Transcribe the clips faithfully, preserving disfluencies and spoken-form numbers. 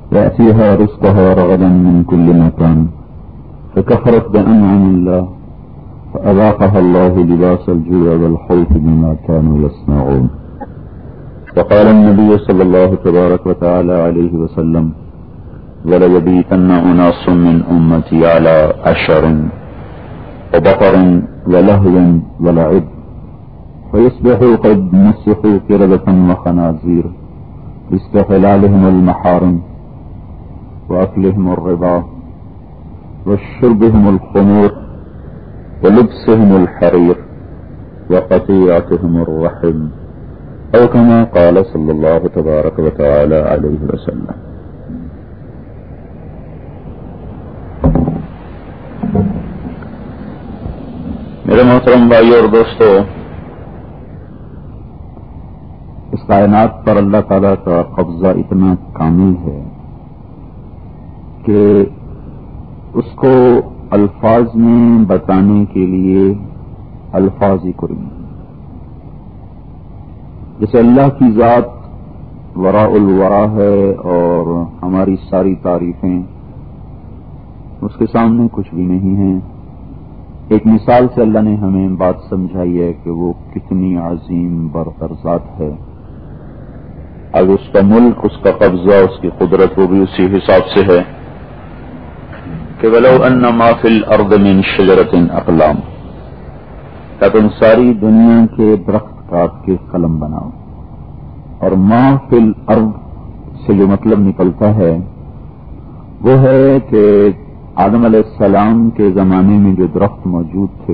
يأتيها رزقها رغدا من كل مكان فكفرت بأنعم الله فأذاقها الله لباس الجوع والخوف بما كانوا يصنعون. وقال النبي صلى الله تبارك وتعالى عليه وسلم وليبيتن أناس من أمتي على أشر وبقر ولهو ولعب فيصبحوا قد مسحوا قردة وخنازير باستحلالهم المحارم وأكلهم الربا وشربهم الخمور ولبسهم الحرير وقطيعتهم الرحم أو كما قال صلى الله تبارك وتعالى عليه وسلم. میرے محترم بھائی اور دوستو، اس کائنات پر اللہ تعالیٰ کا قبضہ اتنا کامل ہے کہ اس کو الفاظ میں بتانے کے لیے الفاظ ہی کوئی نہیں. جیسے اللہ کی ذات وراء الورا ہے اور ہماری ساری تعریفیں اس کے سامنے کچھ بھی نہیں ہیں. ایک مثال سے اللہ نے ہمیں بات سمجھائی ہے کہ وہ کتنی عظیم برتر ذات ہے. اب اس کا ملک، اس کا قبضہ، اس کی قدرت وہ بھی اسی حساب سے ہے کہ وَلَوْ أَنَّ مَا فِي الْأَرْضِ مِنْ شَجَرَةٍ أَقْلَامٌ، کہ تم ساری دنیا کے درخت کاٹ کے قلم بناؤ. اور ما فی الارض سے جو مطلب نکلتا ہے وہ ہے کہ آدم علیہ السلام کے زمانے میں جو درخت موجود تھے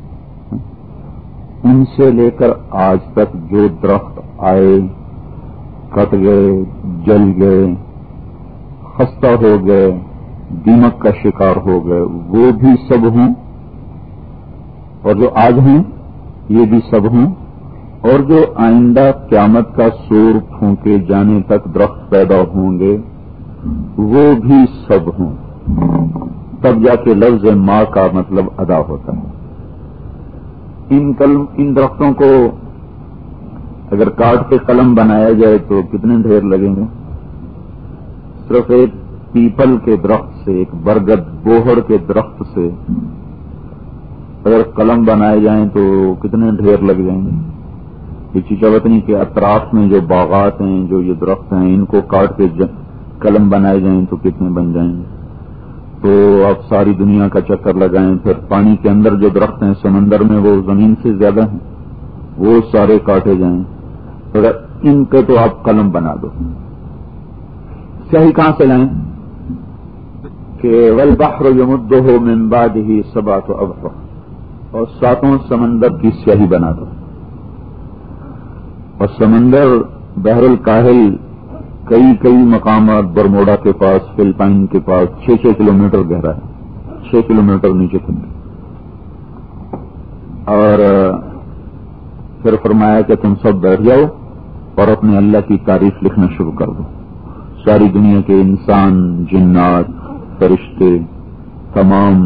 ان سے لے کر آج تک جو درخت آئے، کٹ گئے، جل گئے، خستہ ہو گئے، دیمک کا شکار ہو گئے، وہ بھی سب ہوں، اور جو آج ہیں یہ بھی سب ہوں، اور جو آئندہ قیامت کا سور پھونکے جانے تک درخت پیدا ہوں گے وہ بھی سب ہوں. تب جا کے لفظ ماں کا مطلب ادا ہوتا ہے. ان قلم ان درختوں کو اگر کاٹ کے قلم بنایا جائے تو کتنے ڈھیر لگیں گے؟ صرف ایک پیپل کے درخت سے، ایک برگد بوہڑ کے درخت سے اگر قلم بنائے جائیں تو کتنے ڈھیر لگ جائیں گے؟ چچاوطنی کے اطراف میں جو باغات ہیں، جو یہ درخت ہیں، ان کو کاٹ کے قلم بنائے جائیں تو کتنے بن جائیں گے؟ تو آپ ساری دنیا کا چکر لگائیں، پھر پانی کے اندر جو درخت ہیں سمندر میں وہ زمین سے زیادہ ہیں، وہ سارے کاٹے جائیں، تو ان کے تو آپ قلم بنا دو. صحیح کہاں سے لائیں کہ والبحر یمدہ من بعدہ سبعۃ ابحر، اور ساتوں سمندر کی سیاہی بنا دو. اور سمندر بحر الکاہل کئی کئی مقامات، برموڈا کے پاس، فلپائن کے پاس چھ چھ کلومیٹر گہرا ہے، چھ کلومیٹر نیچے تک. اور پھر فرمایا کہ تم سب بیٹھ جاؤ اور اپنے اللہ کی تعریف لکھنا شروع کر دو. ساری دنیا کے انسان، جنات، فرشتے، تمام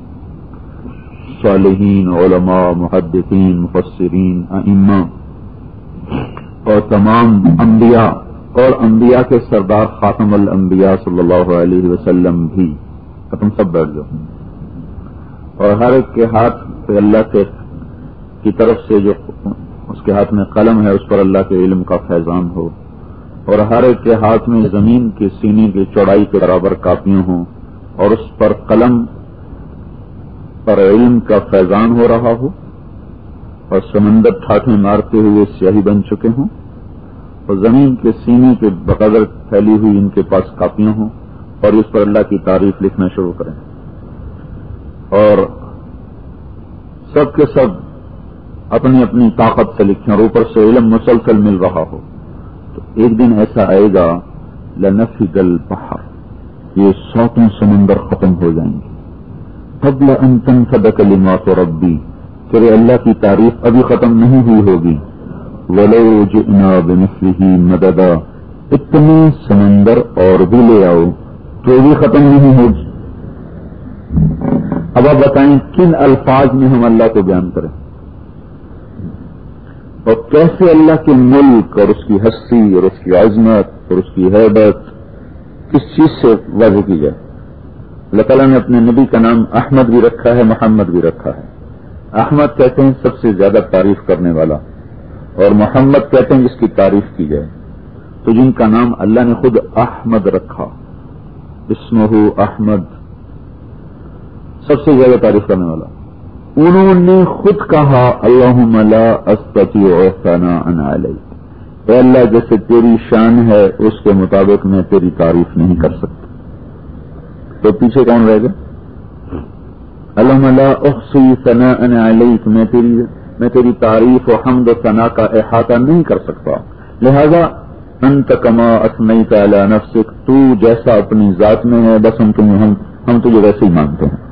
صالحین، علماء، محدثین، مفسرین، ائمہ، اور تمام انبیاء، اور انبیاء کے سردار خاتم الانبیاء صلی اللہ علیہ وسلم بھی، تم سب بیٹھ جاؤ. اور ہر ایک کے ہاتھ پہ اللہ کے کی طرف سے جو اس کے ہاتھ میں قلم ہے اس پر اللہ کے علم کا فیضان ہو، اور ہر ایک کے ہاتھ میں زمین کے سینے کی چوڑائی کے برابر کاپیاں ہوں، اور اس پر قلم پر علم کا فیضان ہو رہا ہو، اور سمندر ٹھاٹھیں مارتے ہوئے سیاہی بن چکے ہوں، اور زمین کے سینے کے بقدر پھیلی ہوئی ان کے پاس کاپیاں ہوں، اور اس پر اللہ کی تعریف لکھنا شروع کریں، اور سب کے سب اپنی اپنی طاقت سے لکھیں، اور اوپر سے علم مسلسل مل رہا ہو. تو ایک دن ایسا آئے گا لنفد البحر، یہ ساتوں سمندر ختم ہو جائیں گے. قبل ان تنفد کلمات ربی، تیرے اللہ کی تعریف ابھی ختم نہیں ہوئی ہوگی. ولو جئنا بمثلہ مددا، اتنے سمندر اور بھی لے آؤ تو بھی ختم نہیں ہوگی. اب آپ بتائیں کن الفاظ میں ہم اللہ کو بیان کریں، اور کیسے اللہ کے ملک اور اس کی ہستی اور اس کی عظمت اور اس کی ہیبت کس چیز سے واضح کی جائے؟ اللہ تعالیٰ نے اپنے نبی کا نام احمد بھی رکھا ہے، محمد بھی رکھا ہے۔ احمد کہتے ہیں سب سے زیادہ تعریف کرنے والا، اور محمد کہتے ہیں جس کی تعریف کی جائے۔ تو جن کا نام اللہ نے خود احمد رکھا، اسمہ احمد، سب سے زیادہ تعریف کرنے والا، انہوں نے خود کہا اللہم لا استطیع ثناء علیک، اے اللہ جیسے تیری شان ہے اس کے مطابق میں تیری تعریف نہیں کر سکتا۔ تو پیچھے کون رہے گا؟ اللہم لا احصی ثناء علیک، میں تیری میں تیری تعریف و حمد و ثنا کا احاطہ نہیں کر سکتا، لہذا انت کما اثنیت علی نفسک، تو جیسا اپنی ذات میں ہے بس ہم تمہیں ہم ہم تجھے ویسے ہی مانتے ہیں۔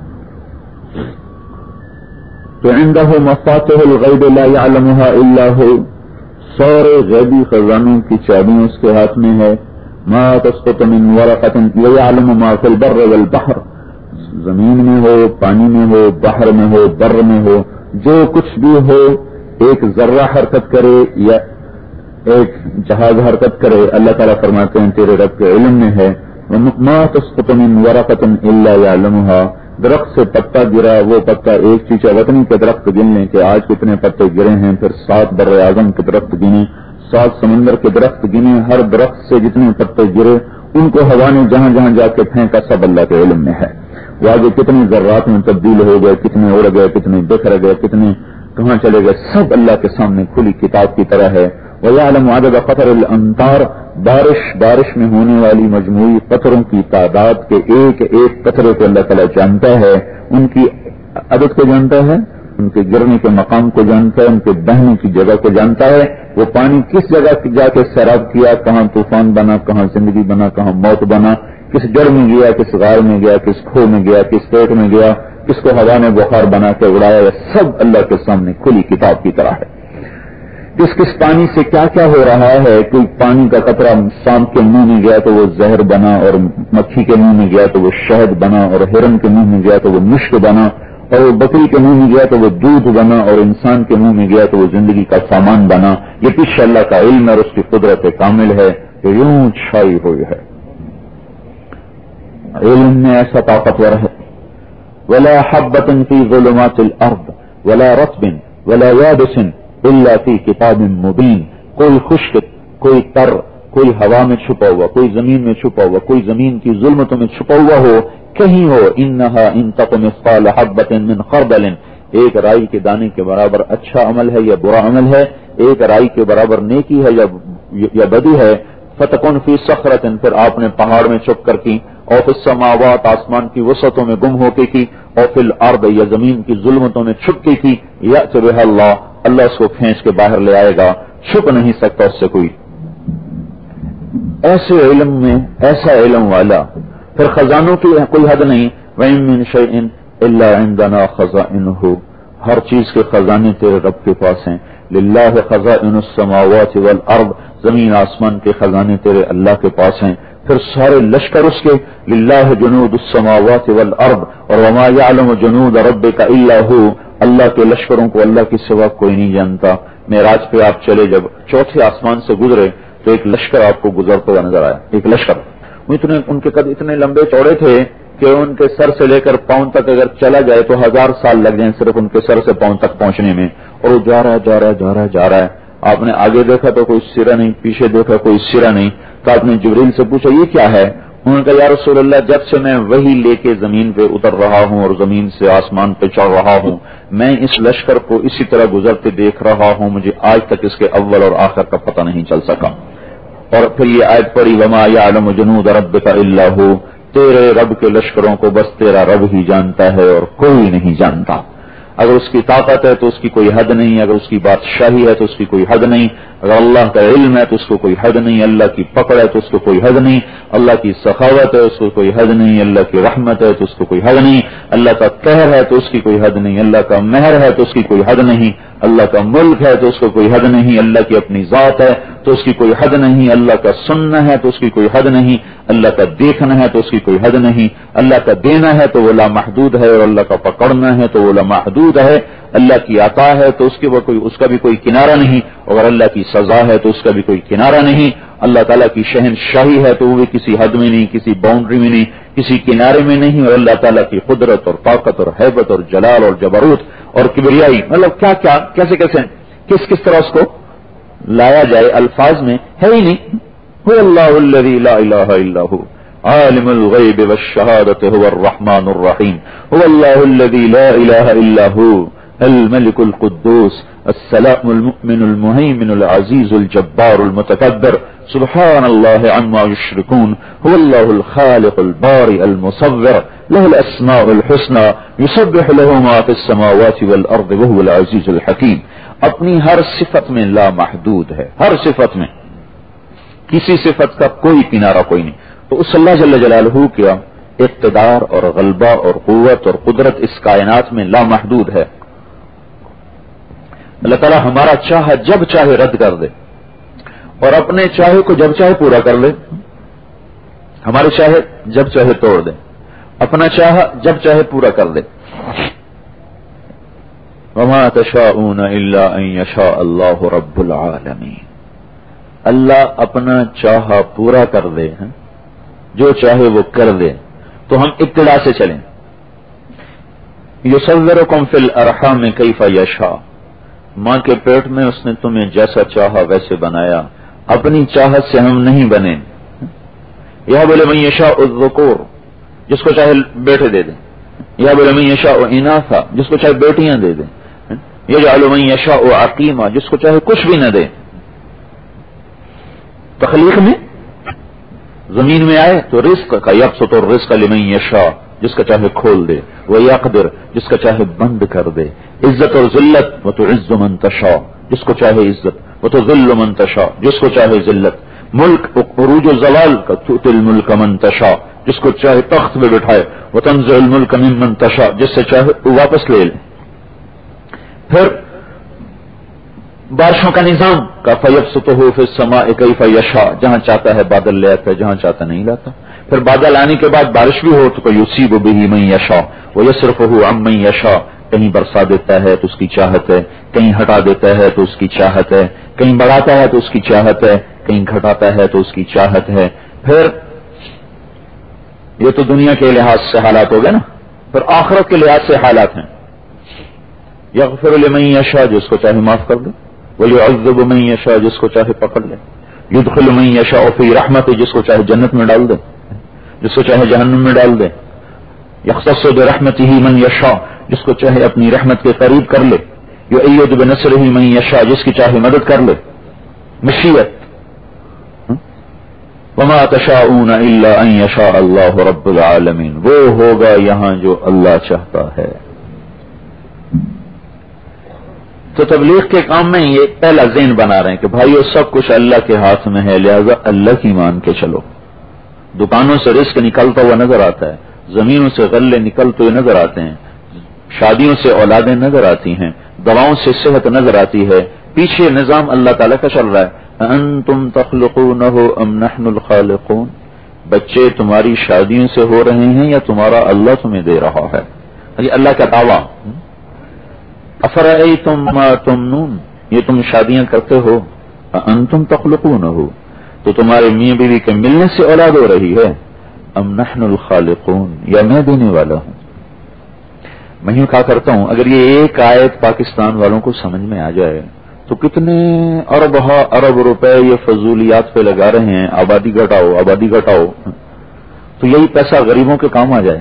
تو عنده مفاتح الغیب لا يعلمها الا هو، سارے غیبی خزانوں کی چابیاں اس کے ہاتھ میں ہے۔ ما تسقط من ورقۃ ويعلم ما في البر والبحر، زمین میں ہو، پانی میں ہو، بحر میں ہو، بر میں ہو، جو کچھ بھی ہو، ایک ذرہ حرکت کرے یا ایک جہاز حرکت کرے، اللہ تعالیٰ فرماتے ہیں تیرے رب کے علم میں ہے۔ ما تسقط من ورقۃ الا يعلمها، درخت سے پتا گرا، وہ پتا ایک چیچا وطنی کے درخت گن لیں کہ آج کتنے پتے گرے ہیں، پھر سات بر اعظم کے درخت گنے، سات سمندر کے درخت گنے، ہر درخت سے جتنے پتے گرے ان کو ہوا نے جہاں جہاں جا کے پھینکا سب اللہ کے علم میں ہے۔ وہ آگے کتنے ذرات میں تبدیل ہو گئے، کتنے اڑ گئے، کتنے بکھر گئے، کتنے کہاں چلے گئے، سب اللہ کے سامنے کھلی کتاب کی طرح ہے۔ وَيَعْلَمُ عَدَدَ قَطَرِ الْأَمْطَارِ، بارش بارش میں ہونے والی مجموعی قطروں کی تعداد کے ایک ایک قطرے کو اللہ تعالیٰ جانتا ہے، ان کی عدد کو جانتا ہے، ان کے گرنے کے مقام کو جانتا ہے، ان کے بہنے کی جگہ کو جانتا ہے، وہ پانی کس جگہ جا کے سیراب کیا، کہاں طوفان بنا، کہاں زندگی بنا، کہاں موت بنا، کس جڑ میں گیا، کس غار میں گیا، کس کھو میں گیا، کس پیٹ میں گیا، کس کو ہوا نے بخار بنا کے اڑایا، یہ سب اللہ کے سامنے کھلی کتاب کی طرح ہے۔ کس کس پانی سے کیا کیا ہو رہا ہے، کوئی پانی کا قطرہ سانپ کے منہ میں گیا تو وہ زہر بنا، اور مکھی کے منہ میں گیا تو وہ شہد بنا، اور ہرن کے منہ میں گیا تو وہ مشک بنا، اور وہ بکری کے منہ میں گیا تو وہ دودھ بنا، اور انسان کے منہ میں گیا تو وہ زندگی کا سامان بنا۔ یہ پیچھے اللہ کا علم اور اس کی قدرت کامل ہے کہ یوں چھائی ہوئی ہے۔ علم میں ایسا طاقتور ہے۔ ولا حبۃ فی ظلمات الارض ولا رطب ولا یابس الا فی کتاب مبین، کوئی خشک، کوئی تر، کوئی ہوا میں چھپا ہوا، کوئی زمین میں چھپا ہوا، کوئی زمین کی ظلمتوں میں چھپا ہوا ہو، کہیں ہو، انہا ان تک مثقال حبۃ من خردل، ایک رائی کے دانے کے برابر اچھا عمل ہے یا برا عمل ہے، ایک رائی کے برابر نیکی ہے یا یا بدی ہے، فتکن فی صخرۃ، پھر آپ نے پہاڑ میں چھپ کر کی، اور فی السماوات، آسمان کی وسعتوں میں گم ہو کے کی، اور فی الارض، یا زمین کی ظلمتوں میں چھپ کے کی، یأتی بہا اللہ، اللہ اس کو کھینچ کے باہر لے آئے گا، چھپ نہیں سکتا اس سے کوئی۔ ایسے علم میں ایسا علم والا، پھر خزانوں کی کوئی حد نہیں، وَإِن مِّن شَيْءٍ إِلَّا عِندَنَا خَزَائِنُهُ، ہر چیز کے خزانے تیرے رب کے پاس ہیں، للہ خزائن السماوات والارض، زمین آسمان کے خزانے تیرے اللہ کے پاس ہیں، پھر سارے لشکر اس کے، للہ جنود السماوات والارض، اور وما يعلم جنود ربك الا هو، اللہ کے لشکروں کو اللہ کے سوا کوئی نہیں جانتا۔ معراج پہ آپ چلے، جب چوتھے آسمان سے گزرے تو ایک لشکر آپ کو گزرتا ہوا نظر آیا، ایک لشکر، اتنے ان کے قد اتنے لمبے چوڑے تھے کہ ان کے سر سے لے کر پاؤں تک اگر چلا جائے تو ہزار سال لگ جائیں صرف ان کے سر سے پاؤں تک پہنچنے میں، اور وہ جا رہا ہے جا رہا ہے جا رہا ہے جا رہا ہے۔ آپ نے آگے دیکھا تو کوئی سرا نہیں، پیچھے دیکھا کوئی سرا نہیں، تو آپ نے جبریل سے پوچھا یہ کیا ہے؟ انہوں نے کہا یا رسول اللہ، جب سے میں وہی لے کے زمین پہ اتر رہا ہوں اور زمین سے آسمان پہ چڑھ رہا ہوں، میں اس لشکر کو اسی طرح گزرتے دیکھ رہا ہوں، مجھے آج تک اس کے اول اور آخر کا پتہ نہیں چل سکا۔ اور پھر یہ آیت پڑھی وما یعلم جنود ربک الا ہو، تیرے رب کے لشکروں کو بس تیرا رب ہی جانتا ہے اور کوئی نہیں جانتا۔ اگر اس کی طاقت ہے تو اس کی کوئی حد نہیں، اگر اس کی بادشاہی ہے تو اس کی کوئی حد نہیں، اگر اللہ کا علم ہے تو اس کو کوئی حد نہیں، اللہ کی پکڑ ہے تو اس کو کوئی حد نہیں، اللہ کی سخاوت ہے اس کو کوئی حد نہیں، اللہ کی رحمت ہے تو اس کو کوئی حد نہیں، اللہ کا قہر ہے تو اس کی کوئی حد نہیں، اللہ کا مہر ہے تو اس کی کوئی حد نہیں، اللہ کا ملک ہے تو اس کو کوئی حد نہیں، اللہ کی اپنی ذات ہے تو اس کی کوئی حد نہیں، اللہ کا سننا ہے تو اس کی کوئی حد نہیں، اللہ کا دیکھنا ہے تو اس کی کوئی حد نہیں، اللہ کا دینا ہے تو وہ لامحدود ہے، اور اللہ کا پکڑنا ہے تو وہ لامحدود ہے، اللہ کی عطا ہے تو اس کے وہ کوئی اس کا بھی کوئی کنارہ نہیں، اور اللہ کی سزا ہے تو اس کا بھی کوئی کنارہ نہیں، اللہ تعالیٰ کی شہنشاہی ہے تو وہ بھی کسی حد میں نہیں، کسی باؤنڈری میں نہیں، کسی کنارے میں نہیں، اور اللہ تعالیٰ کی قدرت اور طاقت اور حیبت اور جلال اور جبروت اور کبریائی، مطلب کیا کیا کیسے کیسے کس کس طرح اس کو لایا جائے الفاظ میں ہے ہی نہیں. هو اللہ الذی لا الہ الا هو عالم الغیب والشہادۃ هو الرحمن الرحیم. هو اللہ الذی لا الہ الا هو الملك القدوس السلام المؤمن المهيمن العزيز الجبار المتكبر سبحان الله عما يشركون. هو الله الخالق البارئ المصور له الاسماء الحسنى يسبح له ما في السماوات والارض وهو العزيز الحكيم. اپنی ہر صفت میں لا محدود ہے، ہر صفت میں، کسی صفت کا کوئی کنارہ کوئی نہیں. تو اس اللہ جل جلالہ کا اقتدار اور غلبہ اور قوت اور قدرت اس کائنات میں لا محدود ہے. اللہ تعالیٰ ہمارا چاہا جب چاہے رد کر دے اور اپنے چاہے کو جب چاہے پورا کر لے، ہمارے چاہے جب چاہے توڑ دے، اپنا چاہا جب چاہے پورا کر دے. وما تشاءون الا ان يشاء اللہ رب العالمین. اللہ اپنا چاہا پورا کر دے، جو چاہے وہ کر دے. تو ہم ابتدا سے چلیں. یصورکم فی الارحام کیف یشاء. ماں کے پیٹ میں اس نے تمہیں جیسا چاہا ویسے بنایا، اپنی چاہت سے ہم نہیں بنے. یہ بولے من یشاء الذکور، جس کو چاہے بیٹے دے دیں. یہ بولے من یشاء اناثا، جس کو چاہے بیٹیاں دے دیں. یجعل من یشاء عقیما، جس کو چاہے کچھ بھی نہ دے. تخلیق میں زمین میں آئے تو رزق کا یبسط الرزق لمن یشاء، جس کا چاہے کھول دے، وہ یقدر، جس کا چاہے بند کر دے. عزت اور ذلت، وہ تو عز من تشاء، جس کو چاہے عزت، وہ تو ذل من تشاء، جس کو چاہے ذلت. ملک عروج و زوال کا تؤتی الملک من تشاء، جس کو چاہے تخت میں بٹھائے. وہ تنزع الملک ممن تشاء، جس سے چاہے واپس لے لے. پھر بارشوں کا نظام کا فیبسطہ فی السماء کیف یشاء، جہاں چاہتا ہے بادل لے آتا ہے، جہاں چاہتا نہیں لاتا. پھر بادل آنے کے بعد بارش بھی ہو تو یصیب بہ من یشاء ویصرفہ عن من یشاء. کہیں برسا دیتا ہے تو اس کی چاہت ہے، کہیں ہٹا دیتا ہے تو اس کی چاہت ہے، کہیں بڑھاتا ہے تو اس کی چاہت ہے، کہیں گھٹاتا ہے تو اس کی چاہت ہے. پھر یہ تو دنیا کے لحاظ سے حالات ہو گئے نا. پھر آخرت کے لحاظ سے حالات ہیں. یغفر لمن یشاء، جس کو چاہے معاف کر دے. ویعذب من یشاء، جس کو چاہے پکڑ لے. یدخل من یشاء فی رحمتہ، جس کو چاہے جنت میں ڈال دے، جس کو چاہے جہنم میں ڈال دے. یختص برحمتہ من یشاء، جس کو چاہے اپنی رحمت کے قریب کر لے. یؤید بنصرہ من یشاء، جس کی چاہے مدد کر لے. مشیت. وما تشاءون الا ان یشاء اللہ رب العالمین. وہ ہوگا یہاں جو اللہ چاہتا ہے. تو تبلیغ کے کام میں یہ پہلا ذہن بنا رہے ہیں کہ بھائیو سب کچھ اللہ کے ہاتھ میں ہے، لہذا اللہ کی مان کے چلو. دکانوں سے رزق نکلتا ہوا نظر آتا ہے، زمینوں سے غلے نکلتے ہوئے نظر آتے ہیں، شادیوں سے اولادیں نظر آتی ہیں، دواؤں سے صحت نظر آتی ہے. پیچھے نظام اللہ تعالیٰ کا چل رہا ہے. انتم تخلقونہ ام نحن الخالقون. بچے تمہاری شادیوں سے ہو رہے ہیں یا تمہارا اللہ تمہیں دے رہا ہے؟ یہ اللہ کا دعویٰ. افرأیتم ما تمنون، یہ تم شادیاں کرتے ہو. انتم تخلقونہ، تو تمہارے میاں بیوی کے ملنے سے اولاد ہو رہی ہے. ام نحن الخالقون، یا میں دینے والا ہوں. میں یوں کہا کرتا ہوں اگر یہ ایک آیت پاکستان والوں کو سمجھ میں آ جائے تو کتنے ارب ارب روپے یہ فضولیات پہ لگا رہے ہیں، آبادی گھٹاؤ آبادی گھٹاؤ، تو یہی پیسہ غریبوں کے کام آ جائے.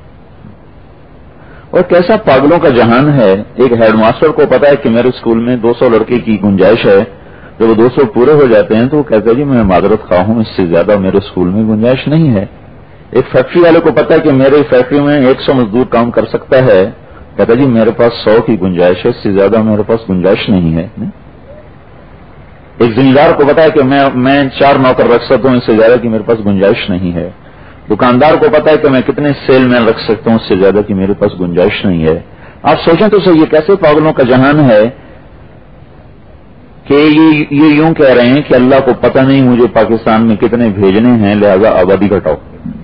اور کیسا پاگلوں کا جہان ہے. ایک ہیڈ ماسٹر کو پتا ہے کہ میرے اسکول میں دو سو لڑکے کی گنجائش ہے. جب وہ دو سو پورے ہو جاتے ہیں تو وہ کہتے ہیں جی میں معذرت خواہ ہوں، اس سے زیادہ میرے اسکول میں گنجائش نہیں ہے. ایک فیکٹری والے کو پتا ہے کہ میرے فیکٹری میں ایک سو مزدور کام کر سکتا ہے، کہتا جی میرے پاس سو کی گنجائش ہے، اس سے زیادہ میرے پاس گنجائش نہیں ہے. ایک زمیندار کو پتا ہے کہ میں میں چار نوکر رکھ سکتا ہوں، اس سے زیادہ کی میرے پاس گنجائش نہیں ہے. دکاندار کو پتا ہے کہ میں کتنے سیل مین رکھ سکتا ہوں، اس سے زیادہ کی میرے پاس گنجائش نہیں ہے. آپ سوچیں تو صحیح یہ کیسے پاگلوں کا جہان ہے کہ یہ یہ یوں کہہ رہے ہیں کہ اللہ کو پتہ نہیں مجھے پاکستان میں کتنے بھیجنے ہیں، لہذا آبادی گھٹاؤ.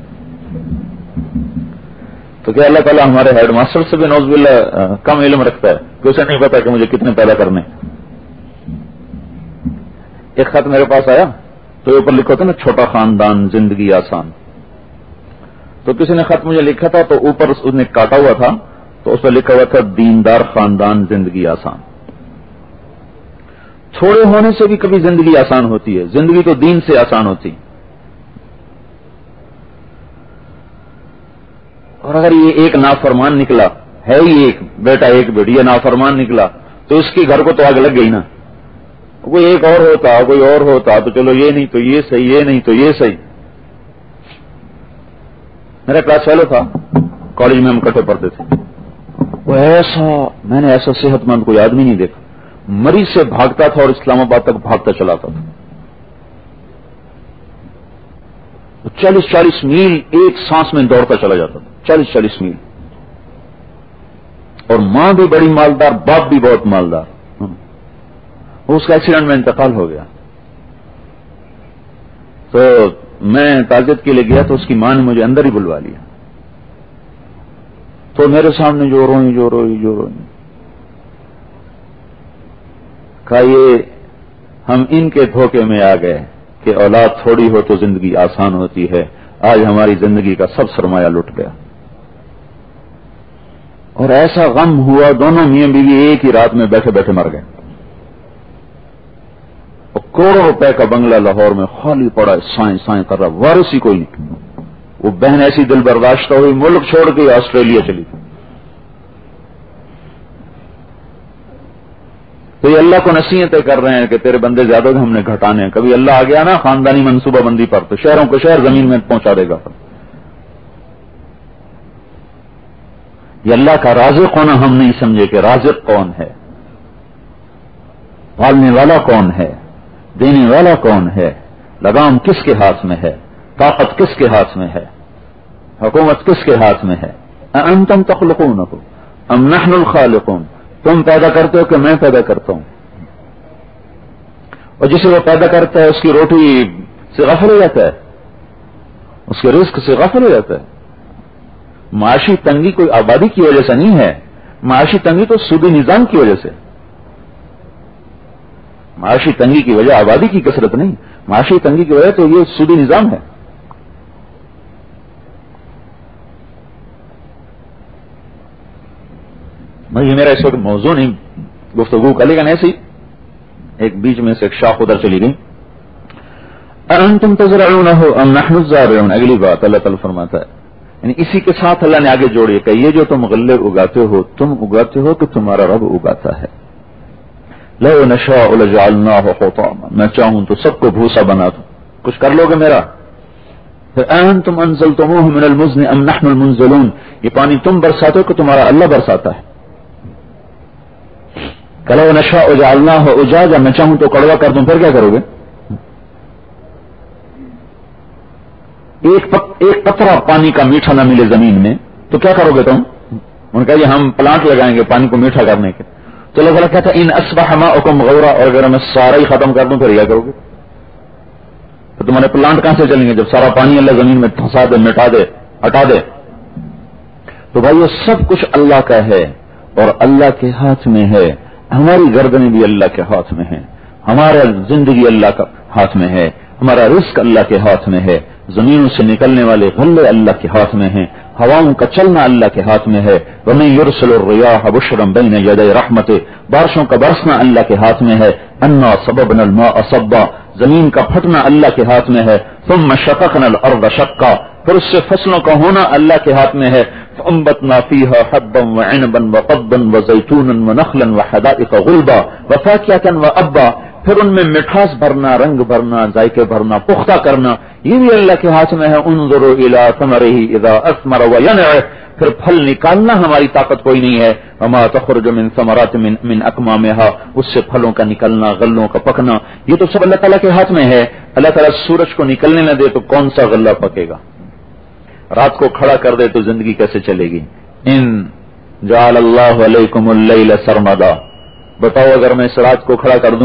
تو کیا اللہ تعالیٰ ہمارے ہیڈ ماسٹر سے بھی نعوذ باللہ کم علم رکھتا ہے کہ اسے نہیں پتا کہ مجھے کتنے پیدا کرنے؟ ایک خط میرے پاس آیا تو اوپر لکھا تھا نا چھوٹا خاندان زندگی آسان. تو کسی نے خط مجھے لکھا تھا تو اوپر اس نے کاٹا ہوا تھا تو اس پہ لکھا ہوا تھا دیندار خاندان زندگی آسان. تھوڑے ہونے سے بھی کبھی زندگی آسان ہوتی ہے، زندگی تو دین سے آسان ہوتی. اور اگر یہ ایک نافرمان نکلا ہے ہی ایک بیٹا ایک بیٹی یہ نافرمان نکلا تو اس کے گھر کو تو آگ لگ گئی نا. کوئی ایک اور ہوتا کوئی اور ہوتا تو چلو یہ نہیں تو یہ صحیح، یہ نہیں تو یہ صحیح. میرا کلاس فیلو تھا، کالج میں ہم اکٹھے پڑھتے تھے. وہ ایسا میں نے ایسا صحت مند کوئی آدمی نہیں دیکھا، مریض سے بھاگتا تھا اور اسلام آباد تک بھاگتا چلاتا تھا. چالیس چالیس میل ایک سانس میں دوڑتا چلا جاتا تھا، چالیس چالیس میل. اور ماں بھی بڑی مالدار، باپ بھی بہت مالدار. اس کا ایکسیڈنٹ میں انتقال ہو گیا. تو میں تعزیت کے لیے گیا تو اس کی ماں نے مجھے اندر ہی بلوا لیا. تو میرے سامنے جو روئی جو روئی جو روئی کہا یہ ہم ان کے دھوکے میں آ گئے کہ اولاد تھوڑی ہو تو زندگی آسان ہوتی ہے. آج ہماری زندگی کا سب سرمایہ لٹ گیا. اور ایسا غم ہوا دونوں میاں بیوی ایک ہی رات میں بیٹھے بیٹھے مر گئے. اور کروڑوں روپے کا بنگلہ لاہور میں خالی پڑا، سائیں سائیں کر رہا، وارث ہی کوئی نہیں. وہ بہن ایسی دل برداشتہ ہوئی، ملک چھوڑ کے آسٹریلیا چلی. تو یہ اللہ کو نصیحتیں کر رہے ہیں کہ تیرے بندے زیادہ تھے ہم نے گھٹانے ہیں. کبھی اللہ آ گیا نا خاندانی منصوبہ بندی پر تو شہروں کو شہر زمین میں پہنچا دے گا. یہ اللہ کا رازق ہونا ہم نہیں سمجھے کہ رازق کون ہے، پالنے والا کون ہے، دینے والا کون ہے، لگام کس کے ہاتھ میں ہے، طاقت کس کے ہاتھ میں ہے، حکومت کس کے ہاتھ میں ہے. انتم تخلقونہ ام نحن الخالقون، تم پیدا کرتے ہو کہ میں پیدا کرتا ہوں. اور جسے وہ پیدا کرتا ہے اس کی روٹی سے غافل ہو جاتا ہے، اس کے رزق سے غافل ہو جاتا ہے. معاشی تنگی کوئی آبادی کی وجہ سے نہیں ہے، معاشی تنگی تو سودی نظام کی وجہ سے. معاشی تنگی کی وجہ آبادی کی کثرت نہیں، معاشی تنگی کی وجہ تو یہ سودی نظام ہے. یہ میرا اس وقت موضوع نہیں گفتگو کا، لیکن ایسی ایک بیچ میں سے ایک شاخ ادھر چلی گئی. انتم تزرعونہ ام نحن الزارعون، اگلی بات اللہ تعالی فرماتا ہے. یعنی اسی کے ساتھ اللہ نے آگے جوڑی کہ یہ جو تم غلے اگاتے ہو تم اگاتے ہو کہ تمہارا رب اگاتا ہے. لو نشاء لجعلناہ حطاما، میں چاہوں تو سب کو بھوسا بنا دوں، کچھ کر لو گے میرا. پھر انتم انزلتموہ من المزن ام نحن المنزلون، یہ پانی تم برساتے ہو کہ تمہارا اللہ برساتا ہے. لو نشاء جعلناہ اجاجا، میں چاہوں تو کڑوا کر دوں، پھر کیا کرو گے؟ ایک ایک قطرہ پانی کا میٹھا نہ ملے زمین میں تو کیا کرو گے تم؟ انہوں نے کہا یہ ہم پلانٹ لگائیں گے پانی کو میٹھا کرنے کے. تو اللہ تعالیٰ کہتا ہے ان اصبح ماؤکم غورا، اور اگر میں سارا ہی ختم کر دوں پھر کیا کرو گے؟ تو تمہارے پلانٹ کہاں سے چلیں گے جب سارا پانی اللہ زمین میں پھنسا دے، مٹا دے، ہٹا دے؟ تو بھائی یہ سب کچھ اللہ کا ہے اور اللہ کے ہاتھ میں ہے. ہماری گردنیں بھی اللہ کے ہاتھ میں ہیں، ہمارا زندگی اللہ کا ہاتھ میں ہے، ہمارا رزق اللہ کے ہاتھ میں ہے، زمینوں سے نکلنے والے غلے اللہ کے ہاتھ میں ہیں، ہواؤں کا چلنا اللہ کے ہاتھ میں ہے. وَمَن يُرْسِلُ الرِّيَاحَ بُشْرًا بَيْنَ يَدَيْ رَحْمَتِهِ، بارشوں کا برسنا اللہ کے ہاتھ میں ہے. اَنَّا صَبَبْنَا الْمَاءَ صَبًّا، زمین کا پھٹنا اللہ کے ہاتھ میں ہے. ثُمَّ شَقَقْنَا الْأَرْضَ شَقًّا، پھر اس سے فصلوں کا ہونا اللہ کے ہاتھ میں ہے. فَأَنبَتْنَا فِيهَا حَبًّا وَعِنَبًا وَقَضْبًا وَزَيْتُونًا وَنَخْلًا وَحَدَائِقَ غُلْبًا وَفَاكِهَةً وَأَبًّا، پھر ان میں مٹھاس بھرنا، رنگ بھرنا، ذائقے بھرنا، پختہ کرنا، یہ بھی اللہ کے ہاتھ میں ہے. انظروا الى ثمره اذا اثمر وينع، پھر پھل نکالنا ہماری طاقت کوئی نہیں ہے. وما تخرج من ثمرات من من اكمامها، اس سے پھلوں کا نکلنا، غلوں کا پکنا، یہ تو سب اللہ تعالیٰ کے ہاتھ میں ہے. اللہ تعالیٰ سورج کو نکلنے نہ دے تو کون سا غلہ پکے گا؟ رات کو کھڑا کر دے تو زندگی کیسے چلے گی؟ ان جعل اللہ علیکم اللیل سرمدا، بتاؤ اگر میں اس رات کو کھڑا کر دوں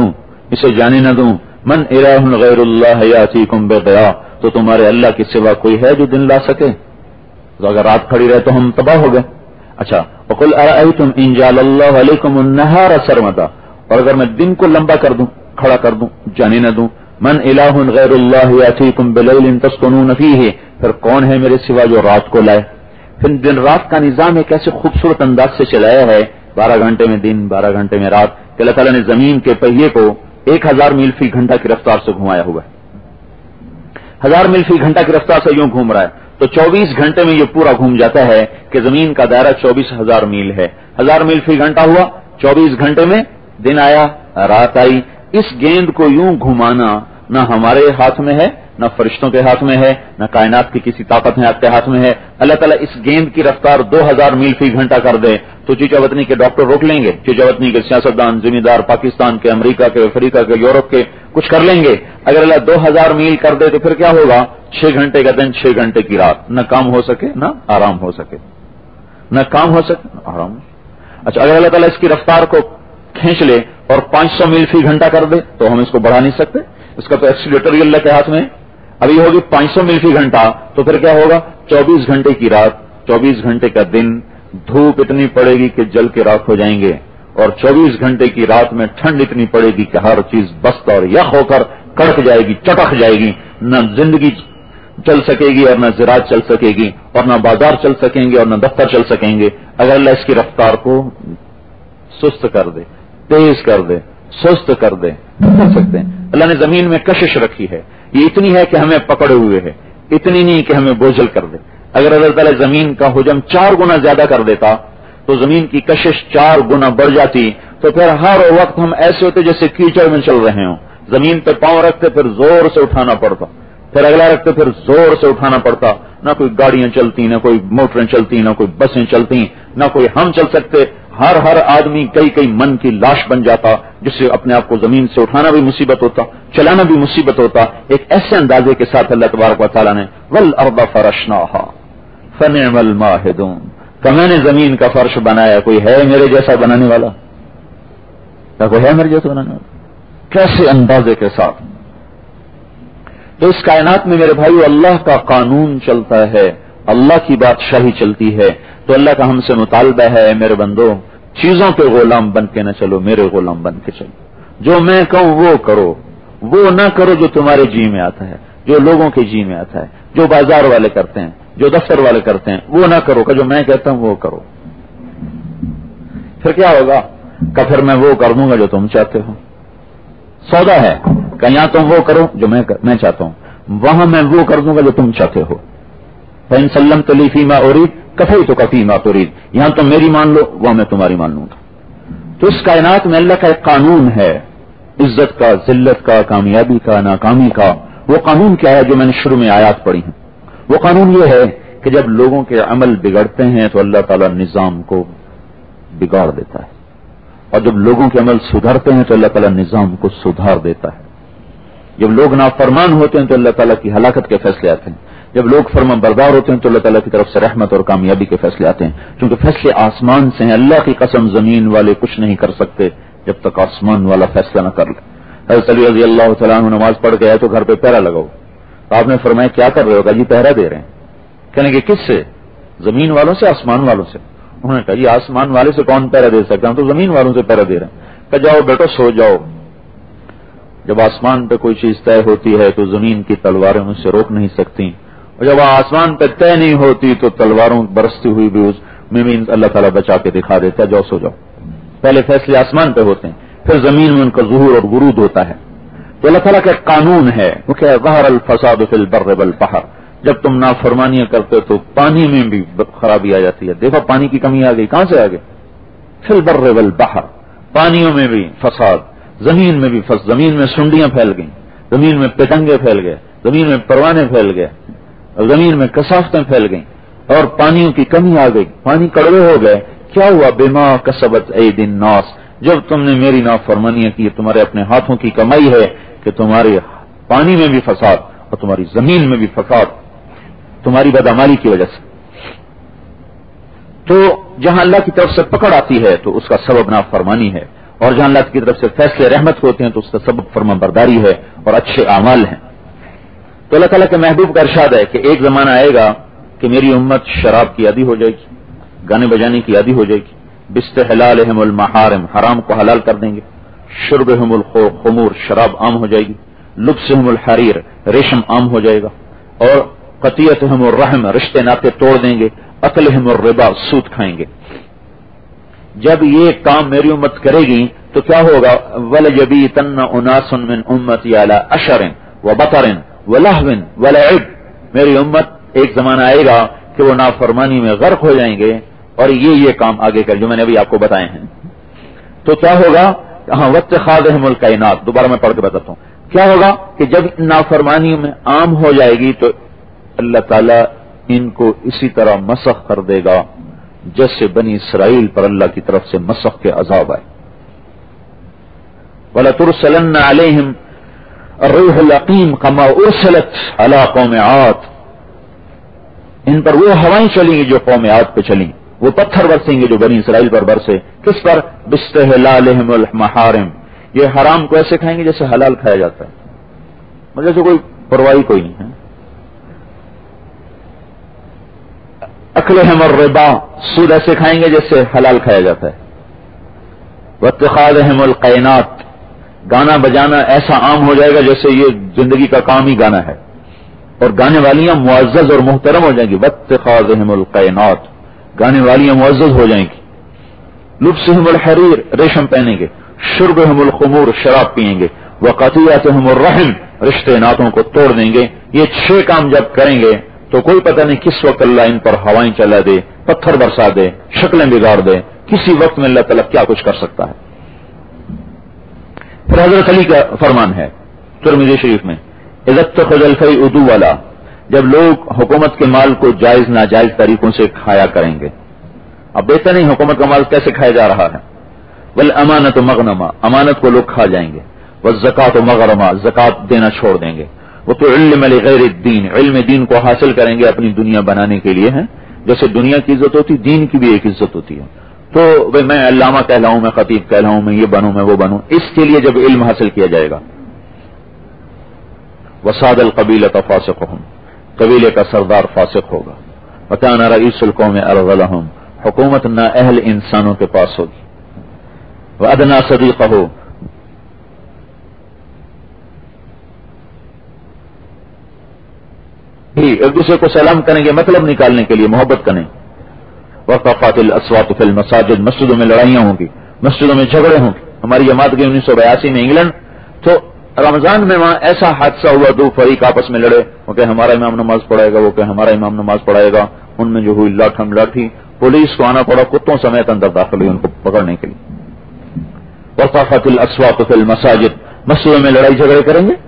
اسے جانے نہ دوں. من الہ غیر اللہ یاتیکم بضیاء, تو تمہارے اللہ کے سوا کوئی ہے جو دن لا سکے؟ تو اگر رات کھڑی رہے تو ہم تباہ ہو گئے. اچھا, وقل ارأیتم ان جعل اللہ علیکم النہار سرمدا, اور اگر میں دن کو لمبا کر دوں, کھڑا کر دوں, جانے نہ دوں. من الہ غیر اللہ یاتیکم بلیل تسکنون فیہ, پھر کون ہے میرے سوا جو رات کو لائے؟ پھر دن رات کا نظام ایک ایسے خوبصورت انداز سے چلایا ہے, بارہ گھنٹے میں دن, بارہ گھنٹے میں رات, کہ اللہ تعالیٰ نے زمین کے پہیے کو ایک ہزار میل فی گھنٹہ کی رفتار سے گھمایا ہوا ہے. ہزار میل فی گھنٹہ کی رفتار سے یوں گھوم رہا ہے, تو چوبیس گھنٹے میں یہ پورا گھوم جاتا ہے کہ زمین کا دائرہ چوبیس ہزار میل ہے. ہزار میل فی گھنٹہ ہوا, چوبیس گھنٹے میں دن آیا, رات آئی. اس گیند کو یوں گھمانا نہ ہمارے ہاتھ میں ہے, نہ فرشتوں کے ہاتھ میں ہے, نہ کائنات کی کسی طاقت نے آپ کے ہاتھ میں ہے. اللہ تعالیٰ اس گیند کی رفتار دو ہزار میل فی گھنٹہ کر دے تو چیچا وطنی کے ڈاکٹر روک لیں گے, چیچا وطنی کے سیاستدان, ذمہ دار, پاکستان کے, امریکہ کے, افریقہ کے, یورپ کے, کچھ کر لیں گے. اگر اللہ دو ہزار میل کر دے تو پھر کیا ہوگا؟ چھ گھنٹے کا دن, چھ گھنٹے کی رات, نہ کام ہو سکے نہ آرام ہو سکے, نہ کام ہو سکے نہ آرام ہو سکے. اچھا, اگر اللہ تعالیٰ اس کی رفتار کو کھینچ لے اور پانچ سو میل فی گھنٹہ کر دے تو ہم اس کو بڑھا نہیں سکتے, اس کا تو ایکسیلیٹر ہی اللہ کے ہاتھ میں ہے. ابھی ہوگی پانچ سو میل فی گھنٹہ تو پھر کیا ہوگا؟ چوبیس گھنٹے کی رات, چوبیس گھنٹے کا دن, دھوپ اتنی پڑے گی کہ جل کے راکھ ہو جائیں گے, اور چوبیس گھنٹے کی رات میں ٹھنڈ اتنی پڑے گی کہ ہر چیز بست اور یخ ہو کر کڑک جائے گی, چٹک جائے گی. نہ زندگی چل سکے گی اور نہ زراعت چل سکے گی, اور نہ بازار چل سکیں گے اور نہ دفتر چل سکیں گے. اگر اللہ اس کی رفتار کو سست کر دے, تیز کر دے, سست کر دے, کر سکتے ہیں. اللہ نے زمین میں کشش رکھی ہے, یہ اتنی ہے کہ ہمیں پکڑے ہوئے ہے, اتنی نہیں کہ ہمیں بوجھل کر دے. اگر اللہ تعالیٰ زمین کا حجم چار گنا زیادہ کر دیتا تو زمین کی کشش چار گنا بڑھ جاتی, تو پھر ہر وقت ہم ایسے ہوتے جیسے کیچڑ میں چل رہے ہوں. زمین پہ پاؤں رکھتے پھر زور سے اٹھانا پڑتا, پھر اگلا رکھتے پھر زور سے اٹھانا پڑتا. نہ کوئی گاڑیاں چلتی, نہ کوئی موٹریں چلتی, نہ کوئی بسیں چلتی, نہ کوئی ہم چل سکتے. ہر ہر آدمی کئی کئی من کی لاش بن جاتا, جس سے اپنے آپ کو زمین سے اٹھانا بھی مصیبت ہوتا, چلانا بھی مصیبت ہوتا. ایک ایسے اندازے کے ساتھ اللہ تبارک و تعالیٰ نے والارض فرشناہا فنعم الماہدون, کہ میں نے زمین کا فرش بنایا, کوئی ہے میرے جیسا بنانے والا؟ کیا کوئی ہے میرے جیسا بنانے والا؟ کیسے اندازے کے ساتھ. تو اس کائنات میں میرے بھائیو اللہ کا قانون چلتا ہے, اللہ کی بادشاہی چلتی ہے. تو اللہ کا ہم سے مطالبہ ہے, میرے بندو چیزوں کے غلام بن کے نہ چلو, میرے غلام بن کے چلو. جو میں کہوں وہ کرو, وہ نہ کرو جو تمہارے جی میں آتا ہے, جو لوگوں کے جی میں آتا ہے, جو بازار والے کرتے ہیں, جو دفتر والے کرتے ہیں, وہ نہ کرو. کہ جو میں کہتا ہوں وہ کرو. پھر کیا ہوگا؟ کہ پھر میں وہ کر دوں گا جو تم چاہتے ہو. سودا ہے کہ یہاں تم وہ کرو جو میں میں چاہتا ہوں, وہاں میں وہ کر دوں گا جو تم چاہتے ہو. فَإِن سَلَّمْتَ لِي فِي مَا أُرِيدُ كَفَيْتُكَ فِي مَا تُرِيدُ, یہاں تم میری مان لو, وہاں میں تمہاری مان لوں گا. تو اس کائنات میں اللہ کا ایک قانون ہے, عزت کا, ذلت کا, کامیابی کا, ناکامی کا. وہ قانون کیا ہے جو میں نے شروع میں آیات پڑھی ہیں؟ وہ قانون یہ ہے کہ جب لوگوں کے عمل بگڑتے ہیں تو اللہ تعالیٰ نظام کو بگاڑ دیتا ہے, اور جب لوگوں کے عمل سدھرتے ہیں تو اللہ تعالیٰ نظام کو سدھار دیتا ہے. جب لوگ نافرمان ہوتے ہیں تو اللہ تعالیٰ کی ہلاکت کے فیصلے آتے ہیں. جب لوگ فرما بردار ہوتے ہیں تو اللہ تعالیٰ کی طرف سے رحمت اور کامیابی کے فیصلے آتے ہیں, کیونکہ فیصلے آسمان سے ہیں. اللہ کی قسم زمین والے کچھ نہیں کر سکتے جب تک آسمان والا فیصلہ نہ کر لے. حضرت علی رضی اللہ تعالیٰ عنہ نماز پڑھ گئے تو گھر پہ پہرا لگاؤ. تو آپ نے فرمایا کیا کر رہے ہو؟ کہا جی پہرا دے رہے ہیں. کہنے کہ کس سے؟ زمین والوں سے, آسمان والوں سے. انہوں نے کہا جی آسمان والے سے کون پہرا دے سکتا, ہم تو زمین والوں سے پہرا دے رہے ہیں. کہ جاؤ بیٹو سو جاؤ. جب آسمان پہ کوئی چیز طے ہوتی ہے تو زمین کی تلواریں ان سے روک نہیں سکتی, اور جب آسمان پہ طے نہیں ہوتی تو تلواروں برستی ہوئی بھی اس میں بھی اللہ تعالیٰ بچا کے دکھا دیتا ہے, جاؤ سو جاؤ. پہلے فیصلے آسمان پہ ہوتے ہیں, پھر زمین میں ان کا ظہور اور غرود ہوتا ہے. تو اللہ تعالیٰ کا ایک قانون ہے, وہ کیا ہے؟ ظہر الفساد فی البر والبحر. جب تم نافرمانیاں کرتے تو پانی میں بھی خرابی آ جاتی ہے. دیکھو پانی کی کمی آ گئی, کہاں سے آ گئی؟ فی البر والبحر, پانیوں میں بھی فساد, زمین میں بھی فس, زمین میں سنڈیاں پھیل گئیں, زمین میں پتنگے پھیل گئے, زمین میں پروانے پھیل گئے, زمین میں کثافتیں پھیل گئیں, اور پانیوں کی کمی آ گئی, پانی کڑوے ہو گئے. کیا ہوا؟ بما کسبت ایدی الناس, جب تم نے میری نافرمانیاں کی, تمہارے اپنے ہاتھوں کی کمائی ہے کہ تمہارے پانی میں بھی فساد اور تمہاری زمین میں بھی فساد, تمہاری بدعمالی کی وجہ سے. تو جہاں اللہ کی طرف سے پکڑ آتی ہے تو اس کا سبب نافرمانی ہے, اور جہاں اللہ کی طرف سے فیصلے رحمت ہوتے ہیں تو اس کا سبب فرما برداری ہے اور اچھے اعمال ہیں. تو اللہ تعالیٰ کے محبوب کا ارشاد ہے کہ ایک زمانہ آئے گا کہ میری امت شراب کی عادی ہو جائے گی، گانے بجانے کی عادی ہو جائے گی. باستحلالہم المحارم، حرام کو حلال کر دیں گے. شربہم الخمور، شراب عام ہو جائے گی. لبسہم الحریر، ریشم عام ہو جائے گا. اور قطیعتہم الرحم، رشتے ناطے توڑ دیں گے. اکلہم الربا، سود کھائیں گے. جب یہ کام میری امت کرے گی تو کیا ہوگا؟ وَلَيَبِيتَنَّ أُنَاسٌ مِّنْ أُمَّتِي عَلَىٰ أَشَرٍ وَبَطَرٍ وَلَهْوٍ وَلَعِبٍ، میری امت ایک زمانہ آئے گا کہ وہ نافرمانی میں غرق ہو جائیں گے اور یہ یہ کام آگے کر جو میں نے ابھی آپ کو بتائے ہیں. تو کیا ہوگا؟ ہاں وَاتِّخَاذِهِمُ الْكَائِنَاتِ، دوبارہ میں پڑھ کے بتاتا ہوں. کیا ہوگا کہ جب نافرمانیوں میں عام ہو جائے گی تو اللہ تعالیٰ ان کو اسی طرح مسخ کر دے گا جیسے بنی اسرائیل پر اللہ کی طرف سے مسخ کے عذاب آئے. وَلَتُرْسَلَنَّ عَلَيْهِمْ الرِّيحُ الْعَقِيمُ كَمَا أُرْسِلَتْ عَلَىٰ قَوْمِ عَادٍ، ان پر وہ ہوائیں چلیں گی جو قوم عاد پہ چلیں، وہ پتھر برسیں گے جو بنی اسرائیل پر برسے. کس پر؟ باستحلالہم المحارم، یہ حرام کو ایسے کھائیں گے جیسے حلال کھایا جاتا ہے، مطلب جیسے کوئی پرواہی کوئی نہیں ہے. اکلہم الربا، سود ایسے کھائیں گے جیسے حلال کھایا جاتا ہے. واتخاذہم القینات، گانا بجانا ایسا عام ہو جائے گا جیسے یہ زندگی کا کام ہی گانا ہے، اور گانے والیاں معزز اور محترم ہو جائیں گی. واتخاذہم القینات، گانے والیاں معزز ہو جائیں گی. لبسہم الحریر، ریشم پہنیں گے. شربہم الخمور، شراب پیئیں گے. وقطیعتہم الرحم، رشتے ناتوں کو توڑ دیں گے. یہ چھ کام جب کریں گے تو کوئی پتہ نہیں کس وقت اللہ ان پر ہوائیں چلا دے، پتھر برسا دے، شکلیں بگاڑ دے. کسی وقت میں اللہ تعالیٰ کیا کچھ کر سکتا ہے. پھر حضرت علی کا فرمان ہے ترمذی شریف میں، اذا اتخذ الفیء عدوا، جب لوگ حکومت کے مال کو جائز ناجائز طریقوں سے کھایا کریں گے. اب دیکھتے نہیں حکومت کا مال کیسے کھایا جا رہا ہے. والامانۃ مغنما، امانت کو لوگ کھا جائیں گے. والزکوٰۃ مغرما، زکوٰۃ دینا چھوڑ دیں گے. وتعلم لغیر الدین، علم دین کو حاصل کریں گے اپنی دنیا بنانے کے لیے. ہیں جیسے دنیا کی عزت ہوتی دین کی بھی ایک عزت ہوتی ہے. تو بھائی میں علامہ کہلاؤں، میں خطیب کہلاؤں، میں یہ بنوں، میں وہ بنوں، اس کے لیے جب علم حاصل کیا جائے گا. وساد القبیلۃ فاسقہم، قبیلے کا سردار فاسق ہوگا. وکان رئیس القوم ارذلہم، حکومت نااہل انسانوں کے پاس ہوگی. وادنا صدیقہ، ایک دوسرے کو سلام کریں گے مطلب نکالنے کے لیے، محبت کریں. وارتفعت الاصوات فی المساجد، مسجدوں میں لڑائیاں ہوں گی، مسجدوں میں جھگڑے ہوں گے. ہماری جماعت کے انیس سو بیاسی میں انگلینڈ، تو رمضان میں وہاں ایسا حادثہ ہوا، دو فریق آپس میں لڑے. وہ کہ ہمارا امام نماز پڑھائے گا، وہ کہ ہمارا امام نماز پڑھائے گا. ان میں جو ہوئی لاٹھم لاٹھی، پولیس کو آنا پڑا، کتوں سمیت اندر داخل ہوئی ان کو پکڑنے کے لیے. وارتفعت الاصوات فی المساجد، مسجدوں میں لڑائی جھگڑے کریں گے.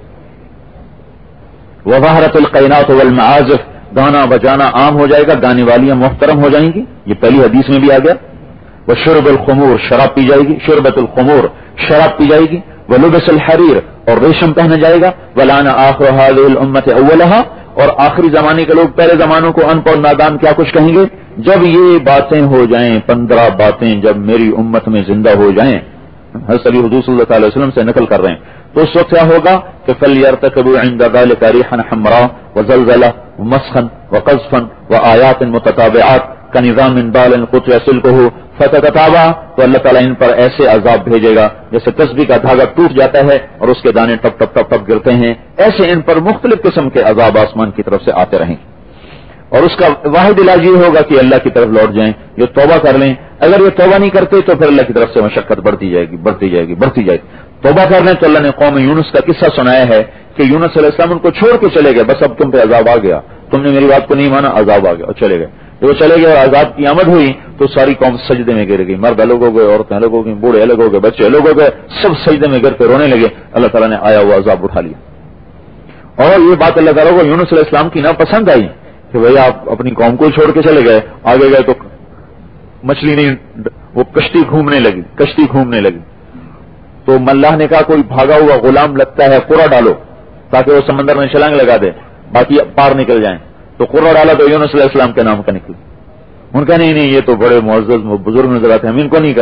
وظہرت القینات والمعازف، گانا بجانا عام ہو جائے گا، گانے والیاں محترم ہو جائیں گی. یہ پہلی حدیث میں بھی آ گیا. وشرب الخمور، شراب پی جائے گی. شربت الخمور، شراب پی جائے گی. ولبس الحریر، اور ریشم پہنا جائے گا. ولعن آخر هذه الامة اولها، اور آخری زمانے کے لوگ پہلے زمانوں کو ان پڑھ نادان کیا کچھ کہیں گے. جب یہ باتیں ہو جائیں، پندرہ باتیں جب میری امت میں زندہ ہو جائیں، حضرت علی حضور صلی اللہ علیہ وسلم سے نقل کر رہے ہیں، تو اس وقت کیا ہوگا کہ فَلْيَرْتَكِبُوا عِنْدَ ذَلِكَ رِيحًا حَمْرَاءَ وَزَلْزَلَةً وَمَسْخًا وَقَذْفًا وَآيَاتٍ مُتَتَابِعَاتٍ كَنِظَامٍ بَالٍ قُطِعَ سِلْكُهُ فَتَتَتَابَعَ، تو اللہ تعالیٰ ان پر ایسے عذاب بھیجے گا جیسے تسبیح کا دھاگا ٹوٹ جاتا ہے اور اس کے دانے ٹپ ٹپ ٹپ ٹپ گرتے ہیں. ایسے ان پر مختلف قسم کے عذاب آسمان کی طرف سے آتے رہیں گے. اور اس کا واحد علاج یہ ہوگا کہ اللہ کی طرف لوٹ جائیں، یہ توبہ کر لیں. اگر یہ توبہ نہیں کرتے تو پھر اللہ کی طرف سے مشقت بڑھتی جائے گی بڑھتی جائے گی بڑھتی جائے گی. توبہ کر لیں تو اللہ نے قوم یونس کا قصہ سنایا ہے کہ یونس علیہ السلام ان کو چھوڑ کے چلے گئے. بس اب تم پہ عذاب آ گیا، تم نے میری بات کو نہیں مانا، عذاب آ گیا اور چلے گئے. جب وہ چلے گئے اور عذاب کی آمد ہوئی تو ساری قوم سجدے میں گر گئی. مرد الگ ہو گئے، عورتیں الگ ہو گئی، بوڑھے الگ ہو گئے، بچے الگ ہو گئے، سب سجدے میں گر کے رونے لگے. اللہ تعالیٰ نے آیا ہوا عذاب اٹھا لیا. اور یہ بات اللہ تعالیٰ کو یونس علیہ السلام کی نہ پسند آئی کہ بھائی آپ اپنی قوم کو چھوڑ کے چلے گئے، آگے گئے تو مچھلی نہیں، وہ کشتی گھومنے لگی کشتی گھومنے لگی تو ملاح نے کہا کوئی بھاگا ہوا غلام لگتا ہے، قرہ ڈالو تاکہ وہ سمندر میں چھلانگ لگا دے، باقی پار نکل جائیں. تو قرہ ڈالا تو یونس علیہ السلام کے نام کا نکلا. ان کا نہیں نہیں یہ تو بڑے معزز بزرگ نظر آتے ہیں، ہم ان کو نہیں کریں.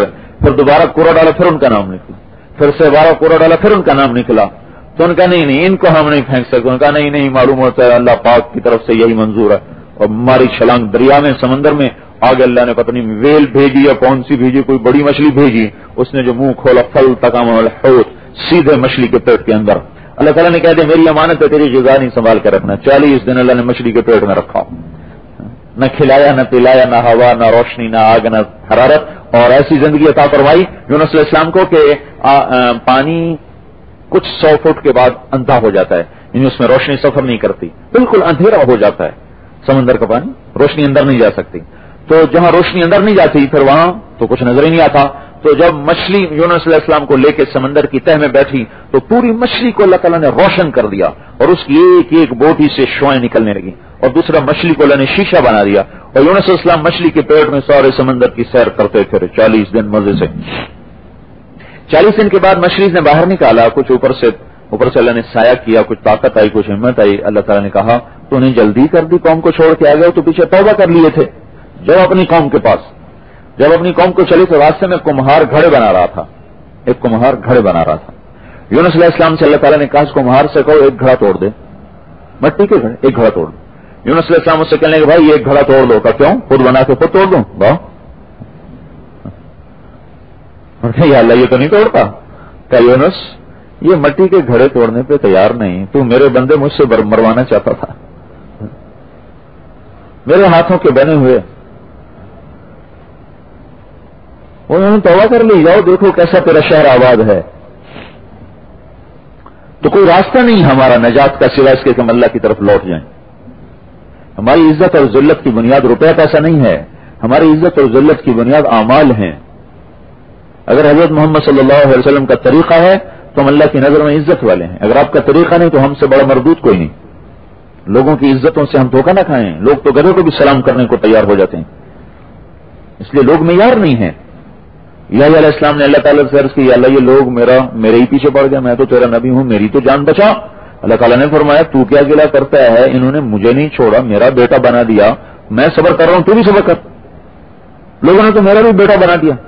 پھر دوبارہ کوڑا ڈالا پھر ان کا نام نکلا، پھر سے دوبارہ کوڑا ڈالا پھر ان کا نام نکلا، تو ان کا نہیں نہیں ان کو ہم نہیں پھینک سکتے، ان کا نہیں نہیں معلوم ہوتا ہے اللہ پاک کی طرف سے یہی منظور ہے، اور ہماری چھلانگ دریا میں سمندر میں آگے اللہ نے پتہ نہیں ویل بھیجی یا کون سی بھیجی، کوئی بڑی مچھلی بھیجی، اس نے جو منہ کھولا فل تقام الحوت سیدھے مچھلی کے پیٹ کے اندر، اللہ تعالیٰ نے کہہ دیا میری امانت ہے تیری غذا نہیں سنبھال کے رکھنا، چالیس دن اللہ نے مچھلی کے پیٹ میں رکھا، نہ کھلایا نہ پلایا، نہ ہوا نہ روشنی نہ آگ نہ حرارت، اور ایسی زندگی عطا فرمائی یونس علیہ السلام کو کہ آ, آ, پانی کچھ سو فٹ کے بعد اندھا ہو جاتا ہے، یعنی اس میں روشنی سفر نہیں کرتی، بالکل اندھیرا ہو جاتا ہے سمندر کا پانی، روشنی اندر نہیں جا سکتی، تو جہاں روشنی اندر نہیں جاتی پھر وہاں تو کچھ نظر ہی نہیں آتا، تو جب مچھلی یونس علیہ السلام کو لے کے سمندر کی تہ میں بیٹھی تو پوری مچھلی کو اللہ تعالیٰ نے روشن کر دیا، اور اس کی ایک ایک بوٹی سے شوائیں نکلنے لگی، اور دوسرا مچھلی کو اللہ نے شیشہ بنا دیا، اور یونس علیہ السلام مچھلی کے پیٹ میں سارے سمندر کی سیر کرتے پھر چالیس دن مزے سے۔ چالیس دن کے بعد مچھلی نے باہر نکالا، کچھ اوپر سے اوپر سے اللہ نے سایہ کیا، کچھ طاقت آئی، کچھ ہمت آئی، اللہ تعالیٰ نے کہا تو نے جلدی کر دی، قوم کو چھوڑ کے آ گئے تو پیچھے توبہ کر لیے تھے، جب اپنی قوم کے پاس جب اپنی قوم کو چلی تو راستے میں کمہار گھڑے بنا رہا تھا، ایک کمہار گھڑے بنا رہا تھا، یونس علیہ السلام سے اللہ تعالیٰ نے کہا اس کمہار سے کہو ایک گھڑا توڑ دے، مٹی کے گھڑے ایک گھڑا توڑ دو، یونس علیہ السلام اس سے کہنے کہ بھائی ایک گھڑا توڑ دو، کہ کیوں خود بنا کے خود توڑ دوں، واہ یا اللہ یہ تو نہیں توڑتا، کہ یونس یہ مٹی کے گھڑے توڑنے پہ تیار نہیں، تو میرے بندے مجھ سے مروانا چاہتا تھا، میرے ہاتھوں کے بنے ہوئے، انہوں نے توبہ کر لی، جاؤ دیکھو کیسا تیرا شہر آباد ہے، تو کوئی راستہ نہیں ہمارا نجات کا سوائے اس کے کہ ہم اللہ کی طرف لوٹ جائیں۔ ہماری عزت اور ذلت کی بنیاد روپیہ پیسہ نہیں ہے، ہماری عزت اور ذلت کی بنیاد اعمال ہیں۔ اگر حضرت محمد صلی اللہ علیہ وسلم کا طریقہ ہے تو ہم اللہ کی نظر میں عزت والے ہیں، اگر آپ کا طریقہ نہیں تو ہم سے بڑا مردود کوئی نہیں۔ لوگوں کی عزتوں سے ہم دھوکہ نہ کھائیں، لوگ تو گدھوں کو بھی سلام کرنے کو تیار ہو جاتے ہیں، اس لیے لوگ معیار نہیں ہیں۔ یحییٰ علیہ السلام نے اللہ تعالیٰ سے عرض کی یا اللہ یہ لوگ میرا میرے ہی پیچھے پڑ گئے، میں تو تیرا نبی ہوں، میری تو جان بچا۔ اللہ تعالیٰ نے فرمایا تو کیا گلہ کرتا ہے، انہوں نے مجھے نہیں چھوڑا، میرا بیٹا بنا دیا، میں صبر کر رہا ہوں تو بھی صبر کر، لوگوں نے تو میرا بھی بیٹا بنا دیا۔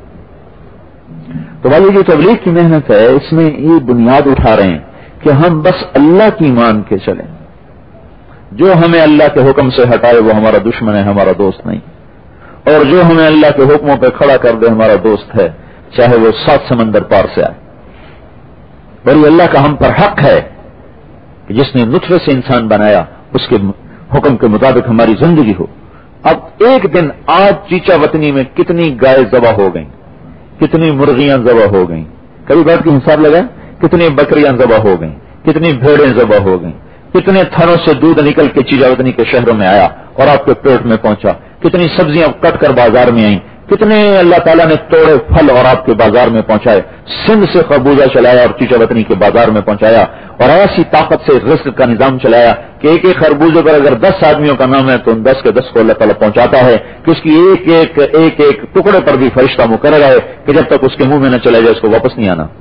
تو بھائی جو تبلیغ کی محنت ہے اس میں یہ بنیاد اٹھا رہے ہیں کہ ہم بس اللہ کی مان کے چلیں، جو ہمیں اللہ کے حکم سے ہٹائے وہ ہمارا دشمن ہے، ہمارا دوست نہیں، اور جو ہمیں اللہ کے حکموں پہ کھڑا کر دے ہمارا دوست ہے، چاہے وہ سات سمندر پار سے آئے۔ بڑی اللہ کا ہم پر حق ہے کہ جس نے نطفے سے انسان بنایا اس کے حکم کے مطابق ہماری زندگی ہو۔ اب ایک دن آج چیچا وطنی میں کتنی گائے ذبح ہو گئیں، کتنی مرغیاں ذبح ہو گئیں، کبھی بیٹھ کے حساب لگائیں، کتنی بکریاں ذبح ہو گئیں، کتنی بھیڑیں ذبح ہو گئیں، کتنے تھنوں سے دودھ نکل کے چیچا وطنی کے شہروں میں آیا اور آپ کے پیٹ میں پہنچا، کتنی سبزیاں کٹ کر بازار میں آئیں، کتنے اللہ تعالیٰ نے توڑے پھل اور آپ کے بازار میں پہنچائے، سندھ سے خربوزہ چلایا اور چیچا وطنی کے بازار میں پہنچایا، اور ایسی طاقت سے رزق کا نظام چلایا کہ ایک ایک خربوزے پر اگر دس آدمیوں کا نام ہے تو ان دس کے دس کو اللہ تعالیٰ پہنچاتا ہے کہ اس کی ایک ایک ایک ایک ٹکڑے پر بھی فرشتہ مقرر ہے کہ جب تک اس کے منہ میں نہ چلا جائے اس کو واپس نہیں آنا۔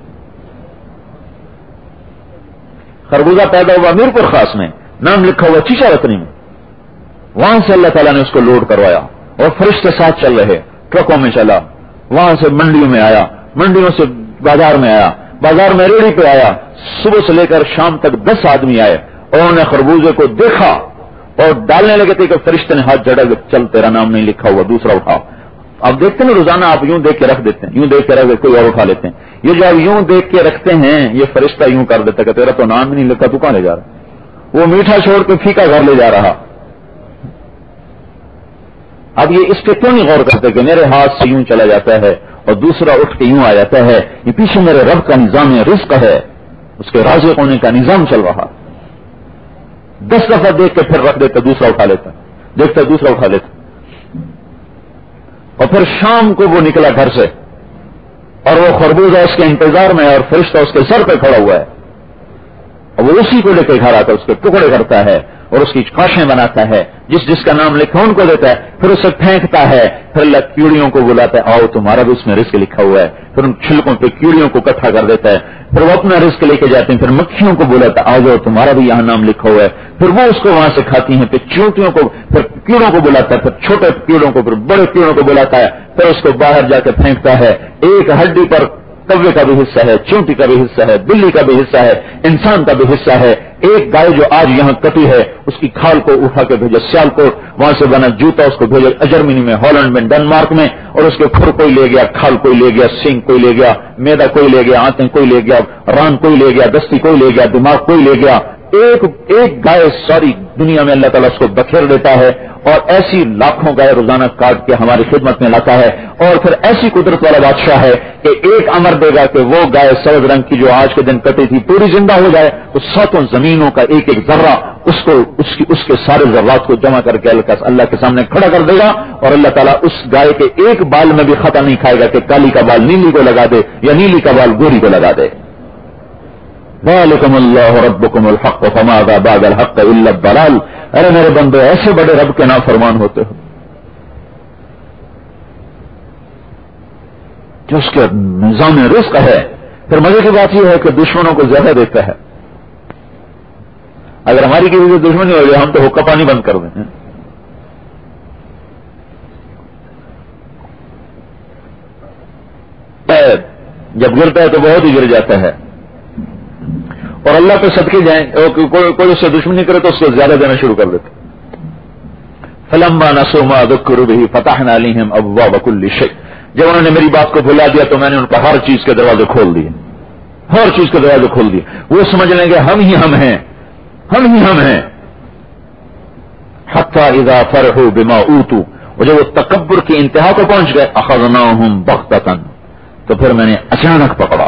خربوزہ پیدا ہوا میرپور خاص میں، نام لکھا ہوا چیچا وطنی میں، وہاں سے اللہ تعالیٰ نے اس کو لوڈ کروایا اور فرشتے ساتھ چل رہے، ٹرکوں میں چلا، وہاں سے منڈیوں میں آیا، منڈیوں سے بازار میں آیا، بازار میں ریڑھی پہ آیا، صبح سے لے کر شام تک دس آدمی آئے اور انہوں نے خربوزے کو دیکھا اور ڈالنے لگے تھے کہ فرشتے نے ہاتھ جڑا کہ چل تیرا نام نہیں لکھا ہوا، دوسرا اٹھا۔ اب دیکھتے ہیں روزانہ آپ یوں دیکھ کے رکھ دیتے ہیں، یوں دیکھ کے رکھ دیتے کوئی اور اٹھا لیتے ہیں، یہ جو آپ یوں دیکھ کے رکھتے ہیں یہ فرشتہ یوں کر دیتا کہ تیرا تو نام ہی نہیں لکھا، تو کہاں لے جا رہا، وہ میٹھا چھوڑ کے پھیکا گھر لے جا رہا۔ اب یہ اس پہ کیوں نہیں غور کرتے کہ میرے ہاتھ سے یوں چلا جاتا ہے اور دوسرا اٹھ کے یوں آ جاتا ہے، یہ پیچھے میرے رب کا نظام رزق ہے، اس کے رازق ہونے کا نظام چل رہا۔ دس دفعہ دیکھ کے پھر رکھ دیتا، دوسرا اٹھا لیتا، دیکھتا دوسرا اٹھا لیتا، اور پھر شام کو وہ نکلا گھر سے اور وہ خربوزہ اس کے انتظار میں اور فرشتہ اس کے سر پہ کھڑا ہوا ہے، اور وہ اسی کو لے کے گھر آتا ہے، اس کے ٹکڑے کرتا ہے اور اس کی کاشیں بناتا ہے، جس جس کا نام لکھا ان کو دیتا ہے، پھر اسے پھینکتا ہے، پھر اللہ کیڑیوں کو بلاتا ہے آؤ تمہارا بھی اس میں رزق لکھا ہوا ہے، پھر ان چھلکوں پہ کیڑیوں کو اکٹھا کر دیتا ہے، پھر وہ اپنا رزق لے کے جاتے ہیں، پھر مکھیوں کو بلاتا ہے آ جاؤ تمہارا بھی یہاں نام لکھا ہوا ہے، پھر وہ اس کو وہاں سے کھاتی ہیں، پھر چیونٹیوں کو پھر کیڑوں کو بلاتا ہے، پھر چھوٹے کیڑوں کو، پھر بڑے کیڑوں کو بلاتا ہے، پھر اس کو باہر جا کے پھینکتا ہے. ایک ہڈی پر کوے کا بھی حصہ ہے، چونٹی کا بھی حصہ ہے، بلی کا بھی حصہ ہے، انسان کا بھی حصہ ہے. ایک گائے جو آج یہاں کٹی ہے اس کی کھال کو اٹھا کے بھیجا سیال کو، وہاں سے بنا جوتا اس کو بھیجا جرمنی میں، ہالینڈ میں، ڈنمارک میں، اور اس کے کھر کوئی لے گیا، کھال کوئی لے گیا، سینگ کوئی لے گیا، میدا کوئی لے گیا، آنتیں کوئی لے گیا، ران کوئی لے گیا، دستی کوئی لے گیا، دماغ کوئی لے گیا. ایک ایک گائے ساری دنیا میں اللہ تعالیٰ اس کو بکھیر دیتا ہے، اور ایسی لاکھوں گائے روزانہ کاٹ کے ہماری خدمت میں لاتا ہے. اور پھر ایسی قدرت والا بادشاہ ہے کہ ایک امر دے گا کہ وہ گائے سبز رنگ کی جو آج کے دن کٹی تھی پوری زندہ ہو جائے، تو ساتوں زمینوں کا ایک ایک ذرہ اس کو اس کی اس کے سارے ذرات کو جمع کر کے اللہ کے سامنے کھڑا کر دے گا، اور اللہ تعالیٰ اس گائے کے ایک بال میں بھی خطا نہیں کھائے گا کہ کالی کا بال نیلی کو لگا دے یا نیلی کا بال گوری کو لگا دے. ذالکم اللہ ربکم الحق فماذا بعد الحق الا الضلال. ارے میرے بندو، ایسے بڑے رب کے نافرمان ہوتے ہو جو اس کے نظام رزق ہے. پھر مزے کی بات یہ ہے کہ دشمنوں کو زیادہ دیتا ہے. اگر ہماری کسی سے دشمنی ہو جائے ہم تو حقہ پانی بند کر دیں. جب گرتا ہے تو بہت ہی گر جاتا ہے، اور اللہ پہ صدقے جائیں، کوئی اس سے دشمنی کرے تو اس کو زیادہ دینا شروع کر دیتے. فلما نسوا ما ذکروا به فتحنا عليهم ابواب كل شيء. جب انہوں نے میری بات کو بھلا دیا تو میں نے ان کا ہر چیز کے دروازے کھول دیے، ہر چیز کے دروازے کھول دیے. وہ سمجھ لیں گے ہم ہی ہم ہیں، ہم ہی ہم ہیں. حتى اذا فرحوا بما اوتوا، اور جب وہ تکبر کی انتہا کو پہنچ گئے، اخذناهم بغتة، تو پھر میں نے اچانک پکڑا.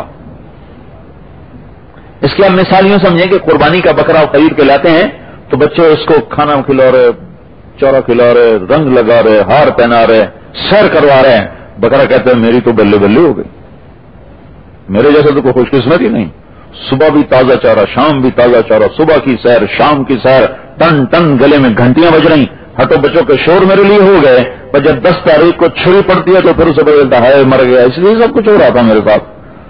اس کے ہم مثال یوں سمجھیں کہ قربانی کا بکرا خرید کے لاتے ہیں تو بچے اس کو کھانا کھلا رہے، چورا کھلا رہے، رنگ لگا رہے، ہار پہنا رہے، سیر کروا رہے ہیں. بکرا کہتے ہیں میری تو بلے بلے ہو گئی، میرے جیسا تو کوئی خوش قسمتی نہیں. صبح بھی تازہ چارہ، شام بھی تازہ چارہ، صبح کی سیر، شام کی سیر، ٹن ٹن گلے میں گھنٹیاں بج رہی. ہٹو بچوں کے شور میرے لیے ہو گئے، پر جب دس تاریخ کو چھری پڑتی ہے تو پھر اسے بدلتا ہے مر گیا. اس لیے سب کچھ ہو رہا تھا میرے ساتھ.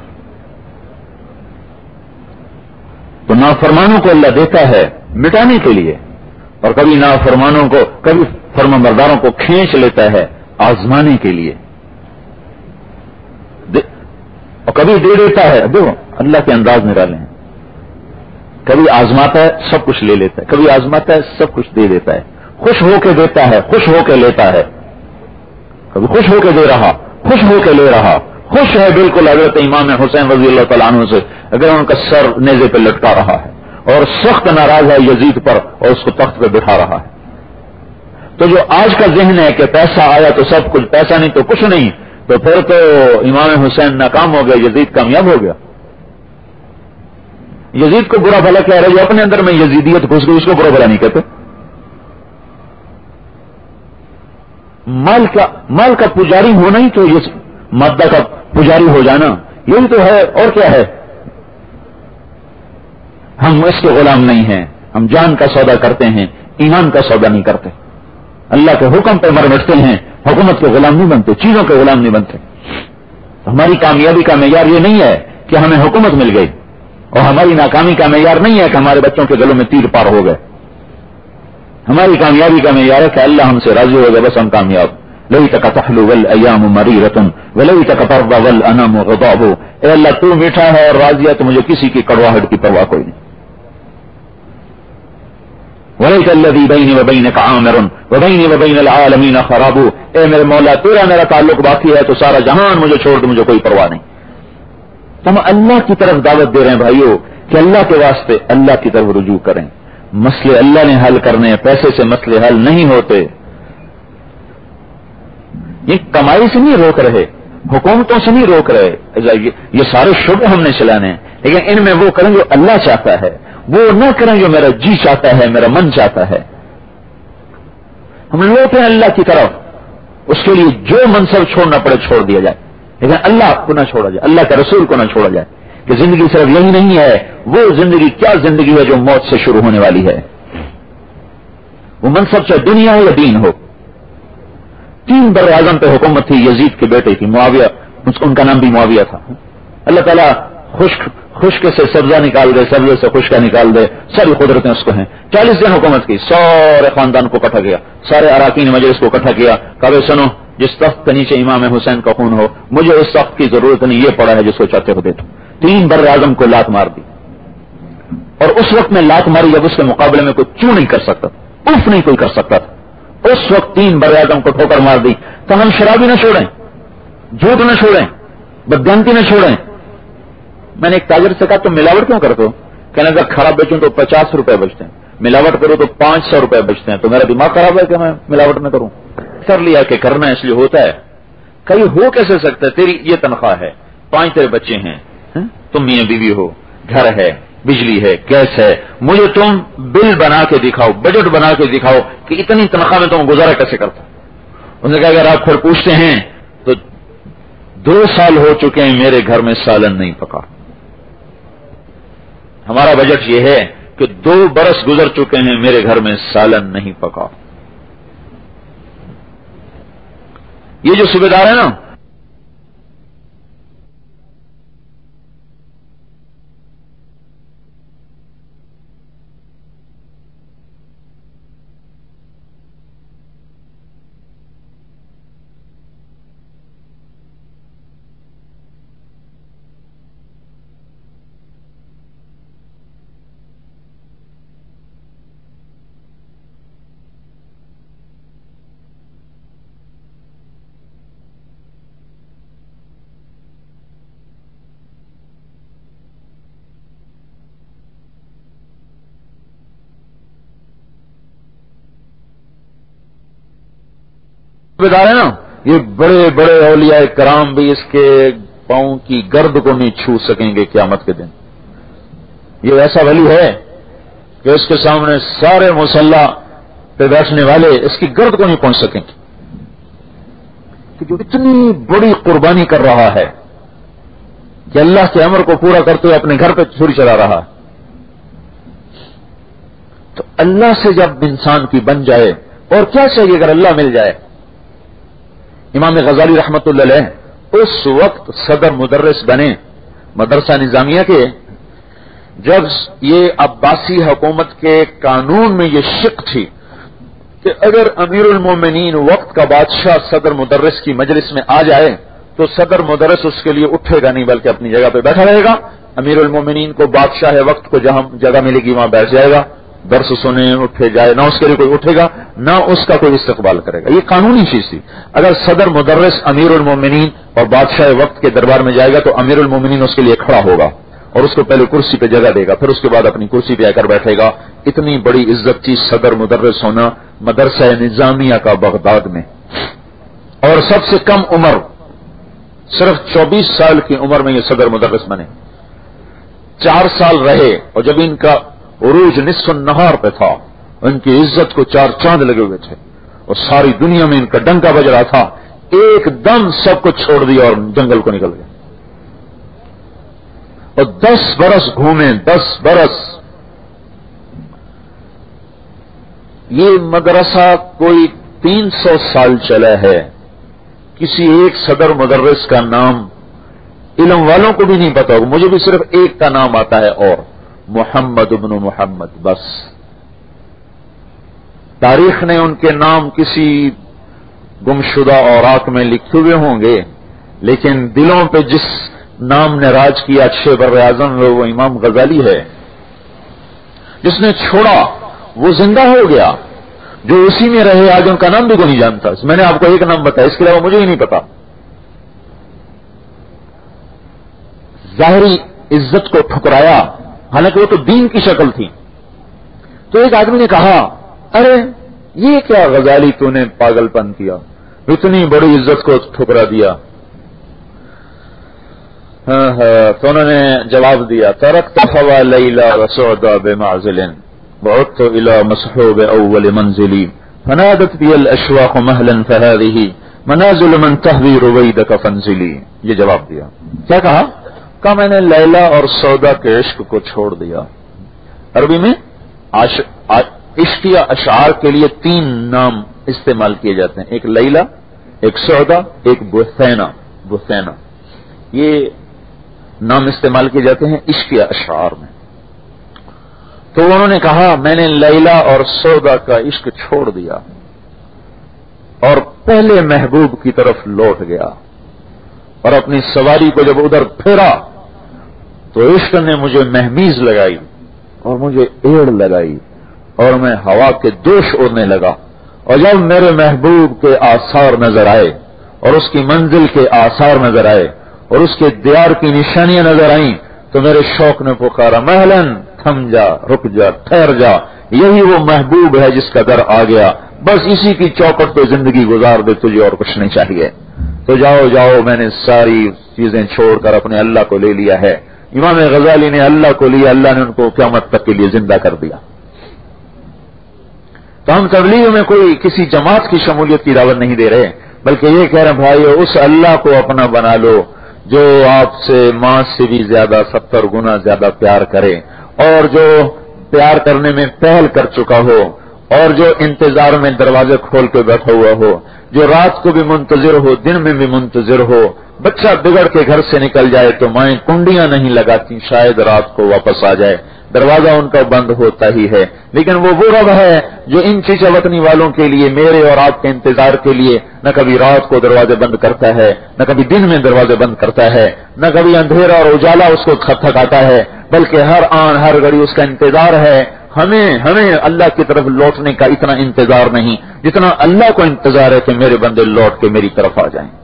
تو نافرمانوں کو اللہ دیتا ہے مٹانے کے لیے، اور کبھی نافرمانوں کو، کبھی فرمانبرداروں کو کھینچ لیتا ہے آزمانے کے لیے، اور کبھی دے دیتا ہے. دیکھو اللہ کے انداز نرالے ہیں. کبھی آزماتا ہے سب کچھ لے لیتا ہے، کبھی آزماتا ہے سب کچھ دے دیتا ہے. خوش ہو کے دیتا ہے، خوش ہو کے لیتا ہے. کبھی خوش ہو کے دے رہا، خوش ہو کے لے رہا. خوش ہے بالکل حضرت امام حسین رضی اللہ تعالیٰ عنہ سے، اگر ان کا سر نیزے پہ لٹکا رہا ہے، اور سخت ناراض ہے یزید پر اور اس کو تخت پہ بٹھا رہا ہے. تو جو آج کا ذہن ہے کہ پیسہ آیا تو سب کچھ، پیسہ نہیں تو کچھ نہیں، تو پھر تو امام حسین ناکام ہو گیا، یزید کامیاب ہو گیا. یزید کو برا بھلا کہہ رہے، جو اپنے اندر میں یزیدیت گھس گئی اس کو برا بھلا نہیں کہتے. مال کا مال کا پجاری ہونا ہی تو یہ مادہ کا پجاری ہو جانا یہی تو ہے، اور کیا ہے. ہم اس کے غلام نہیں ہیں، ہم جان کا سودا کرتے ہیں، ایمان کا سودا نہیں کرتے. اللہ کے حکم پہ مر مٹتے ہیں، حکومت کے غلام نہیں بنتے، چیزوں کے غلام نہیں بنتے. ہماری کامیابی کا معیار یہ نہیں ہے کہ ہمیں حکومت مل گئی، اور ہماری ناکامی کا معیار نہیں ہے کہ ہمارے بچوں کے گلوں میں تیر پار ہو گئے. ہماری کامیابی کا معیار ہے کہ اللہ ہم سے راضی ہو گئے، بس ہم کامیاب. لیتک تحلو والايام مريرة ولیتک ترضى والانام غضاب. اے اللہ تو میٹھا ہے اور راضی ہے تو مجھے کسی کی کڑواہٹ کی پرواہ کوئی نہیں. ولیک الذی بینی وبینک عامر وبینی وبین العالمین خراب. اے میرے مولا تیرا میرا تعلق باقی ہے تو سارا جہان مجھے چھوڑ دے، مجھے کوئی پرواہ نہیں. ہم اللہ کی طرف دعوت دے رہے ہیں بھائیو کہ اللہ کے واسطے اللہ کی طرف رجوع کریں. مسئلے اللہ نے حل کرنے، پیسے سے مسئلے حل نہیں ہوتے. یہ کمائی سے نہیں روک رہے، حکومتوں سے نہیں روک رہے، یہ سارے شعبے ہم نے چلانے ہیں، لیکن ان میں وہ کریں جو اللہ چاہتا ہے، وہ نہ کریں جو میرا جی چاہتا ہے، میرا من چاہتا ہے. ہم لوٹے ہیں اللہ کی طرف، اس کے لیے جو منصب چھوڑنا پڑے چھوڑ دیا جائے، لیکن اللہ کو نہ چھوڑا جائے، اللہ کے رسول کو نہ چھوڑا جائے. کہ زندگی صرف یہی نہیں ہے، وہ زندگی کیا زندگی ہے جو موت سے شروع ہونے والی ہے. وہ منصب چاہے دنیا ہو یا دین ہو. تین بر اعظم پہ حکومت تھی، یزید کے بیٹے تھی معاویہ، ان کا نام بھی معاویہ تھا. اللہ تعالیٰ خوش خشک سے سبزہ نکال دے، سبزے سے خشکا نکال دے، ساری قدرتیں اس کو ہیں. چالیس دن حکومت کی، سارے خاندان کو اکٹھا کیا، سارے اراکین مجلس کو اکٹھا کیا، کہا سنو جس تخت کے نیچے امام حسین کا خون ہو، مجھے اس تخت کی ضرورت نہیں، یہ پڑا ہے جس کو چاہتے ہو دے دو. تین بر اعظم کو لات مار دی، اور اس وقت میں لات ماری جب اس کے مقابلے میں کوئی چوں نہیں کر سکتا، اف نہیں کوئی کر سکتا تھا. اس وقت تین بر اعظم کو ٹھوکر مار دی. تو ہم شرابی نہ چھوڑیں، جھوٹ نہ چھوڑیں، بدگنتی نہ چھوڑیں. میں نے ایک تاجر سے کہا تم ملاوٹ کیوں کرتے ہو؟ کہنے لگا خراب بیچوں تو پچاس روپے بچتے ہیں، ملاوٹ کرو تو پانچ سو روپے بچتے ہیں. تو میرا دماغ خراب ہے کہ میں ملاوٹ نہ کروں. کر لیا کہ کرنا اس لیے ہوتا ہے. کہیں ہو کیسے سکتا ہے؟ تیری یہ تنخواہ ہے، پانچ تیرے بچے ہیں، تم میاں بیوی ہو، گھر ہے، بجلی ہے، گیس ہے، مجھے تم بل بنا کے دکھاؤ، بجٹ بنا کے دکھاؤ کہ اتنی تنخواہ میں تم گزارا کیسے کرتا. انہوں نے کہا اگر آپ پھر پوچھتے ہیں تو دو سال ہو چکے ہیں میرے گھر میں سالن نہیں پکا. ہمارا بجٹ یہ ہے کہ دو برس گزر چکے ہیں میرے گھر میں سالن نہیں پکا. یہ جو صوبے دار ہے نا، صوبےدار ہے نا، یہ بڑے بڑے اولیاء کرام بھی اس کے پاؤں کی گرد کو نہیں چھو سکیں گے قیامت کے دن. یہ ایسا ولی ہے کہ اس کے سامنے سارے مصلی پہ بیٹھنے والے اس کی گرد کو نہیں پہنچ سکیں گے، کہ جو اتنی بڑی قربانی کر رہا ہے کہ اللہ کے امر کو پورا کرتے ہوئے اپنے گھر پہ چھری چلا رہا ہے. تو اللہ سے جب انسان کی بن جائے، اور کیا چاہیے اگر اللہ مل جائے. امام غزالی رحمت اللہ علیہ اس وقت صدر مدرس بنے مدرسہ نظامیہ کے جب یہ عباسی حکومت کے قانون میں یہ شق تھی کہ اگر امیر المومنین وقت کا بادشاہ صدر مدرس کی مجلس میں آ جائے تو صدر مدرس اس کے لیے اٹھے گا نہیں بلکہ اپنی جگہ پہ بیٹھا رہے گا. امیر المومنین کو بادشاہ وقت کو جہاں جگہ ملے گی وہاں بیٹھ جائے گا، درس سنے اٹھے جائے، نہ اس کے لیے کوئی اٹھے گا نہ اس کا کوئی استقبال کرے گا. یہ قانونی چیز تھی. اگر صدر مدرس امیر المومنین اور بادشاہ وقت کے دربار میں جائے گا تو امیر المومنین اس کے لیے کھڑا ہوگا اور اس کو پہلے کرسی پہ جگہ دے گا، پھر اس کے بعد اپنی کرسی پہ آ کر بیٹھے گا. اتنی بڑی عزت تھی صدر مدرس ہونا مدرسہ نظامیہ کا بغداد میں. اور سب سے کم عمر صرف چوبیس سال کی عمر میں یہ صدر مدرس بنے. چار سال رہے اور جب ان کا عروج نصف النہار پہ تھا ان کی عزت کو چار چاند لگے ہوئے تھے اور ساری دنیا میں ان کا ڈنکا بج رہا تھا. ایک دم سب کو چھوڑ دیا اور جنگل کو نکل گئے اور دس برس گھومے. دس برس یہ مدرسہ کوئی تین سو سال چلا ہے. کسی ایک صدر مدرس کا نام علم والوں کو بھی نہیں پتا ہوگا، مجھے بھی صرف ایک کا نام آتا ہے اور محمد ابن محمد. بس تاریخ نے ان کے نام کسی گمشدہ اوراق میں لکھے ہوئے ہوں گے، لیکن دلوں پہ جس نام نے راج کیا اچھے بر اعظم وہ امام غزالی ہے. جس نے چھوڑا وہ زندہ ہو گیا، جو اسی میں رہے آج ان کا نام بھی کو نہیں جانتا. میں نے آپ کو ایک نام بتایا، اس کے علاوہ مجھے ہی نہیں پتا. ظاہری عزت کو ٹھکرایا، حالانکہ وہ تو دین کی شکل تھی. تو ایک آدمی نے کہا ارے یہ کیا غزالی تو نے پاگل پن کیا، اتنی بڑی عزت کو ٹھکرا دیا. ہاں ہاں تو انہوں نے جواب دیا ترکت خوا لیلا وسعدا بمعزل بعدت الى مسحوب اول منزلی فنادت بی الاشواق مهلا فهذه منازل من تهوی رویدک فانزلی. یہ جواب دیا. کیا کہا؟ کہا میں نے لیلا اور سودا کے عشق کو چھوڑ دیا. عربی میں عشقیہ اشعار کے لیے تین نام استعمال کیے جاتے ہیں، ایک لیلا، ایک سودا، ایک بثینا. بثینا یہ نام استعمال کیے جاتے ہیں عشق اشعار میں. تو انہوں نے کہا میں نے لیلا اور سودا کا عشق چھوڑ دیا اور پہلے محبوب کی طرف لوٹ گیا، اور اپنی سواری کو جب ادھر پھیرا تو عشق نے مجھے مہمیز لگائی اور مجھے ایڑ لگائی اور میں ہوا کے دوش اڑنے لگا، اور جب میرے محبوب کے آثار نظر آئے اور اس کی منزل کے آثار نظر آئے اور اس کے دیار کی نشانیاں نظر آئیں تو میرے شوق نے پکارا مہلن، تھم جا، رک جا، ٹھہر جا، یہی وہ محبوب ہے جس کا در آ گیا، بس اسی کی چوکٹ پہ زندگی گزار دے، تجھے اور کچھ نہیں چاہیے. تو جاؤ جاؤ، میں نے ساری چیزیں چھوڑ کر اپنے اللہ کو لے لیا ہے. امام غزالی نے اللہ کو لیا، اللہ نے ان کو قیامت تک کے لیے زندہ کر دیا. تو ہم تبلیغ میں کوئی کسی جماعت کی شمولیت کی دعوت نہیں دے رہے، بلکہ یہ کہہ رہے ہیں بھائیو اس اللہ کو اپنا بنا لو جو آپ سے ماں سے بھی زیادہ ستر گنا زیادہ پیار کرے، اور جو پیار کرنے میں پہل کر چکا ہو، اور جو انتظار میں دروازے کھول کے بیٹھا ہوا ہو، جو رات کو بھی منتظر ہو، دن میں بھی منتظر ہو. بچہ بگڑ کے گھر سے نکل جائے تو مائیں کنڈیاں نہیں لگاتی، شاید رات کو واپس آ جائے، دروازہ ان کا بند ہوتا ہی ہے. لیکن وہ وہ رب ہے جو ان چیچا وطنی والوں کے لیے، میرے اور آپ کے انتظار کے لیے نہ کبھی رات کو دروازے بند کرتا ہے، نہ کبھی دن میں دروازے بند کرتا ہے، نہ کبھی اندھیرا اور اجالا اس کو تھکاتا ہے، بلکہ ہر آن ہر گھڑی اس کا انتظار ہے. ہمیں ہمیں اللہ کی طرف لوٹنے کا اتنا انتظار نہیں جتنا اللہ کو انتظار ہے کہ میرے بندے لوٹ کے میری طرف آ جائیں.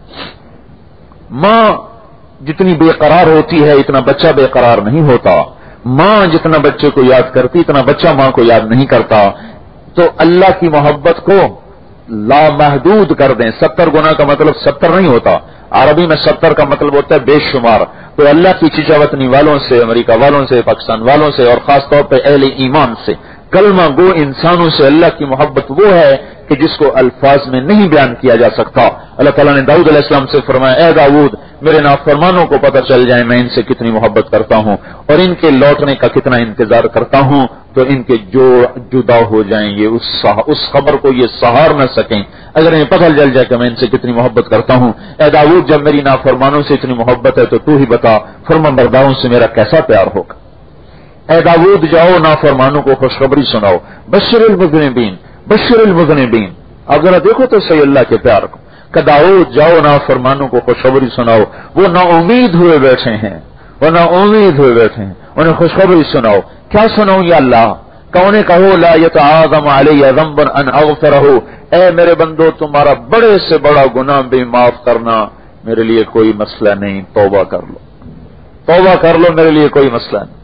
ماں جتنی بے قرار ہوتی ہے اتنا بچہ بے قرار نہیں ہوتا. ماں جتنا بچے کو یاد کرتی اتنا بچہ ماں کو یاد نہیں کرتا. تو اللہ کی محبت کو لامحدود کر دیں. ستر گنا کا مطلب ستر نہیں ہوتا، عربی میں ستر کا مطلب ہوتا ہے بے شمار. تو اللہ کی چچا وطنی والوں سے، امریکہ والوں سے، پاکستان والوں سے، اور خاص طور پہ اہل ایمان سے، کلمہ گو انسانوں سے اللہ کی محبت وہ ہے کہ جس کو الفاظ میں نہیں بیان کیا جا سکتا. اللہ تعالیٰ نے داؤد علیہ السلام سے فرمایا اے داؤد میرے نافرمانوں کو پتہ چل جائے میں ان سے کتنی محبت کرتا ہوں اور ان کے لوٹنے کا کتنا انتظار کرتا ہوں، تو ان کے جو جدا ہو جائیں گے اس اس خبر کو یہ سہار نہ سکیں اگر انہیں پتہ چل جائے کہ میں ان سے کتنی محبت کرتا ہوں. اے داؤد جب میری نافرمانوں سے اتنی محبت ہے تو تو ہی بتا فرمانبرداروں سے میرا کیسا پیار ہوگا. اے داؤد جاؤ نافرمانوں کو خوشخبری سناؤ، بشر المذنبین بشر المذنبین. اب ذرا دیکھو تو صحیح اللہ کے پیار کو کہ داؤد جاؤ نافرمانوں کو خوشخبری سناؤ، وہ نا امید ہوئے بیٹھے ہیں، وہ نا امید ہوئے بیٹھے ہیں، انہیں خوشخبری سناؤ. کیا سناؤں یا اللہ؟ کہنے کہو لا یتعاظم علی ذنبا ان اغفرہ، اے میرے بندو تمہارا بڑے سے بڑا گناہ بھی معاف کرنا میرے لیے کوئی مسئلہ نہیں، توبہ کر لو، توبہ کر لو، میرے لیے کوئی مسئلہ نہیں.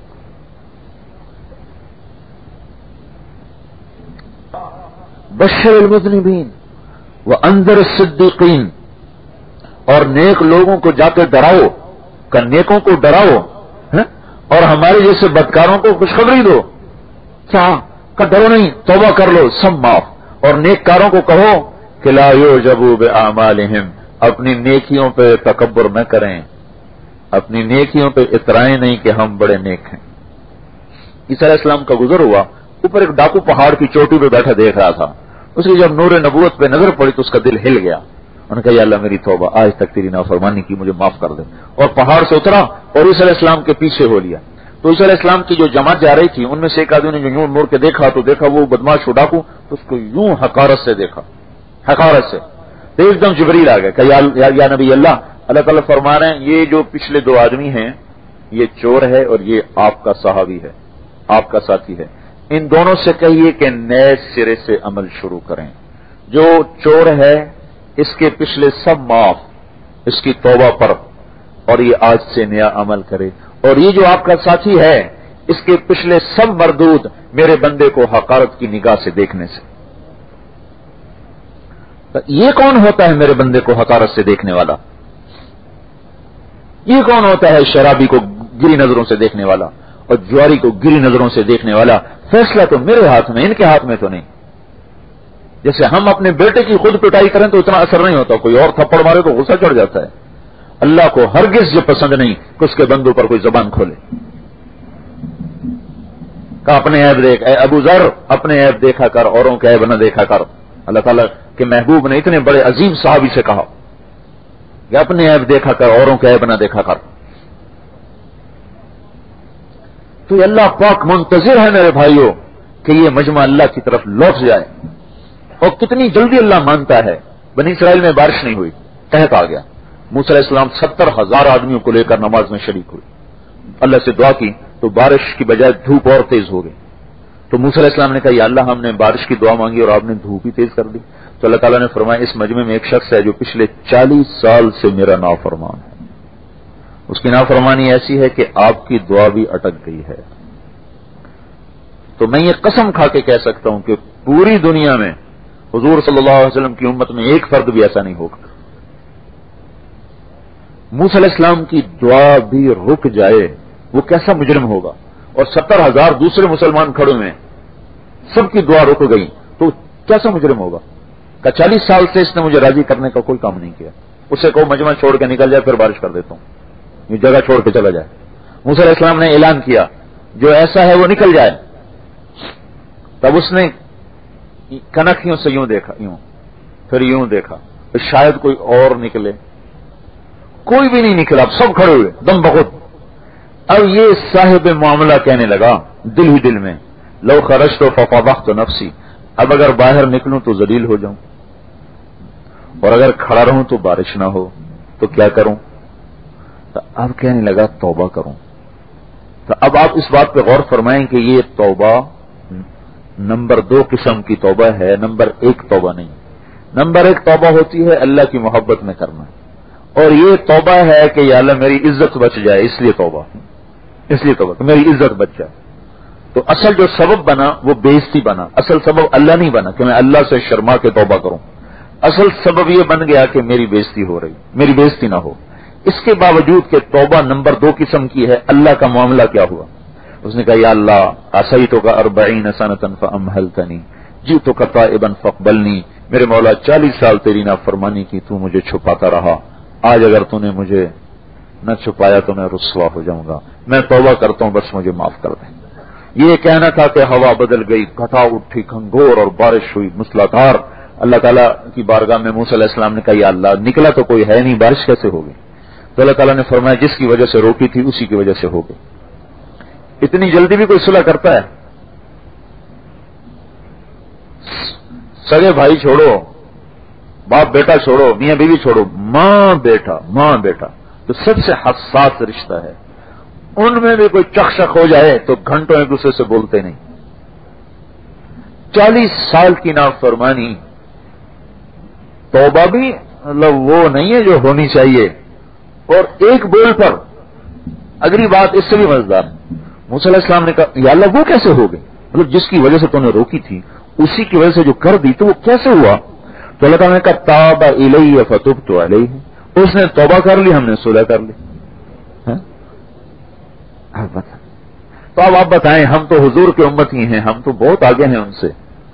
بشر المذنبین وانذر الصدیقین، اور نیک لوگوں کو جا کے ڈراؤ کہ نیکوں کو ڈراؤ اور ہمارے جیسے بدکاروں کو خوشخبری دو. کیا کہ ڈرو نہیں، توبہ کر لو، سب معاف. اور نیک کاروں کو کہو کہ لا یعجبوا باعمالہم، اپنی نیکیوں پہ تکبر نہ کریں، اپنی نیکیوں پہ اترائیں نہیں کہ ہم بڑے نیک ہیں. عیسیٰ علیہ السلام کا گزر ہوا، اوپر ایک ڈاکو پہاڑ کی چوٹی پہ بیٹھا دیکھ رہا تھا. اس کی جب نور نبوت پہ نظر پڑی تو اس کا دل ہل گیا. انہوں نے کہا یا اللہ میری توبہ، آج تک تیری نافرمانی کی، مجھے معاف کر دے. اور پہاڑ سے اترا اور عیسیٰ علیہ السلام کے پیچھے ہو لیا. تو عیسیٰ علیہ السلام کی جو جماعت جا رہی تھی ان میں سے ایک آدمی نے جو یوں مڑ کے دیکھا تو دیکھا وہ بدماش ڈاکو، تو اس کو یوں حقارت سے دیکھا، حقارت سے. تو ایک دم جبریل آ گیا کہ یا, یا, یا نبی اللہ، اللہ تعالیٰ فرما رہے ہیں یہ جو پچھلے دو آدمی ہیں یہ چور ہے اور یہ آپ کا صحابی ہے، آپ کا ساتھی ہے. ان دونوں سے کہیے کہ نئے سرے سے عمل شروع کریں. جو چور ہے اس کے پچھلے سب معاف، اس کی توبہ پر، اور یہ آج سے نیا عمل کرے. اور یہ جو آپ کا ساتھی ہے اس کے پچھلے سب مردود میرے بندے کو حقارت کی نگاہ سے دیکھنے سے. یہ کون ہوتا ہے میرے بندے کو حقارت سے دیکھنے والا؟ یہ کون ہوتا ہے شرابی کو گری نظروں سے دیکھنے والا اور جواری کو گری نظروں سے دیکھنے والا؟ فیصلہ تو میرے ہاتھ میں، ان کے ہاتھ میں تو نہیں. جیسے ہم اپنے بیٹے کی خود پٹائی کریں تو اتنا اثر نہیں ہوتا، کوئی اور تھپڑ مارے تو غصہ چڑھ جاتا ہے. اللہ کو ہرگز یہ پسند نہیں کہ اس کے بندوں پر کوئی زبان کھولے. کہا اپنے عیب دیکھ، اے ابو ذر اپنے عیب دیکھا کر، اوروں کے عیب نہ دیکھا کر. اللہ تعالیٰ کے محبوب نے اتنے بڑے عظیم صحابی سے کہا کہ اپنے عیب دیکھا کر، اوروں کے عیب نہ دیکھا کر. تو یہ اللہ پاک منتظر ہے میرے بھائیوں کہ یہ مجمع اللہ کی طرف لوٹ جائے. اور کتنی جلدی اللہ مانتا ہے. بنی اسرائیل میں بارش نہیں ہوئی, قحط آ گیا. موسیٰ علیہ السلام ستر ہزار آدمیوں کو لے کر نماز میں شریک ہوئے. اللہ سے دعا کی تو بارش کی بجائے دھوپ اور تیز ہو گئی. تو موسیٰ علیہ السلام نے کہا یا اللہ ہم نے بارش کی دعا مانگی اور آپ نے دھوپ ہی تیز کر دی. تو اللہ تعالیٰ نے فرمایا اس مجمع میں ایک شخص ہے جو پچھلے چالیس سال سے میرا نافرمان ہے. اس کی نافرمانی ایسی ہے کہ آپ کی دعا بھی اٹک گئی ہے. تو میں یہ قسم کھا کے کہہ سکتا ہوں کہ پوری دنیا میں حضور صلی اللہ علیہ وسلم کی امت میں ایک فرد بھی ایسا نہیں ہوگا. موسیٰ علیہ السلام کی دعا بھی رک جائے وہ کیسا مجرم ہوگا. اور ستر ہزار دوسرے مسلمان کھڑے ہوئے سب کی دعا رک گئی تو کیسا مجرم ہوگا. کہ چالیس سال سے اس نے مجھے راضی کرنے کا کوئی کام نہیں کیا. اسے کہو مجمع چھوڑ کے نکل جائے پھر بارش کر دیتا ہوں, یہ جگہ چھوڑ کے چلا جائے. موسیٰ علیہ السلام نے اعلان کیا جو ایسا ہے وہ نکل جائے. تب اس نے کنکھیوں سے یوں دیکھا, یوں پھر یوں دیکھا, پھر شاید کوئی اور نکلے. کوئی بھی نہیں نکلا, اب سب کھڑے ہوئے دم بخود. اب یہ صاحب معاملہ کہنے لگا دل ہی دل میں لو خرجت ففضحت نفسی, اب اگر باہر نکلوں تو ذلیل ہو جاؤں اور اگر کھڑا رہوں تو بارش نہ ہو تو کیا کروں. تو اب کہنے لگا توبہ کروں. تو اب آپ اس بات پہ غور فرمائیں کہ یہ توبہ نمبر دو قسم کی توبہ ہے, نمبر ایک توبہ نہیں. نمبر ایک توبہ ہوتی ہے اللہ کی محبت میں کرنا, اور یہ توبہ ہے کہ یا اللہ میری عزت بچ جائے اس لیے توبہ, اس لیے توبہ کہ میری عزت بچ جائے. تو اصل جو سبب بنا وہ بے عزتی بنا, اصل سبب اللہ نہیں بنا کہ میں اللہ سے شرما کے توبہ کروں. اصل سبب یہ بن گیا کہ میری بے عزتی ہو رہی, میری بے عزتی نہ ہو. اس کے باوجود کہ توبہ نمبر دو قسم کی ہے, اللہ کا معاملہ کیا ہوا. اس نے کہا یا اللہ عصیتک اربعین سنۃ فامہلتنی جئتک تائبا فاقبلنی, میرے مولا چالیس سال تیری نافرمانی کی, تو مجھے چھپاتا رہا, آج اگر تو نے مجھے نہ چھپایا تو میں رسوا ہو جاؤں گا, میں توبہ کرتا ہوں بس مجھے معاف کر دیں. یہ کہنا تھا کہ ہوا بدل گئی, گھٹا اٹھی گھنگور اور بارش ہوئی موسلادھار. اللہ تعالیٰ کی بارگاہ میں موسیٰ علیہ السلام نے کہا یا اللہ نکلا تو کوئی ہے نہیں, بارش کیسے ہوگی. تو اللہ تعالیٰ نے فرمایا جس کی وجہ سے روکی تھی اسی کی وجہ سے ہو گئی. اتنی جلدی بھی کوئی صلح کرتا ہے؟ سگے بھائی چھوڑو, باپ بیٹا چھوڑو, میاں بیوی چھوڑو, ماں بیٹا ماں بیٹا تو سب سے حساس رشتہ ہے. ان میں بھی کوئی چکشک ہو جائے تو گھنٹوں ایک دوسرے سے بولتے نہیں. چالیس سال کی نافرمانی, توبہ بھی مطلب وہ نہیں ہے جو ہونی چاہیے, اور ایک بول پر اگلی بات اس سے بھی مزیدار. موسیٰ علیہ السلام نے کہا یا اللہ وہ کیسے ہو گئے, مطلب جس کی وجہ سے تو نے روکی تھی اسی کی وجہ سے جو کر دی تو وہ کیسے ہوا. تو اللہ تعالیٰ نے کہا تاب الیہ فتبت علیہ, اس نے توبہ کر لی, ہم نے صلح کر لی. تو اب آپ بتائیں, ہم تو حضور کے امت ہی ہیں, ہم تو بہت آگے ہیں ان سے,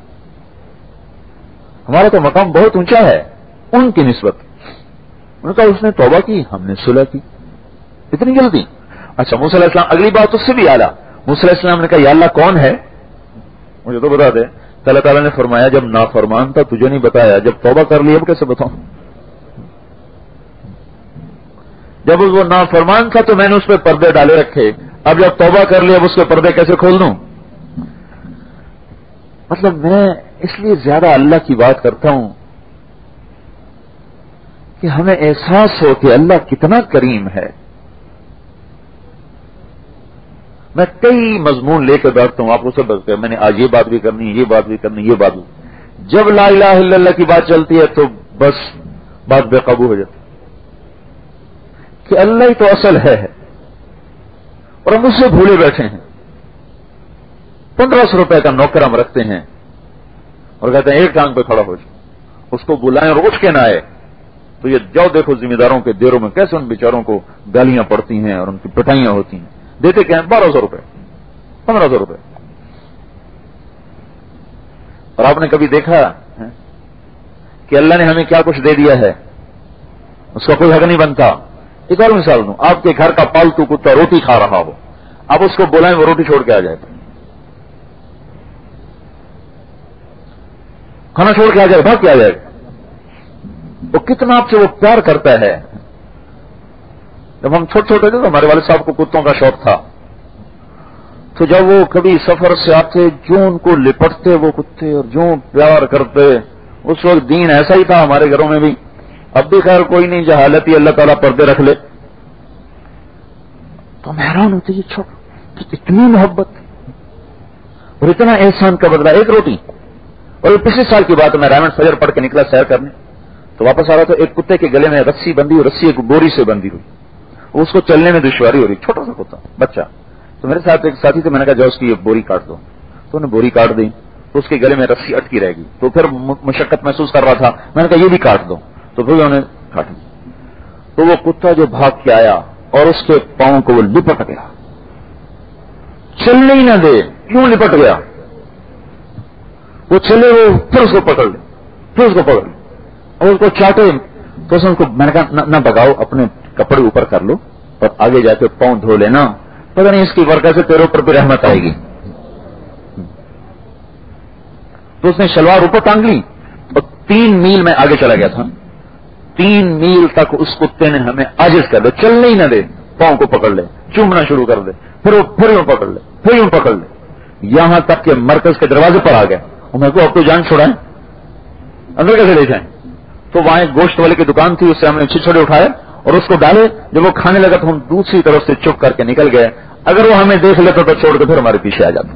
ہمارا تو مقام بہت اونچا ہے ان کی نسبت. انہوں نے کہا اس نے توبہ کی, ہم نے صلح کی, اتنی جلدی. اچھا موسیٰ علیہ السلام اگلی بات اس سے بھی اعلیٰ. موسیٰ علیہ السلام نے کہا یا اللہ کون ہے مجھے تو بتا دے. تو اللہ تعالیٰ نے فرمایا جب نافرمان تھا تجھے نہیں بتایا, جب توبہ کر لی اب کیسے بتاؤں. جب وہ نافرمان تھا تو میں نے اس پہ پردے ڈالے رکھے, اب جب توبہ کر لی اب اس کے پردے کیسے کھول دوں. مطلب میں اس لیے زیادہ اللہ کی بات کرتا ہوں کہ ہمیں احساس ہو کہ اللہ کتنا کریم ہے. میں کئی مضمون لے کے بیٹھتا ہوں, آپ اسے بتاتے میں نے آج یہ بات بھی کرنی ہے, یہ بات بھی کرنی, یہ بات بھی. جب لا الہ الا اللہ کی بات چلتی ہے تو بس بات بے قابو ہو جاتی کہ اللہ ہی تو اصل ہے, اور ہم اس سے بھولے بیٹھے ہیں. پندرہ سو روپے کا نوکر ہم رکھتے ہیں اور کہتے ہیں ایک ٹانگ پہ کھڑا ہو جائے, اس کو بلائیں اور اٹھ کے نہ آئے تو یہ جاؤ دیکھو ذمہ داروں کے دیروں میں کیسے ان بیچاروں کو گالیاں پڑتی ہیں اور ان کی پٹائیاں ہوتی ہیں. دیتے کیا ہیں بارہ سو روپے, پندرہ سو روپے. اور آپ نے کبھی دیکھا کہ اللہ نے ہمیں کیا کچھ دے دیا ہے, اس کا کوئی حق نہیں بنتا. ایک اور مثال دوں, آپ کے گھر کا پالتو کتا روٹی کھا رہا ہو, آپ اس کو بلائیں وہ روٹی چھوڑ کے آ جائے, کھانا چھوڑ کے آ جائے, بھاگ کے آ جائے. وہ کتنا آپ سے وہ پیار کرتا ہے. جب ہم چھوٹے چھوٹے تھے تو ہمارے والد صاحب کو کتوں کا شوق تھا, تو جب وہ کبھی سفر سے آتے جو ان کو لپٹتے وہ کتے اور جو پیار کرتے، اس وقت دین ایسا ہی تھا ہمارے گھروں میں بھی، اب بھی خیر کوئی نہیں، جہالت ہی اللہ تعالیٰ پردے رکھ لے. تو ہم حیران ہوتے یہ چھوٹ اتنی محبت اور اتنا احسان کا بدلہ، ایک روٹی. اور پچھلے سال کی بات ہے، میں رائمنڈ فجر پڑھ کے نکلا سیر کرنے، تو واپس آ رہا تو ایک کتے کے گلے میں رسی بندی ہوئی، رسی ایک بوری سے بندی ہوئی، اس کو چلنے میں دشواری ہو رہی، چھوٹا سا کتا بچہ. تو میرے ساتھ ایک ساتھی تھے، میں نے کہا جاؤ اس کی یہ بوری کاٹ دو، تو انہوں نے بوری کاٹ دی، تو اس کے گلے میں رسی اٹکی رہ گئی. تو پھر مشقت محسوس کر رہا تھا، میں نے کہا یہ بھی کاٹ دو، تو پھر انہوں نے کاٹ دی. تو وہ کتا جو بھاگ کے آیا اور اس کے پاؤں کو وہ لپٹ گیا، چلنے ہی نہ دے، کیوں لپٹ گیا؟ وہ چلے، وہ پھر اس کو پکڑ لے، پھر اس کو پکڑ لے اور اس کو چاٹے. تو اس نے کو میں نے کہا نہ بگاؤ، اپنے کپڑے اوپر کر لو اور آگے جا کے پاؤں دھو لینا، پتہ نہیں اس کی برکت سے تیرے اوپر بھی رحمت آئے گی. تو اس نے شلوار اوپر ٹانگ لی اور تین میل میں آگے چلا گیا تھا. تین میل تک اس کتے نے ہمیں عاجز کر دے، چلنے ہی نہ دے، پاؤں کو پکڑ لے، چومنا شروع کر دے، پھر وہ پھر یوں پکڑ لے، پھر یوں پکڑ لے، یہاں تک کہ مرکز کے دروازے پر آ گئے. اور میں کو اب تو جان چھوڑائیں، اندر کیسے لے جائیں؟ تو وہاں ایک گوشت والے کی دکان تھی، اس سے ہم نے چھوٹے اٹھائے اور اس کو ڈالے. جب وہ کھانے لگا تو ہم دوسری طرف سے چپ کر کے نکل گئے. اگر وہ ہمیں دیکھ لیتا تو چھوڑ کے پھر ہمارے پیچھے آ جاتا.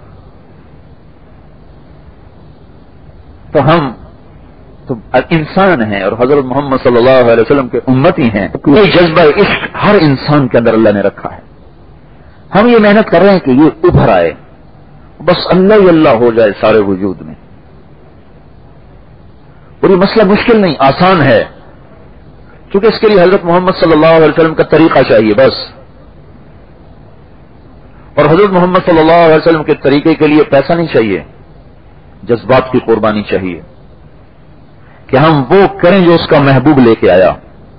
تو ہم تو انسان ہیں اور حضرت محمد صلی اللہ علیہ وسلم کے امتی ہیں. یہ جذبہ عشق ہر انسان کے اندر اللہ نے رکھا ہے. ہم یہ محنت کر رہے ہیں کہ یہ ابھر آئے، بس اللہ ہی اللہ ہو جائے سارے وجود میں. اور یہ مسئلہ مشکل نہیں، آسان ہے، کیونکہ اس کے لیے حضرت محمد صلی اللہ علیہ وسلم کا طریقہ چاہیے بس. اور حضرت محمد صلی اللہ علیہ وسلم کے طریقے کے لیے پیسہ نہیں چاہیے، جذبات کی قربانی چاہیے کہ ہم وہ کریں جو اس کا محبوب لے کے آیا،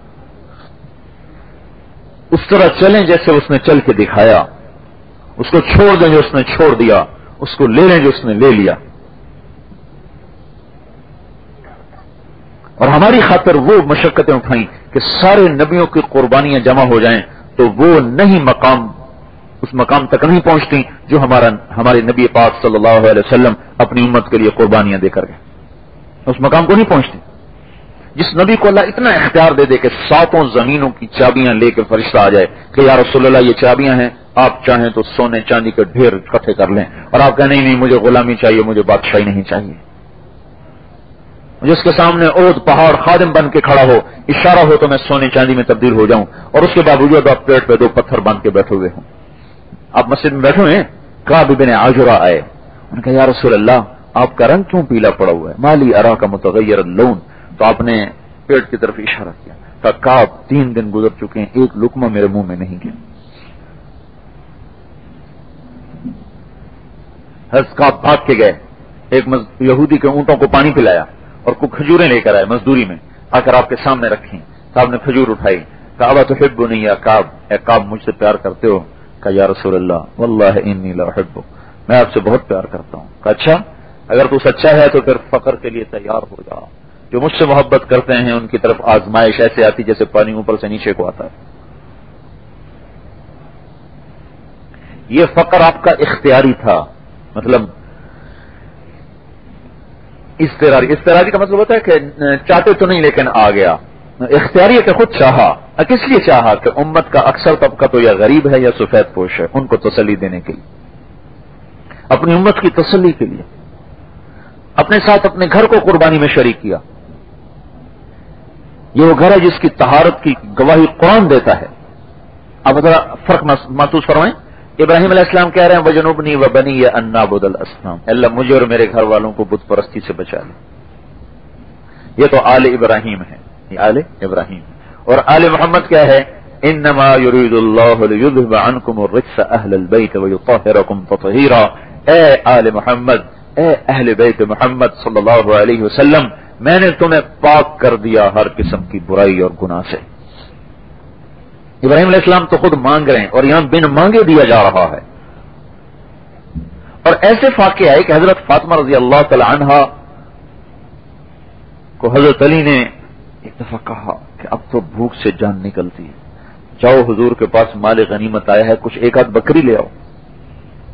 اس طرح چلیں جیسے اس نے چل کے دکھایا، اس کو چھوڑ دیں جو اس نے چھوڑ دیا، اس کو لے لیں جو اس نے لے لیا. اور ہماری خاطر وہ مشقتیں اٹھائیں کہ سارے نبیوں کی قربانیاں جمع ہو جائیں تو وہ نہیں مقام اس مقام تک نہیں پہنچتی جو ہمارا ہمارے نبی پاک صلی اللہ علیہ وسلم اپنی امت کے لیے قربانیاں دے کر گئے. اس مقام کو نہیں پہنچتی جس نبی کو اللہ اتنا اختیار دے دے کہ ساتوں زمینوں کی چابیاں لے کے فرشتہ آ جائے کہ یا رسول اللہ یہ چابیاں ہیں، آپ چاہیں تو سونے چاندی کے ڈھیر اکٹھے کر لیں، اور آپ کہیں نہیں نہیں مجھے غلامی چاہیے، مجھے بادشاہی نہیں چاہیے. جس کے سامنے عہد پہاڑ خادم بن کے کھڑا ہو، اشارہ ہو تو میں سونے چاندی میں تبدیل ہو جاؤں، اور اس کے باوجود آپ پیٹ پہ دو پتھر باندھ کے بیٹھے ہوئے ہوں. آپ مسجد میں بیٹھے ہوئے ہیں، کعب بن عجرہ آئے، انہوں نے کہا یا رسول اللہ آپ کا رنگ کیوں پیلا پڑا ہوا ہے؟ مالی ارا کا متغیر اللون. تو آپ نے پیٹ کی طرف اشارہ کیا، کہا کعب تین دن گزر چکے ہیں، ایک لقمہ میرے منہ میں نہیں گیا. حضرت کعب بھاگ کے گئے، ایک یہودی کے اونٹوں کو پانی پلایا اور کچھ کھجوریں لے کر آئے مزدوری میں، آ کر آپ کے سامنے رکھیں. کعب نے کھجور اٹھائی، کعبہ تحبنی یا کعب، اے کعب مجھ سے پیار کرتے ہو؟ کہا یا رسول اللہ واللہ انی لاحبک، میں آپ سے بہت پیار کرتا ہوں. کہا اچھا اگر تو سچا ہے تو پھر فخر کے لیے تیار ہو جا. جو مجھ سے محبت کرتے ہیں ان کی طرف آزمائش ایسے آتی جیسے پانی اوپر سے نیچے کو آتا ہے. یہ فقر آپ کا اختیاری تھا، مطلب استراری. استراری کا مطلب ہوتا ہے کہ چاہتے تو نہیں لیکن آ گیا. اختیاری ہے کہ خود چاہا. کس لیے چاہا؟ کہ امت کا اکثر طبقہ تو یا غریب ہے یا سفید پوش ہے، ان کو تسلی دینے کے لیے، اپنی امت کی تسلی کے لیے اپنے ساتھ اپنے گھر کو قربانی میں شریک کیا. یہ وہ گھر ہے جس کی طہارت کی گواہی قرآن دیتا ہے. اب ذرا فرق محسوس فرمائیں. ابراہیم علیہ السلام کہہ رہے ہیں وجنوبنی و بنی ان نعبد الاصنام، اللہ مجھے اور میرے گھر والوں کو بت پرستی سے بچا لے. یہ تو آل ابراہیم ہے، یہ آل ابراہیم. اور آل محمد کیا ہے؟ انما یرید اللہ لیذهب عنکم الرجس اہل البیت ویطہرکم تطہیرا. اے آل محمد، اے اہل بیت محمد صلی اللہ علیہ وسلم، میں نے تمہیں پاک کر دیا ہر قسم کی برائی اور گناہ سے. ابراہیم علیہ السلام تو خود مانگ رہے ہیں اور یہاں بن مانگے دیا جا رہا ہے. اور ایسے واقعے آئے کہ حضرت فاطمہ رضی اللہ تعالی عنہا کو حضرت علی نے ایک دفعہ کہا کہ اب تو بھوک سے جان نکلتی ہے، جاؤ حضور کے پاس مال غنیمت آیا ہے، کچھ ایک آدھ بکری لے آؤ.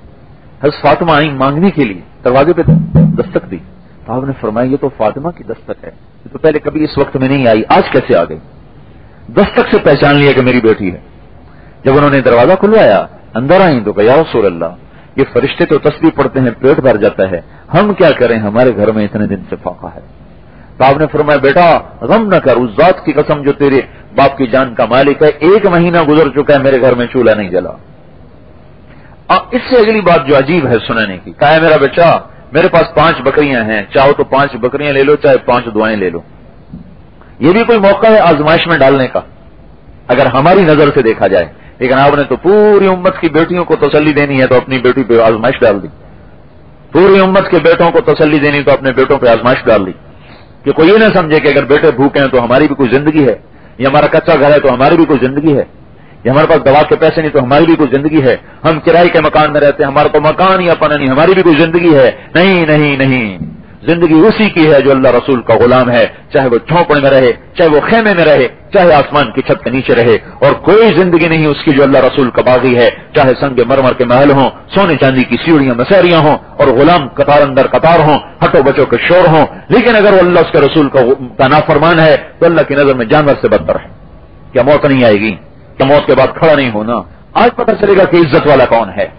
حضرت فاطمہ آئی مانگنے کے لیے، دروازے پہ دستک دی تو آپ نے فرمایا یہ تو فاطمہ کی دستک ہے، یہ تو پہلے کبھی اس وقت میں نہیں آئی، آج کیسے آ گئی؟ دستک سے پہچان لیا کہ میری بیٹی ہے۔ جب انہوں نے دروازہ کھلوایا اندر آئیں تو کہ یا رسول اللہ یہ فرشتے تو تسبیح پڑھتے ہیں پیٹ بھر جاتا ہے، ہم کیا کریں، ہمارے گھر میں اتنے دن سے فاقہ ہے۔ تو آپ نے فرمایا بیٹا غم نہ کر، اس ذات کی قسم جو تیرے باپ کی جان کا مالک ہے، ایک مہینہ گزر چکا ہے میرے گھر میں چولہا نہیں جلا۔ اس سے اگلی بات جو عجیب ہے سننے کی، کہا ہے میرا بیٹا میرے پاس پانچ بکریاں ہیں، چاہو تو پانچ بکریاں لے لو چاہے پانچ دعائیں لے لو۔ یہ بھی کوئی موقع ہے آزمائش میں ڈالنے کا اگر ہماری نظر سے دیکھا جائے، لیکن آپ نے تو پوری امت کی بیٹیوں کو تسلی دینی ہے تو اپنی بیٹی پہ آزمائش ڈال دی، پوری امت کے بیٹوں کو تسلی دینی تو اپنے بیٹوں پہ آزمائش ڈال دی کہ کوئی یہ نہ سمجھے کہ اگر بیٹے بھوکے ہیں تو ہماری بھی کوئی زندگی ہے، یہ ہمارا کچا گھر ہے تو ہماری بھی کوئی زندگی ہے، یہ ہمارے پاس دوا کے پیسے نہیں تو ہماری بھی کوئی زندگی ہے، ہم کرائے کے مکان میں رہتے ہیں ہمارا تو مکان ہی اپنا نہیں، ہماری بھی کوئی زندگی ہے۔ نہیں نہیں نہیں، زندگی اسی کی ہے جو اللہ رسول کا غلام ہے، چاہے وہ جھونپڑے میں رہے، چاہے وہ خیمے میں رہے، چاہے آسمان کی چھت کے نیچے رہے، اور کوئی زندگی نہیں اس کی جو اللہ رسول کا باغی ہے، چاہے سنگ مرمر کے محل ہوں، سونے چاندی کی سیڑھیاں مسیریاں ہوں، اور غلام قطار اندر قطار ہوں، ہٹو بچوں کے شور ہوں، لیکن اگر وہ اللہ اس کے رسول کا نافرمان ہے تو اللہ کی نظر میں جانور سے بدتر ہے۔ کیا موت نہیں آئے گی؟ کیا موت کے بعد کھڑا نہیں ہونا؟ آج پتہ چلے گا کہ عزت والا کون ہے۔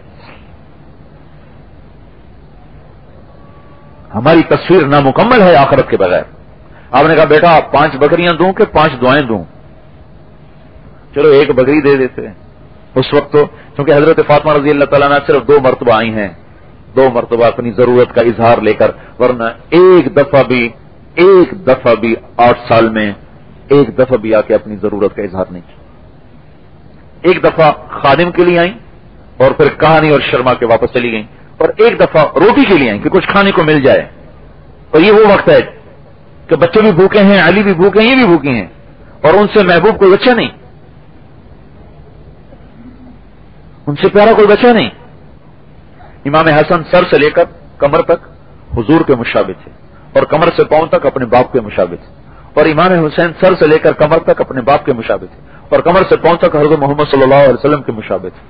ہماری تصویر نامکمل ہے آخرت کے بغیر۔ آپ نے کہا بیٹا پانچ بکریاں دوں کہ پانچ دعائیں دوں؟ چلو ایک بکری دے دیتے ہیں۔ اس وقت تو کیونکہ حضرت فاطمہ رضی اللہ تعالیٰ عنہ صرف دو مرتبہ آئی ہیں، دو مرتبہ اپنی ضرورت کا اظہار لے کر، ورنہ ایک دفعہ بھی ایک دفعہ بھی آٹھ سال میں ایک دفعہ بھی آ کے اپنی ضرورت کا اظہار نہیں کیا۔ ایک دفعہ خادم کے لیے آئیں اور پھر کہانی اور شرما کے واپس چلی گئیں، اور ایک دفعہ روٹی کے لیے آئیں کہ کچھ کھانے کو مل جائے۔ اور یہ وہ وقت ہے کہ بچے بھی بھوکے ہیں، علی بھی بھوکے ہیں، یہ بھی بھوکے ہیں، اور ان سے محبوب کوئی بچہ نہیں، ان سے پیارا کوئی بچہ نہیں۔ امام حسن سر سے لے کر کمر تک حضور کے مشابہ تھے، اور کمر سے پاؤں تک اپنے باپ کے مشابہ تھے، اور امام حسین سر سے لے کر کمر تک اپنے باپ کے مشابہ تھے، اور کمر سے پاؤں تک حضرت محمد صلی اللہ علیہ وسلم کے مشابہ تھے۔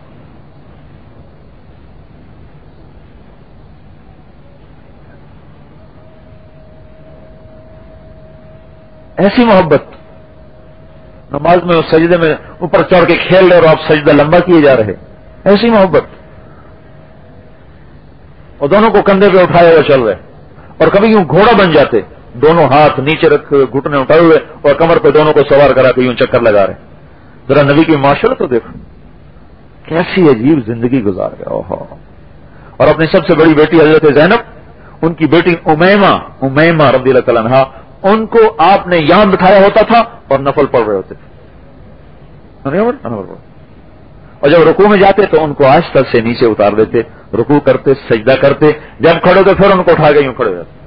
ایسی محبت، نماز میں اس سجدے میں اوپر چڑھ کے کھیل رہے اور آپ سجدہ لمبا کیے جا رہے، ایسی محبت، اور دونوں کو کندھے پہ اٹھائے ہوئے چل رہے، اور کبھی یوں گھوڑا بن جاتے، دونوں ہاتھ نیچے رکھے ہوئے گھٹنے اٹھائے ہوئے اور کمر پہ دونوں کو سوار کرا کے یوں چکر لگا رہے۔ ذرا نبی کی معاشرت تو دیکھو، کیسی عجیب زندگی گزار گیا۔ اوہو، اور اپنی سب سے بڑی بیٹی حضرت زینب، ان کی بیٹی امیمہ امیمہ رضی اللہ تعالیٰ عنہا، ان کو آپ نے یہاں بٹھایا ہوتا تھا اور نفل پڑھ رہے ہوتے تھے، اور جب رکوع میں جاتے تو ان کو آہستہ سے نیچے اتار دیتے، رکوع کرتے، سجدہ کرتے، جب کھڑے تو پھر ان کو اٹھا کے یوں کھڑے ہوتے۔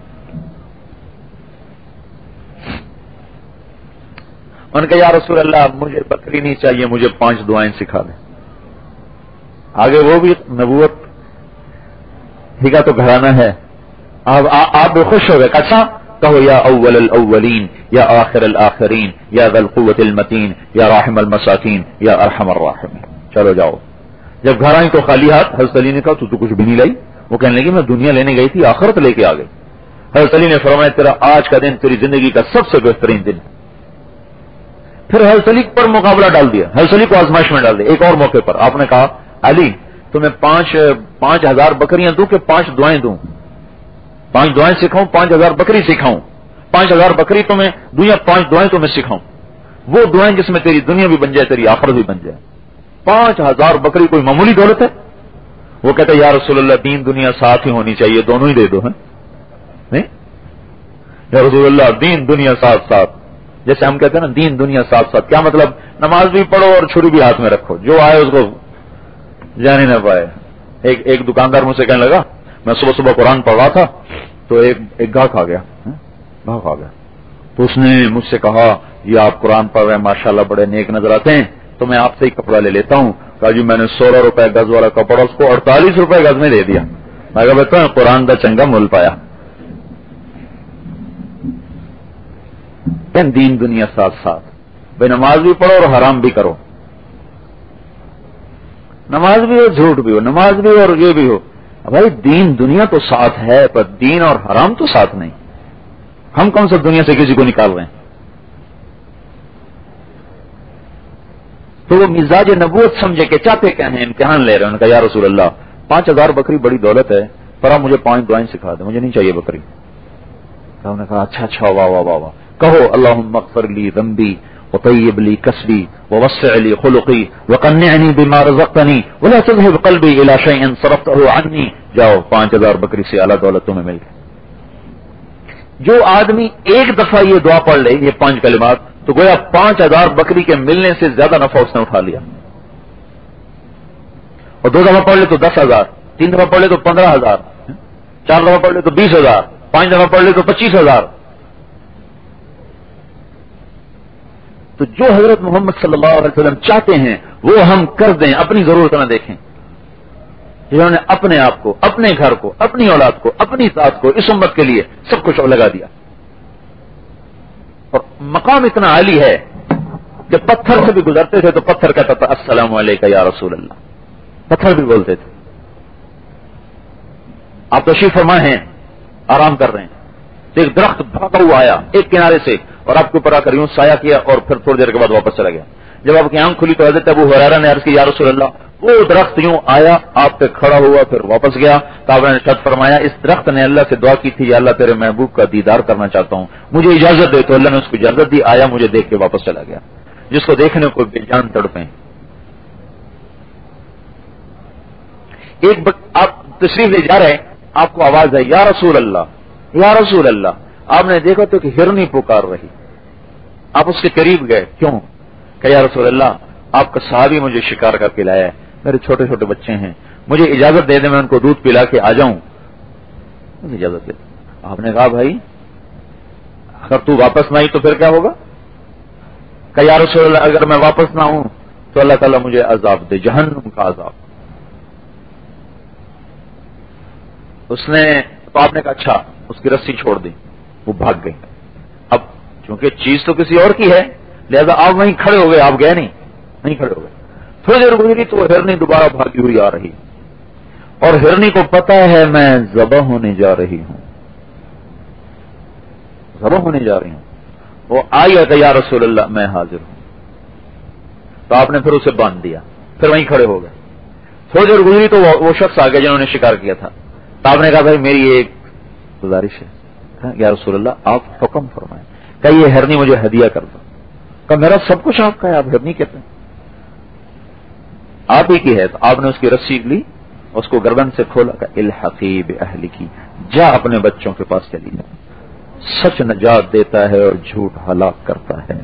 ان کا یا رسول اللہ مجھے بکری نہیں چاہیے، مجھے پانچ دعائیں سکھا دیں۔ آگے وہ بھی نبوت ہی کا تو گھرانہ ہے، آپ بھی خوش ہو گئے، اچھا کہو یا اول الاولین یا آخر الاخرین یا ذی القوۃ المتین یا راحم المساکین یا ارحم الراحمین۔ چلو جاؤ۔ جب گھر آئی تو خالی ہاتھ، حضرت علی نے کہا تو تو کچھ بھی نہیں لائی؟ وہ کہنے لگی میں دنیا لینے گئی تھی، آخرت لے کے آ گئی۔ حضرت علی نے فرمایا تیرا آج کا دن تیری زندگی کا سب سے بہترین دن۔ پھر حضرت علی پر مقابلہ ڈال دیا، حضرت علی کو آزمائش میں ڈال دیا۔ ایک اور موقع پر آپ نے کہا علی تمہیں پانچ پانچ ہزار بکریاں دوں کہ پانچ دعائیں دوں؟ پانچ دعائیں سکھاؤں، پانچ ہزار بکری سکھاؤں؟ پانچ ہزار بکری تمہیں دوں یا پانچ دعائیں تمہیں سکھاؤں؟ وہ دعائیں جس میں تیری دنیا بھی بن جائے، تیری آخرت بھی بن جائے۔ پانچ ہزار بکری کوئی معمولی دولت ہے؟ وہ کہتے یا رسول اللہ دین دنیا ساتھ ہی ہونی چاہیے، دونوں ہی دے دو۔ ہیں نہیں یا رسول اللہ دین دنیا ساتھ ساتھ، جیسے ہم کہتے ہیں نا دین دنیا ساتھ ساتھ، کیا مطلب؟ نماز بھی پڑھو اور چھری بھی ہاتھ میں رکھو، جو آئے اس کو جانے نہ پائے۔ ایک ایک دکاندار مجھ سے کہنے لگا، میں صبح صبح قرآن پڑھ رہا تھا تو ایک ایک گاہک آ گیا گاہک آ گیا تو اس نے مجھ سے کہا یہ آپ قرآن پڑھ رہے ہیں ماشاءاللہ بڑے نیک نظر آتے ہیں، تو میں آپ سے ہی کپڑا لے لیتا ہوں۔ کہا جی میں نے سولہ روپے گز والا کپڑا اس کو اڑتالیس روپے گز میں دے دیا۔ میں کہا بیٹا قرآن دا چنگا مول پایا۔ دین دنیا ساتھ ساتھ، بھائی نماز بھی پڑھو اور حرام بھی کرو، نماز بھی ہو جھوٹ بھی ہو، نماز بھی ہو اور یہ بھی ہو، بھائی دین دنیا تو ساتھ ہے پر دین اور حرام تو ساتھ نہیں. ہم کون سا دنیا سے کسی کو نکال رہے ہیں؟ تو وہ مزاج نبوت سمجھے کہ چاہتے کیا ہیں، امتحان لے رہے ہیں. انہوں نے کہا یا رسول اللہ پانچ ہزار بکری بڑی دولت ہے، پر آپ مجھے پانچ دعائیں سکھا دیں، مجھے نہیں چاہیے بکری. تو انہوں نے کہا اچھا اچھا واہ واہ واہ واہ، کہو اللہم اغفر لی ذنبی وطیب لی کسبی ووسع لی خلقی وقنعنی بما رزقتنی ولا تذهب قلبی الی شیء صرفته عنی. جاؤ پانچ ہزار بکری سے اعلیٰ دولت تمہیں مل گئی. جو آدمی ایک دفعہ یہ دعا پڑھ لے، یہ پانچ کلمات، تو گویا پانچ ہزار بکری کے ملنے سے زیادہ نفع اس نے اٹھا لیا. اور دو دفعہ پڑھ لے تو دس ہزار، تین دفعہ پڑھ لے تو پندرہ ہزار، چار دفعہ پڑھ لے تو بیس ہزار، پانچ دفعہ پڑھ لے تو پچیس ہزار. تو جو حضرت محمد صلی اللہ علیہ وسلم چاہتے ہیں وہ ہم کر دیں، اپنی ضرورت نہ دیکھیں. جنہوں نے اپنے آپ کو، اپنے گھر کو، اپنی اولاد کو، اپنی ذات کو اس امت کے لیے سب کچھ لگا دیا. اور مقام اتنا عالی ہے کہ پتھر سے بھی گزرتے تھے تو پتھر کہتا تھا السلام علیکم یا رسول اللہ. پتھر بھی بولتے تھے. آپ تشریف فرما ہیں، آرام کر رہے ہیں، تو ایک درخت بھاگا ہوا آیا ایک کنارے سے اور آپ کے اوپر آ کر یوں سایہ کیا اور پھر تھوڑی دیر کے بعد واپس چلا گیا. جب آپ کی آنکھ کھلی تو حضرت ابو ہریرہ نے عرض کی یا رسول اللہ، وہ درخت یوں آیا آپ پہ کھڑا ہوا پھر واپس گیا. تو آپ نے ارشاد فرمایا اس درخت نے اللہ سے دعا کی تھی یا اللہ تیرے محبوب کا دیدار کرنا چاہتا ہوں، مجھے اجازت دے. تو اللہ نے اس کو اجازت دی، آیا مجھے دیکھ کے واپس چلا گیا. جس کو دیکھنے کو بے جان تڑپیں. ایک بک... آپ تشریف لے جا رہے ہیں، آپ کو آواز ہے یا رسول اللہ یا رسول اللہ. آپ نے دیکھا تو کہ ہرنی پکار رہی. آپ اس کے قریب گئے، کیوں؟ کہ یا رسول اللہ آپ کا صحابی مجھے شکار کر کے لایا ہے، میرے چھوٹے چھوٹے بچے ہیں، مجھے اجازت دے دیں میں ان کو دودھ پلا کے آ جاؤں. مجھے اجازت دے. آپ نے کہا بھائی اگر تو واپس نہ آئی تو پھر کیا ہوگا؟ کہ یا رسول اللہ اگر میں واپس نہ ہوں تو اللہ تعالیٰ مجھے عذاب دے، جہنم کا عذاب. اس نے تو آپ نے کہا اچھا، اس کی رسی چھوڑ دی، وہ بھاگ گئی. اب چونکہ چیز تو کسی اور کی ہے لہذا آپ وہیں کھڑے ہو گئے، آپ گئے نہیں نہیں کھڑے ہو گئے. تھوڑی دیر گزری تو وہ ہرنی دوبارہ بھاگی ہوئی آ رہی اور ہرنی کو پتا ہے میں ذبح ہونے جا رہی ہوں، ذبح ہونے جا رہی ہوں. وہ آئی ہے کہ یا رسول اللہ میں حاضر ہوں. تو آپ نے پھر اسے باندھ دیا، پھر وہیں کھڑے ہو گئے. تھوڑی دیر گزری تو وہ شخص آ گیا جنہوں نے شکار کیا تھا. تو آپ نے کہا بھائی میری ایک گزارش ہے. یا رسول اللہ آپ حکم فرمائیں. کہ یہ ہرنی مجھے ہدیہ کر دو. کہ میرا سب کچھ آپ کا ہے، آپ ہرنی کہتے ہیں، آپ ہی کی ہے. تو آپ نے اس کی رسی لی، اس کو گردن سے کھولا کہ الحقی باہلکی، جا اپنے بچوں کے پاس چلی جا. سچ نجات دیتا ہے اور جھوٹ ہلاک کرتا ہے.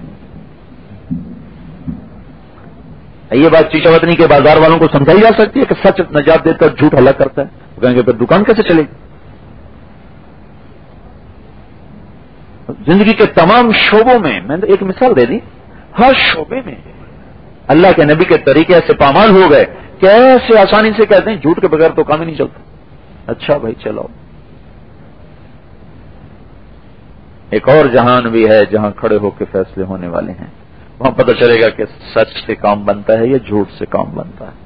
یہ بات چیچا وطنی کے بازار والوں کو سمجھائی جا سکتی ہے کہ سچ نجات دیتا ہے اور جھوٹ ہلاک کرتا ہے. وہ کہیں گے پھر دکان کیسے چلے گی؟ زندگی کے تمام شعبوں میں میں نے ایک مثال دے دی، ہر شعبے میں اللہ کے نبی کے طریقے سے پامال ہو گئے کہ ایسے آسانی سے کہتے ہیں جھوٹ کے بغیر تو کام ہی نہیں چلتا. اچھا بھائی چلو. ایک اور جہان بھی ہے جہاں کھڑے ہو کے فیصلے ہونے والے ہیں. وہاں پتہ چلے گا کہ سچ سے کام بنتا ہے یا جھوٹ سے کام بنتا ہے.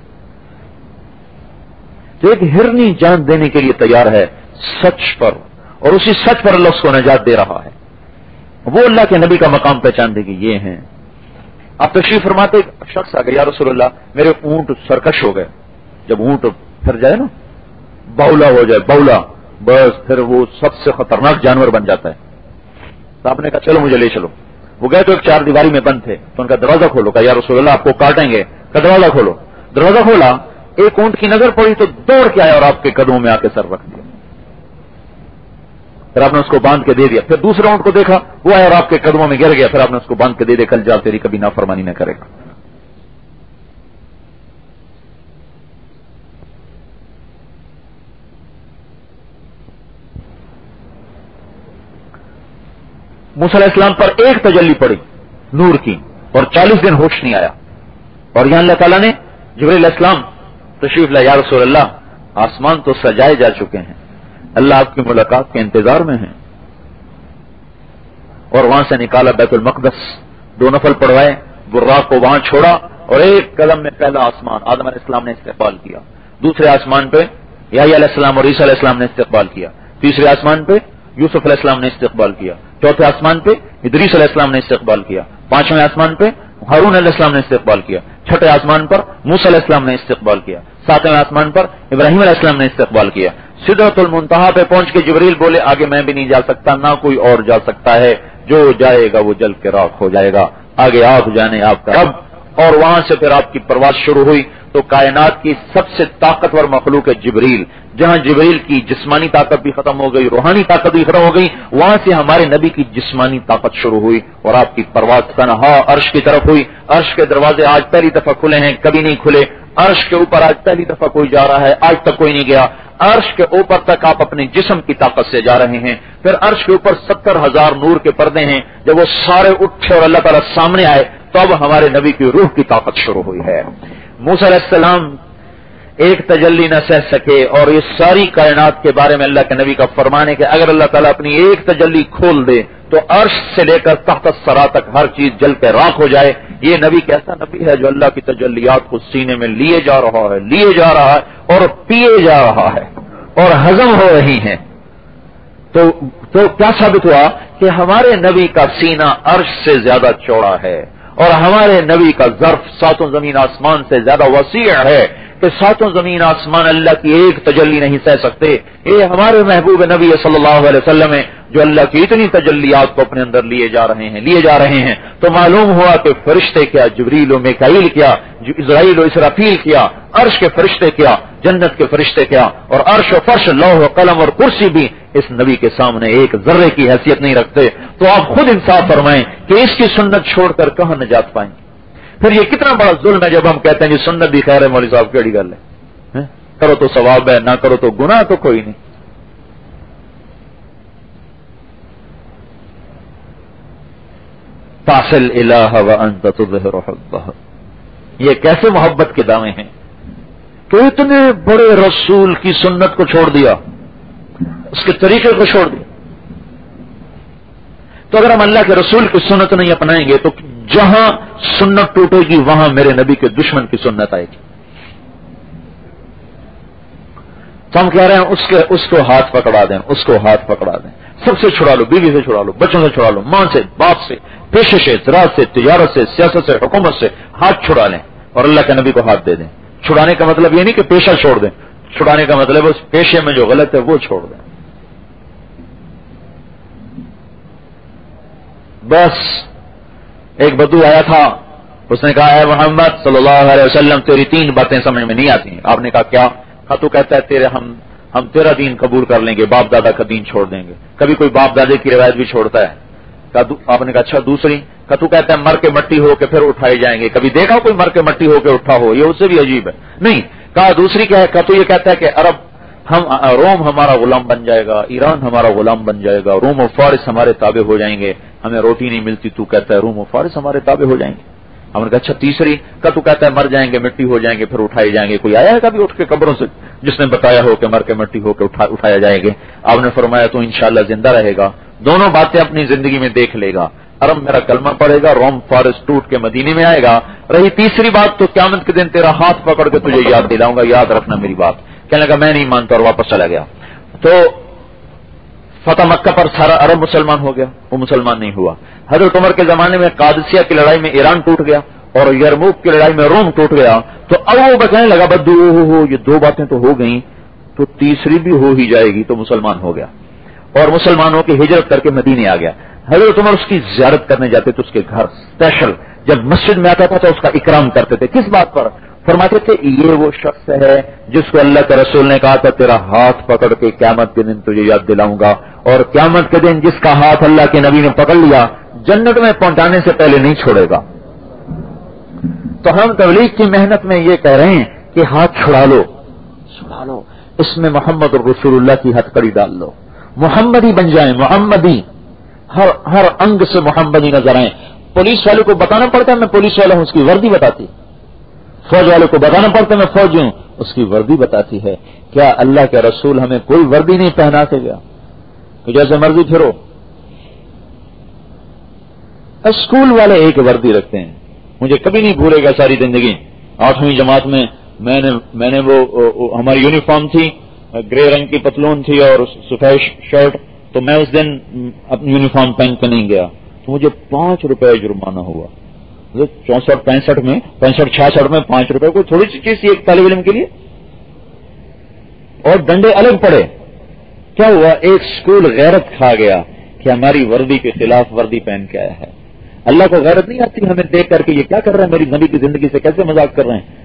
تو ایک ہرنی جان دینے کے لیے تیار ہے سچ پر، اور اسی سچ پر اللہ اس کو نجات دے رہا ہے. وہ اللہ کے نبی کا مقام پہچان دے گی. یہ ہیں آپ تشریف فرماتے شخص آ گیا یا رسول اللہ میرے اونٹ سرکش ہو گئے. جب اونٹ پھر جائے نا، بولا ہو جائے بولا، بس پھر وہ سب سے خطرناک جانور بن جاتا ہے. تو آپ نے کہا چلو مجھے لے چلو. وہ گئے تو ایک چار دیواری میں بند تھے. تو ان کا دروازہ کھولو. کہا یا رسول اللہ آپ کو کاٹیں گے. کہ دروازہ کھولو. دروازہ کھولا، ایک اونٹ کی نظر پڑی تو دوڑ کے آیا اور آپ کے قدموں میں آ کے سر رکھ دیا. پھر آپ نے اس کو باندھ کے دے دیا. پھر دوسرے اونٹ کو دیکھا، وہ آیا اور آپ کے قدموں میں گر گیا. پھر آپ نے اس کو باندھ کے دے دیا، کل جا تیری کبھی نافرمانی نہ کرے گا. موسیٰ علیہ السلام پر ایک تجلی پڑی نور کی اور چالیس دن ہوش نہیں آیا. اور یہاں اللہ تعالیٰ نے جبریل علیہ السلام تشریف لائے. یا رسول اللہ آسمان تو سجائے جا چکے ہیں، اللہ آپ کی ملاقات کے انتظار میں ہیں. اور وہاں سے نکالا بیت المقدس، دو نفل پڑھوائے، براق کو وہاں چھوڑا اور ایک قدم میں پہلا آسمان آدم علیہ السلام نے استقبال کیا. دوسرے آسمان پہ یحییٰ علیہ السلام اور عیسیٰ علیہ السلام نے استقبال کیا. تیسرے آسمان پہ یوسف علیہ السلام نے استقبال کیا. چوتھے آسمان پہ ادریس علیہ السلام نے استقبال کیا. پانچویں آسمان پہ ہارون علیہ السلام نے استقبال کیا. چھٹے آسمان پر موسیٰ علیہ السلام نے استقبال کیا. ساتویں آسمان پر ابراہیم علیہ السلام نے استقبال کیا. سدرۃ المنتہا پہ پہنچ کے جبریل بولے آگے میں بھی نہیں جا سکتا، نہ کوئی اور جا سکتا ہے، جو جائے گا وہ جل کے راکھ ہو جائے گا، آگے آپ جانے آپ کا رب. اور وہاں سے پھر آپ کی پرواز شروع ہوئی تو کائنات کی سب سے طاقتور مخلوق ہے جبریل. جہاں جبریل کی جسمانی طاقت بھی ختم ہو گئی، روحانی طاقت بھی ختم ہو گئی، وہاں سے ہمارے نبی کی جسمانی طاقت شروع ہوئی اور آپ کی پرواز تنہا عرش کی طرف ہوئی. عرش کے دروازے آج پہلی دفعہ کھلے ہیں، کبھی نہیں کھلے. عرش کے اوپر آج پہلی دفعہ کوئی جا رہا ہے، آج تک کوئی نہیں گیا. عرش کے اوپر تک آپ اپنے جسم کی طاقت سے جا رہے ہیں. پھر عرش کے اوپر ستر ہزار نور کے پردے ہیں، جب وہ سارے اٹھے اور اللہ تعالیٰ سامنے آئے تو اب ہمارے نبی کی روح کی طاقت شروع ہوئی ہے. موسیٰ علیہ السلام ایک تجلی نہ سہ سکے اور یہ ساری کائنات کے بارے میں اللہ کے نبی کا فرمان ہے کہ اگر اللہ تعالیٰ اپنی ایک تجلی کھول دے تو عرش سے لے کر تحت الثری تک ہر چیز جل کے راکھ ہو جائے. یہ نبی کیسا نبی ہے جو اللہ کی تجلیات کو سینے میں لیے جا رہا ہے لیے جا رہا ہے اور پیے جا رہا ہے اور ہضم ہو رہی ہیں. تو تو کیا ثابت ہوا کہ ہمارے نبی کا سینہ عرش سے زیادہ چوڑا ہے اور ہمارے نبی کا ظرف ساتوں زمین آسمان سے زیادہ وسیع ہے کہ ساتوں زمین آسمان اللہ کی ایک تجلی نہیں سہ سکتے. یہ ہمارے محبوب نبی صلی اللہ علیہ وسلم ہے جو اللہ کی اتنی تجلیات کو اپنے اندر لیے جا رہے ہیں لیے جا رہے ہیں. تو معلوم ہوا کہ فرشتے کیا، جبریل و میکائیل کیا، اسرائیل و اسرافیل کیا، عرش کے فرشتے کیا، جنت کے فرشتے کیا، اور عرش و فرش لوح و قلم اور کرسی بھی اس نبی کے سامنے ایک ذرے کی حیثیت نہیں رکھتے. تو آپ خود انصاف فرمائیں کہ اس کی سنت چھوڑ کر کہاں نجات پائیں. پھر یہ کتنا بڑا ظلم ہے جب ہم کہتے ہیں کہ سنت بھی خیر ہے. مولوی صاحب کیڑی گل ہے، کرو تو ثواب ہے، نہ کرو تو گناہ تو کوئی نہیں. تاصل الہ وانت تظہر حبہ، یہ کیسے محبت کے دعوے ہیں کہ اتنے بڑے رسول کی سنت کو چھوڑ دیا، اس کے طریقے کو چھوڑ دیا. تو اگر ہم اللہ کے رسول کی سنت نہیں اپنائیں گے تو جہاں سنت ٹوٹے گی وہاں میرے نبی کے دشمن کی سنت آئے گی. تو ہم کہہ رہے ہیں اس کے اس کو ہاتھ پکڑا دیں، اس کو ہاتھ پکڑا دیں، سب سے چھڑا لو، بیوی سے چھڑا لو، بچوں سے چھڑا لو، ماں سے، باپ سے، پیشے سے، زراعت سے، تجارت سے، سیاست سے، حکومت سے ہاتھ چھڑا لیں اور اللہ کے نبی کو ہاتھ دے دیں. چھڑانے کا مطلب یہ نہیں کہ پیشہ چھوڑ دیں، چھڑانے کا مطلب اس پیشے میں جو غلط ہے وہ چھوڑ دیں. بس ایک بدو آیا تھا، اس نے کہا اے محمد صلی اللہ علیہ وسلم تیری تین باتیں سمجھ میں نہیں آتی. آپ نے کہا کیا؟ کہا تو کہتا ہے تیرے ہم ہم تیرا دین قبول کر لیں گے، باپ دادا کا دین چھوڑ دیں گے. کبھی کوئی باپ دادے کی روایت بھی چھوڑتا ہے. آپ نے کہا اچھا دوسری؟ کہا تو کہتا ہے مر کے مٹی ہو کے پھر اٹھائے جائیں گے. کبھی دیکھا کوئی مر کے مٹی ہو کے اٹھا ہو؟ یہ اس سے بھی عجیب ہے. نہیں. کہا دوسری کیا ہے؟ کہا تو یہ کہتا ہے کہ عرب ہم روم ہمارا غلام بن جائے گا، ایران ہمارا غلام بن جائے گا، روم و فارس ہمارے تابع ہو جائیں گے، ہمیں روٹی نہیں ملتی، تو کہتا ہے روم و فارس ہمارے تابع ہو جائیں گے. ہم نے کہا اچھا تیسری؟ کا تو کہتا ہے مر جائیں گے، مٹی ہو جائیں گے، پھر اٹھائے جائیں گے. کوئی آیا ہے کبھی اٹھ کے قبروں سے جس نے بتایا ہو کہ مر کے مٹی ہو کے اٹھایا جائیں گے؟ آپ نے فرمایا تو انشاءاللہ زندہ رہے گا، دونوں باتیں اپنی زندگی میں دیکھ لے گا. عرب میرا کلمہ پڑے گا، روم فارس ٹوٹ کے مدینے میں آئے گا. رہی تیسری بات تو قیامت کے دن تیرا ہاتھ پکڑ کے تجھے یاد دلاؤں گا، یاد رکھنا میری بات. کہنے لگا میں نہیں مانتا اور واپس چلا گیا. تو فتح مکہ پر سارا عرب مسلمان ہو گیا، وہ مسلمان نہیں ہوا. حضرت عمر کے زمانے میں قادسیہ کی لڑائی میں ایران ٹوٹ گیا اور یرموک کی لڑائی میں روم ٹوٹ گیا. تو اب وہ بتانے لگا بدو ہو ہو یہ دو باتیں تو ہو گئیں تو تیسری بھی ہو ہی جائے گی. تو مسلمان ہو گیا اور مسلمانوں کی ہجرت کر کے مدینے آ گیا. حضرت عمر اس کی زیارت کرنے جاتے تھے، اس کے گھر اسپیشل جب مسجد میں آتا تھا تو اس کا اکرام کرتے تھے. کس بات پر؟ فرماتے تھے یہ وہ شخص ہے جس کو اللہ کے رسول نے کہا تھا تیرا ہاتھ پکڑ کے قیامت کے دن تجھے یاد دلاؤں گا، اور قیامت کے دن جس کا ہاتھ اللہ کے نبی نے پکڑ لیا جنت میں پہنچانے سے پہلے نہیں چھوڑے گا. تو ہم تبلیغ کی محنت میں یہ کہہ رہے ہیں کہ ہاتھ چھڑا لو، چھڑا لو، اس میں محمد رسول اللہ کی ہتھکڑی ڈال لو، محمدی بن جائیں، محمدی، ہر ہر انگ سے محمدی نظر آئیں. پولیس والے کو بتانا پڑتا ہے میں پولیس والا ہوں، اس کی وردی بتاتی. فوج والے کو بتانا پڑتا ہے میں فوجی ہوں، اس کی وردی بتاتی ہے. کیا اللہ کے رسول ہمیں کوئی وردی نہیں پہنا کے گیا کہ جیسے مرضی پھرو؟ اسکول والے ایک وردی رکھتے ہیں، مجھے کبھی نہیں بھولے گا ساری زندگی. آٹھویں جماعت میں میں نے میں نے وہ ہماری یونیفارم تھی گرے رنگ کی پتلون تھی اور سفید شرٹ، تو میں اس دن اپنی یونیفارم پہن کے نہیں گیا تو مجھے پانچ روپے جرمانہ ہوا. چونسٹھ پینسٹھ میں پینسٹھ چھیاسٹھ میں پانچ روپے کوئی تھوڑی سی چیز تھی ایک طالب علم کے لیے. اور ڈنڈے الگ پڑے. کیا ہوا؟ ایک اسکول غیرت کھا گیا کہ ہماری وردی کے خلاف وردی پہن کے آیا ہے. اللہ کو غیرت نہیں آتی ہمیں دیکھ کر کے یہ کیا کر رہے ہیں، میری نبی کی زندگی سے کیسے مذاق کر رہے ہیں.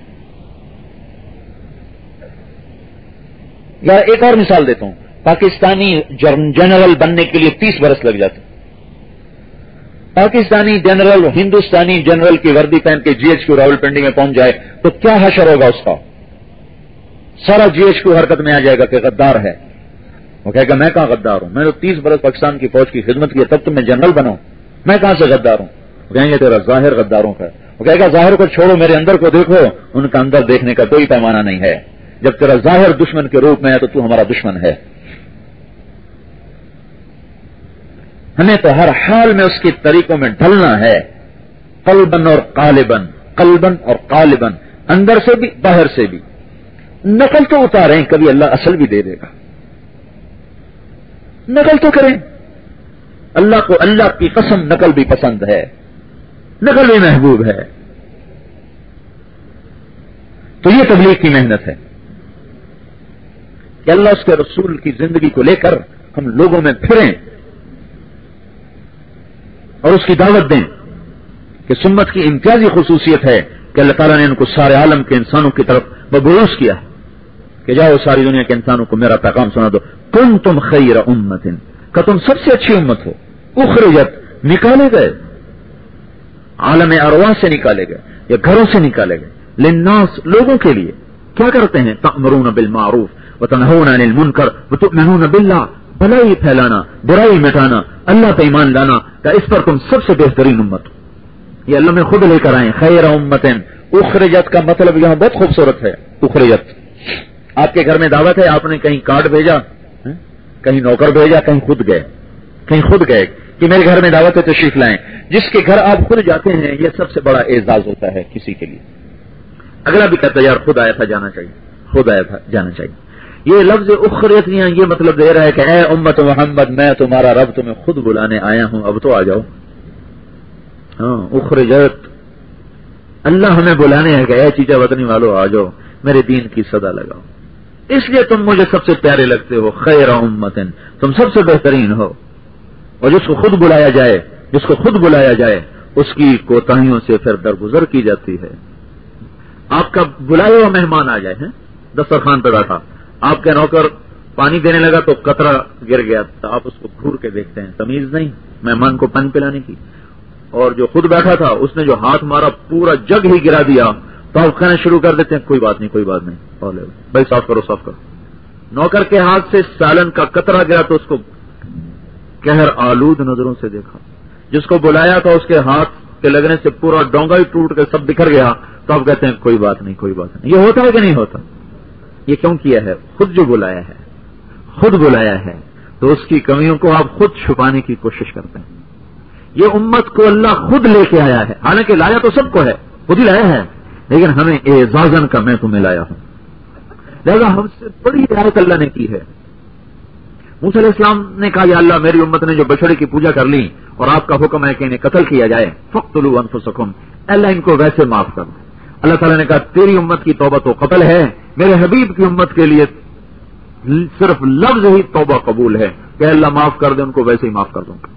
یا ایک اور مثال دیتا ہوں، پاکستانی جنرل بننے کے لیے تیس برس لگ جاتے. پاکستانی جنرل ہندوستانی جنرل کی وردی پہن کے G H Q Rawalpindi میں پہنچ جائے تو کیا حشر ہوگا اس کا؟ سارا جی ایچ کیو حرکت میں آ جائے گا کہ غدار ہے. وہ کہے گا میں کہاں غدار ہوں، میں نے تیس برس پاکستان کی فوج کی خدمت کی تب تو میں جنرل بنا ہوں، میں کہاں سے غدار ہوں. وہ کہیں گے تیرا ظاہر غداروں کا ہے. وہ کہے گا ظاہر کو چھوڑو، میرے اندر کو دیکھو. ان کا اندر دیکھنے کا کوئی پیمانہ نہیں ہے. جب تیرا ظاہر دشمن کے روپ میں ہے تو تو ہمارا دشمن ہے. ہمیں تو ہر حال میں اس کے طریقوں میں ڈھلنا ہے، قلبن اور قالبن، قلبن اور قالبن، اندر سے بھی باہر سے بھی. نقل تو اتاریں، کبھی اللہ اصل بھی دے دے گا. نقل تو کریں. اللہ کو اللہ کی قسم نقل بھی پسند ہے، نقل بھی محبوب ہے. تو یہ تبلیغ کی محنت ہے کہ اللہ اس کے رسول کی زندگی کو لے کر ہم لوگوں میں پھریں اور اس کی دعوت دیں کہ سنت کی امتیازی خصوصیت ہے کہ اللہ تعالیٰ نے ان کو سارے عالم کے انسانوں کی طرف مبعوث کیا ہے کہ جاؤ ساری دنیا کے انسانوں کو میرا پیغام سنا دو. کنتم خیر امت، کہ تم سب سے اچھی امت ہو. اخرجت، نکالے گئے، عالم ارواح سے نکالے گئے یا گھروں سے نکالے گئے. للناس، لوگوں کے لیے. کیا کرتے ہیں؟ تأمرون بالمعروف وتنہون عن المنکر وتؤمنون باللہ، بھلائی پھیلانا، برائی مٹانا، اللہ پہ ایمان لانا، کہ اس پر تم سب سے بہترین امت ہو. یہ اللہ میں خود لے کر آئے خیر امت. اخرجت کا مطلب یہاں بہت خوبصورت ہے. اخرجت، آپ کے گھر میں دعوت ہے، آپ نے کہیں کارڈ بھیجا، کہیں نوکر بھیجا، کہیں خود گئے، کہیں خود گئے کہ میرے گھر میں دعوت ہے تشریف لائیں. جس کے گھر آپ خود جاتے ہیں یہ سب سے بڑا اعزاز ہوتا ہے کسی کے لیے. اگلا بھی کہتا ہے یار خود آیا تھا جانا چاہیے، خود آیا تھا جانا چاہیے. یہ لفظ اخرجت یہ مطلب دے رہا ہے کہ اے امت محمد، میں تمہارا رب تمہیں خود بلانے آیا ہوں، اب تو آ جاؤ. ہاں اخرجت، اللہ ہمیں بلانے ہے کہ اے چیچا وطنی والو آ جاؤ، میرے دین کی صدا لگاؤ. اس لیے تم مجھے سب سے پیارے لگتے ہو. خیر امت، تم سب سے بہترین ہو. اور جس کو خود بلایا جائے، جس کو خود بلایا جائے اس کی کوتاہیوں سے پھر درگزر کی جاتی ہے. آپ کا بلایا ہوا مہمان آ جائے، دسترخوان پہ بیٹھا، آپ کے نوکر پانی دینے لگا تو قطرہ گر گیا تو آپ اس کو گھور کے دیکھتے ہیں، تمیز نہیں مہمان کو پانی پلانے کی. اور جو خود بیٹھا تھا اس نے جو ہاتھ مارا پورا جگ ہی گرا دیا تو آپ کہنا شروع کر دیتے ہیں کوئی بات نہیں کوئی بات نہیں، بھائی صاف کرو صاف کرو. نوکر کے ہاتھ سے سالن کا قطرہ گیا تو اس کو قہر آلود نظروں سے دیکھا. جس کو بلایا تھا اس کے ہاتھ کے لگنے سے پورا ڈونگا ہی ٹوٹ کے سب بکھر گیا تو آپ کہتے ہیں کوئی بات نہیں کوئی بات نہیں. یہ ہوتا ہے کہ نہیں ہوتا؟ یہ کیوں کیا ہے؟ خود جو بلایا ہے، خود بلایا ہے تو اس کی کمیوں کو آپ خود چھپانے کی کوشش کرتے ہیں. یہ امت کو اللہ خود لے کے آیا ہے، حالانکہ لایا تو سب کو ہے، خود ہی لایا ہے، لیکن ہمیں اعزازن کا میں تمہیں لایا ہوں. لہذا ہم سے بڑی رعایت اللہ نے کی ہے. موسیٰ علیہ السلام نے کہا یا اللہ میری امت نے جو بچڑے کی پوجا کر لی اور آپ کا حکم ہے کہ انہیں قتل کیا جائے، فاقتلوا انفسکم، اللہ ان کو ویسے معاف کر دے. اللہ تعالیٰ نے کہا تیری امت کی توبہ تو قبل ہے، میرے حبیب کی امت کے لیے صرف لفظ ہی توبہ قبول ہے کہ اللہ معاف کر دے، ان کو ویسے ہی معاف کر دوں گا.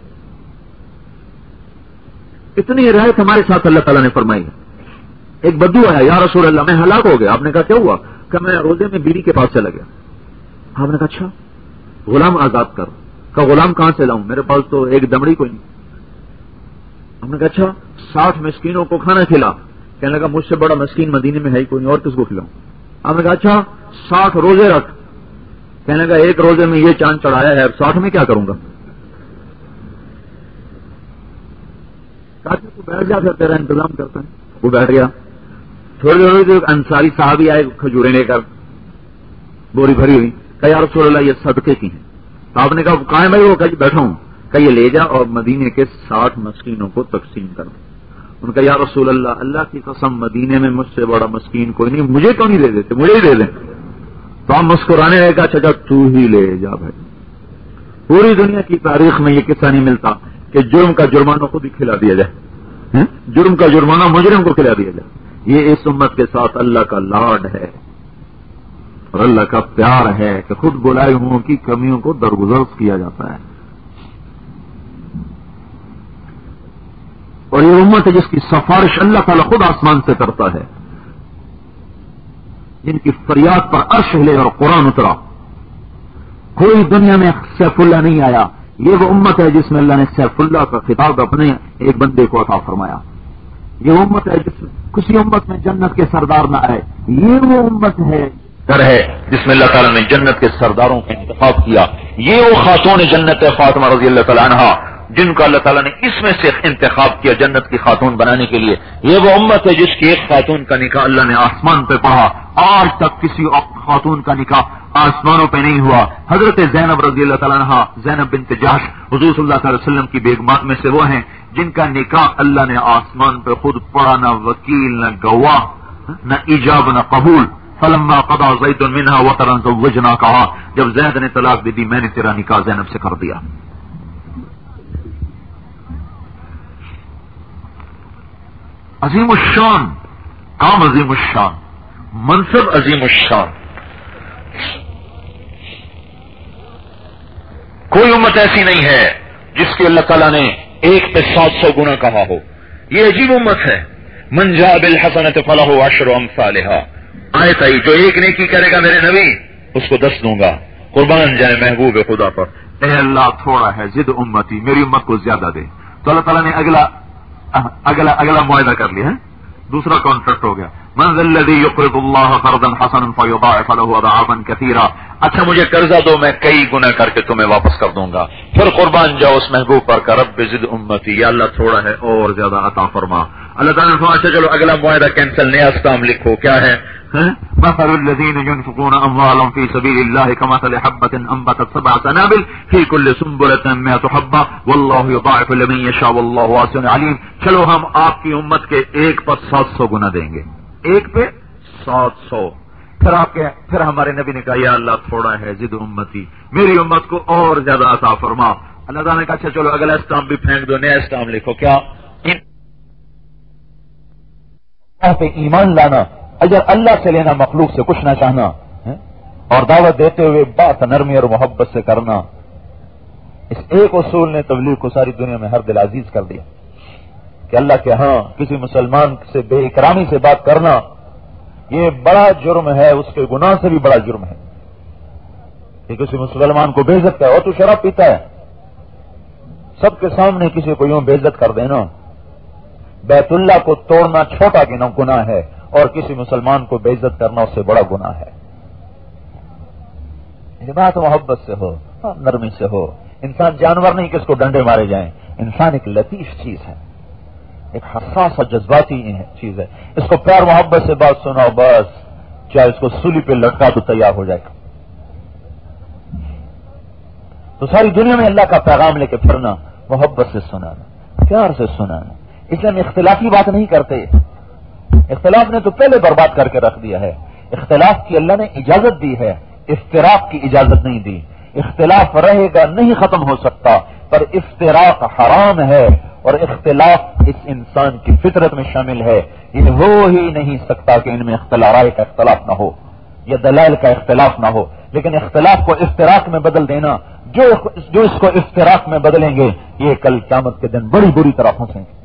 اتنی رعایت ہمارے ساتھ اللہ تعالیٰ نے فرمائی ہے. ایک بدو آیا، یا رسول اللہ میں ہلاک ہو گیا. آپ نے کہا کیا ہوا؟ کہ میں روزے میں بیوی کے پاس چلا گیا. آپ نے کہا اچھا غلام آزاد کرو. کہ غلام کہاں سے لاؤں، میرے پاس تو ایک دمڑی کوئی نہیں. آپ نے کہا اچھا ساٹھ مسکینوں کو کھانا کھلا. کہنے لگا مجھ سے بڑا مسکین مدینے میں ہے ہی کوئی نہیں، اور کس کو کھلاؤں. آپ نے کہا اچھا ساٹھ روزے رکھ. کہنے لگا ایک روزے میں یہ چاند چڑھایا ہے، ساٹھ میں کیا کروں گا. تو بیٹھ جا پھر تیرا انتظام کرتا ہے. وہ بیٹھ گیا. تھوڑی دیر جو انصاری صاحب ہی آئے کھجورے لے کر بوری بھری ہوئی. کہ یا رسول اللہ یہ صدقے کی ہیں. آپ نے کہا کہاں ہے بھائی؟ وہ کہ بیٹھا ہوں. کہ یہ لے جا اور مدینے کے ساٹھ مسکینوں کو تقسیم کر دو. ان کا یا رسول اللہ اللہ کی قسم مدینے میں مجھ سے بڑا مسکین کوئی نہیں، مجھے کیوں نہیں دے دیتے، مجھے ہی دے دیں. تو ہم مسکرانے رہے گا، اچھا جا تو ہی لے جا بھائی. پوری دنیا کی تاریخ میں یہ قصہ نہیں ملتا کہ جرم کا جرمانہ خود ہی کھلا دیا جائے، جرم کا جرمانہ مجرم کو کھلا دیا جائے. یہ اس امت کے ساتھ اللہ کا لاڈ ہے اور اللہ کا پیار ہے کہ خود بلائے ہوں کی کمیوں کو درگزر کیا جاتا ہے. اور یہ امت ہے جس کی سفارش اللہ تعالیٰ خود آسمان سے کرتا ہے، جن کی فریاد پر عرش ہلے اور قرآن اترا. کوئی دنیا میں سیف اللہ نہیں آیا. یہ وہ امت ہے جس میں اللہ نے سیف اللہ کا خطاب اپنے ایک بندے کو عطا فرمایا. یہ امت ہے جس کسی امت میں جنت کے سردار نہ آئے. یہ وہ امت ہے در ہے جس میں اللہ تعالیٰ نے جنت کے سرداروں کا انتخاب کیا. یہ وہ خاتون جنت فاطمہ رضی اللہ تعالیٰ عنہ جن کا اللہ تعالیٰ نے اس میں سے انتخاب کیا جنت کی خاتون بنانے کے لیے. یہ وہ امت ہے جس کی ایک خاتون کا نکاح اللہ نے آسمان پہ پڑھا. آج تک کسی خاتون کا نکاح آسمانوں پہ نہیں ہوا. حضرت زینب رضی اللہ تعالیٰ عنہ، زینب بنت جحش حضور صلی اللہ علیہ وسلم کی بیگمات میں سے وہ ہیں جن کا نکاح اللہ نے آسمان پہ خود پڑھا. نہ وکیل، نہ گواہ، نہ ایجاب، نہ قبول. فلما قضى زید منها وطرا زوجنا، کہا جب زید نے طلاق دے دی میں نے تیرا نکاح زینب سے کر دیا. عظیم الشان کام، عظیم الشان منصب، عظیم الشان. کوئی امت ایسی نہیں ہے جس کے اللہ تعالیٰ نے ایک پہ سات سو گنا کہا ہو. یہ عجیب امت ہے. من جاء بالحسنۃ فلہ عشر امثالها. آیت آئی جو ایک نیکی کرے گا میرے نبی اس کو دس دوں گا. قربان جائے محبوب خدا پر. اے اللہ تھوڑا ہے زد امتی، میری امت کو زیادہ دے. تو اللہ تعالیٰ نے اگلا اگلا اگلا معاہدہ کر لیا ہے، دوسرا کانٹریکٹ ہو گیا. من ذا الذی یقرض اللہ قرضا حسنا فیضاعف له اضعافا کثیرا. اچھا مجھے قرضہ دو میں کئی گنا کر کے تمہیں واپس کر دوں گا. پھر قربان جاؤ اس محبوب پر کا رب زد امتی، یا اللہ تھوڑا ہے اور زیادہ عطا فرما. اللہ تعالیٰ نے فرمایا اچھا چلو اگلا معاہدہ کینسل، نیا اسٹام لکھو. کیا ہے؟ مثل الذين ينفقون اموالهم في سبيل الله كمثل حبة انبتت سبع سنابل في كل سنبلة مئة حبة والله يضاعف لمن يشاء والله واسع عليم. چلو ہم آپ کی امت کے ایک پر سات سو گنا دیں گے، ایک پہ سات سو. پھر آپ کے پھر ہمارے نبی نے کہا یا اللہ تھوڑا ہے زد امتی، میری امت کو اور زیادہ عطا فرما. اللہ تعالیٰ نے کہا اچھا چلو اگلا اسٹام بھی پھینک دو، نیا اسٹام لکھو. کیا؟ اللہ پہ ایمان لانا، اگر اللہ سے لینا، مخلوق سے کچھ نہ چاہنا، اور دعوت دیتے ہوئے بات نرمی اور محبت سے کرنا. اس ایک اصول نے تبلیغ کو ساری دنیا میں ہر دل عزیز کر دیا کہ اللہ کے ہاں کسی مسلمان سے بے اکرامی سے بات کرنا یہ بڑا جرم ہے، اس کے گناہ سے بھی بڑا جرم ہے کہ کسی مسلمان کو بے عزت کرے. اور تو شراب پیتا ہے، سب کے سامنے کسی کو یوں بے عزت کر دینا. بیت اللہ کو توڑنا چھوٹا گناہ ہے اور کسی مسلمان کو بے عزت کرنا اس سے بڑا گناہ ہے. یہ بات محبت سے ہو، نرمی سے ہو. انسان جانور نہیں کہ اس کو ڈنڈے مارے جائیں. انسان ایک لطیف چیز ہے، ایک حساس اور جذباتی چیز ہے. اس کو پیار محبت سے بات سناؤ، بس چاہے اس کو سولی پہ لٹکا تو تیار ہو جائے گا. تو ساری دنیا میں اللہ کا پیغام لے کے پھرنا، محبت سے سنانا، پیار سے سنانا. اس لیے ہم اختلافی بات نہیں کرتے. اختلاف نے تو پہلے برباد کر کے رکھ دیا ہے. اختلاف کی اللہ نے اجازت دی ہے، افتراق کی اجازت نہیں دی. اختلاف رہے گا، نہیں ختم ہو سکتا، پر افتراق حرام ہے اور اختلاف اس انسان کی فطرت میں شامل ہے. یہ ہو ہی نہیں سکتا کہ ان میں اختلاف رائے کا اختلاف نہ ہو یا دلائل کا اختلاف نہ ہو. لیکن اختلاف کو افتراق میں بدل دینا، جو جو اس کو افتراق میں بدلیں گے یہ کل قیامت کے دن بڑی بری طرح پھنسیں گے.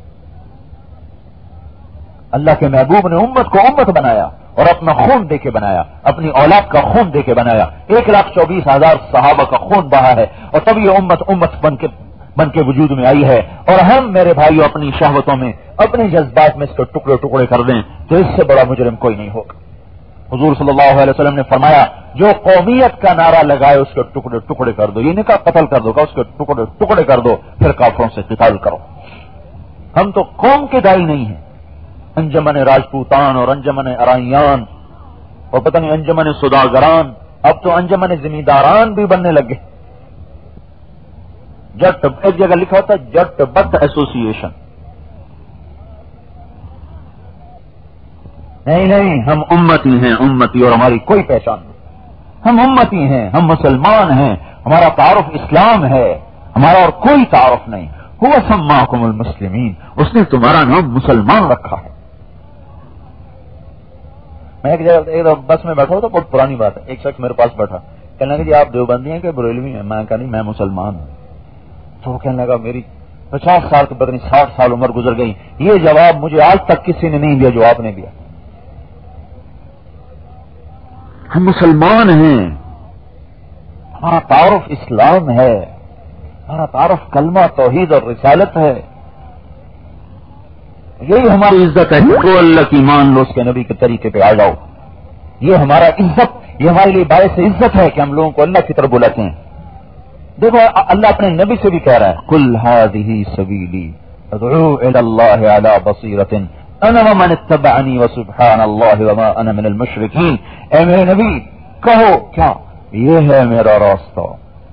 اللہ کے محبوب نے امت کو امت بنایا اور اپنا خون دے کے بنایا، اپنی اولاد کا خون دے کے بنایا. ایک لاکھ چوبیس ہزار صحابہ کا خون بہا ہے اور تب یہ امت امت بن کے بن کے وجود میں آئی ہے. اور ہم میرے بھائیوں اپنی شہوتوں میں، اپنے جذبات میں اس کو ٹکڑے ٹکڑے کر دیں تو اس سے بڑا مجرم کوئی نہیں ہوگا. حضور صلی اللہ علیہ وسلم نے فرمایا جو قومیت کا نعرہ لگائے اس کے ٹکڑے ٹکڑے کر دو. یہ نہیں کہا قتل کر دو، اس کے ٹکڑے ٹکڑے کر دو، پھر کافروں سے قتال کرو. ہم تو قوم کے دائی نہیں ہیں. انجمن راجپوتان اور انجمن ارائیان اور پتہ نہیں انجمن سوداگران، اب تو انجمن زمینداران بھی بننے لگے. جٹ ایک جگہ لکھا ہوتا جٹ بٹ ایسوسی ایشن. نہیں نہیں، ہم امتی ہیں، امتی، اور ہماری کوئی پہچان نہیں. ہم امتی ہیں، ہم مسلمان ہیں، ہمارا تعارف اسلام ہے، ہمارا اور کوئی تعارف نہیں. هو سماکم المسلمین، اس نے تمہارا نام مسلمان رکھا ہے. میں ایک جگہ ایک بس میں بیٹھا ہوں تو بہت پرانی بات ہے، ایک شخص میرے پاس بیٹھا، کہنے لگا جی آپ دیوبندی ہیں کہ بریلوی ہیں؟ میں کہا نہیں میں مسلمان ہوں. تو وہ کہنے لگا میری پچاس سال کے بدنی ساٹھ سال عمر گزر گئی، یہ جواب مجھے آج تک کسی نے نہیں دیا جو آپ نے دیا. ہم مسلمان ہیں، ہمارا تعارف اسلام ہے، ہمارا تعارف کلمہ توحید اور رسالت ہے، یہی ہماری عزت ہے. تو اللہ کی مان لو، اس کے نبی کے طریقے پہ آ جاؤ. یہ ہمارا عزت، یہ ہمارے لیے باعث عزت ہے کہ ہم لوگوں کو اللہ کی طرف بلاتے ہیں. دیکھو اللہ اپنے نبی سے بھی کہہ رہا ہے قل هذه سبیلی ادعو الى الله على بصیرة انا ومن اتبعنی وسبحان اللہ وما انا من المشرکین. اے میرے نبی کہو کیا یہ ہے میرا راستہ.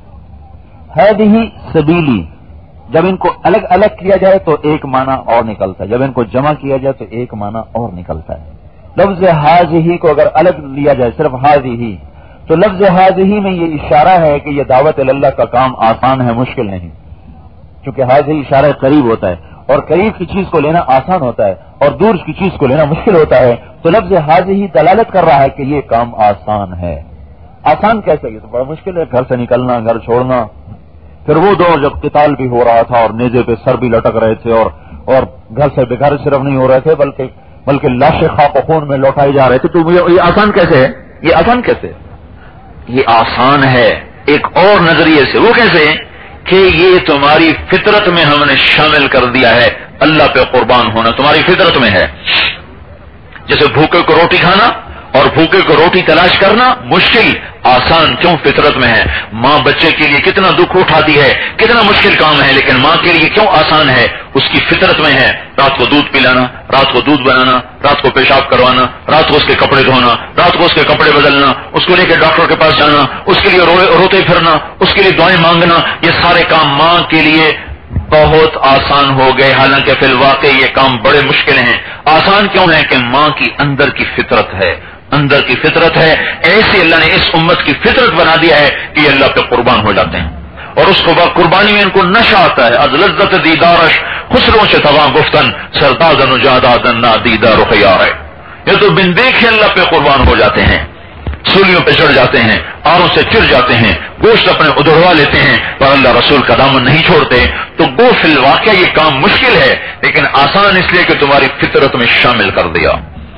هذه سبیلی، جب ان کو الگ الگ کیا جائے تو ایک معنی اور نکلتا ہے، جب ان کو جمع کیا جائے تو ایک معنی اور نکلتا ہے. لفظ هذه کو اگر الگ لیا جائے صرف هذه تو لفظ هذه میں یہ اشارہ ہے کہ یہ دعوت اللہ کا کام آسان ہے، مشکل نہیں. چونکہ هذه اشارہ قریب ہوتا ہے اور قریب کی چیز کو لینا آسان ہوتا ہے اور دور کی چیز کو لینا مشکل ہوتا ہے. تو لفظ هذه دلالت کر رہا ہے کہ یہ کام آسان ہے. آسان کیسے؟ یہ تو بڑا مشکل ہے، گھر سے نکلنا، گھر چھوڑنا. پھر وہ دور جب قتال بھی ہو رہا تھا اور نیزے پہ سر بھی لٹک رہے تھے اور اور گھر سے بے گھر صرف نہیں ہو رہے تھے بلکہ بلکہ لاشیں خاک و خون میں لوٹائی جا رہے تھے. تو یہ آسان کیسے ہے؟ یہ آسان کیسے ہے؟ یہ آسان ہے ایک اور نظریے سے. وہ کیسے کہ یہ تمہاری فطرت میں ہم نے شامل کر دیا ہے. اللہ پہ قربان ہونا تمہاری فطرت میں ہے. جیسے بھوکے کو روٹی کھانا اور بھوکے کو روٹی تلاش کرنا مشکل، آسان کیوں فطرت میں ہے. ماں بچے کے لیے کتنا دکھ اٹھاتی ہے، کتنا مشکل کام ہے، لیکن ماں کے لیے کیوں آسان ہے؟ اس کی فطرت میں ہے. رات کو دودھ پلانا، رات کو دودھ بنانا، رات کو پیشاب کروانا، رات کو اس کے کپڑے دھونا، رات کو اس کے کپڑے بدلنا، اس کو لے کے ڈاکٹر کے پاس جانا، اس کے لیے روتے پھرنا، اس کے لیے دعائیں مانگنا، یہ سارے کام ماں کے لیے بہت آسان ہو گئے. حالانکہ فی الواقع یہ کام بڑے مشکل ہیں. آسان کیوں ہے کہ ماں کی اندر کی فطرت ہے، اندر کی فطرت ہے. ایسے اللہ نے اس امت کی فطرت بنا دیا ہے کہ یہ اللہ پہ قربان ہو جاتے ہیں اور اس کو قربانی میں ان کو نشہ آتا ہے. از لذت دیدارش خسروں سے تواں گفتن سرداد نجادادن نا دیدار خیار ہے. یہ تو بن دیکھے اللہ پہ قربان ہو جاتے ہیں، سولیوں پہ چڑھ جاتے ہیں، آروں سے چر جاتے ہیں، گوشت اپنے ادھڑوا لیتے ہیں پر اللہ رسول کا دامن نہیں چھوڑتے. تو گو فی الواقع یہ کام مشکل ہے لیکن آسان اس لیے کہ تمہاری فطرت میں شامل کر دیا،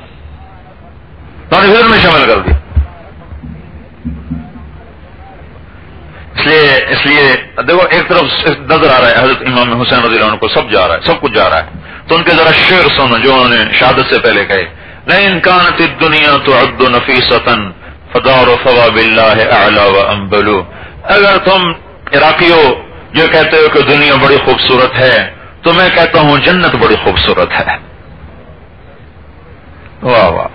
تمہاری فطرت میں شامل کر دیا. اس لیے اس لیے دیکھو ایک طرف نظر آ رہا ہے حضرت امام حسین رضی اللہ عنہ کو سب جا رہا ہے، سب کچھ جا رہا ہے. تو ان کے ذرا شعر سنو جو انہوں نے شہادت سے پہلے کہے. لئن كانت الدنيا تعد نفيسة فدار ثواب الله اعلى وانبل. اگر تم عراقیوں جو کہتے ہو کہ دنیا بڑی خوبصورت ہے تو میں کہتا ہوں جنت بڑی خوبصورت ہے. واہ واہ.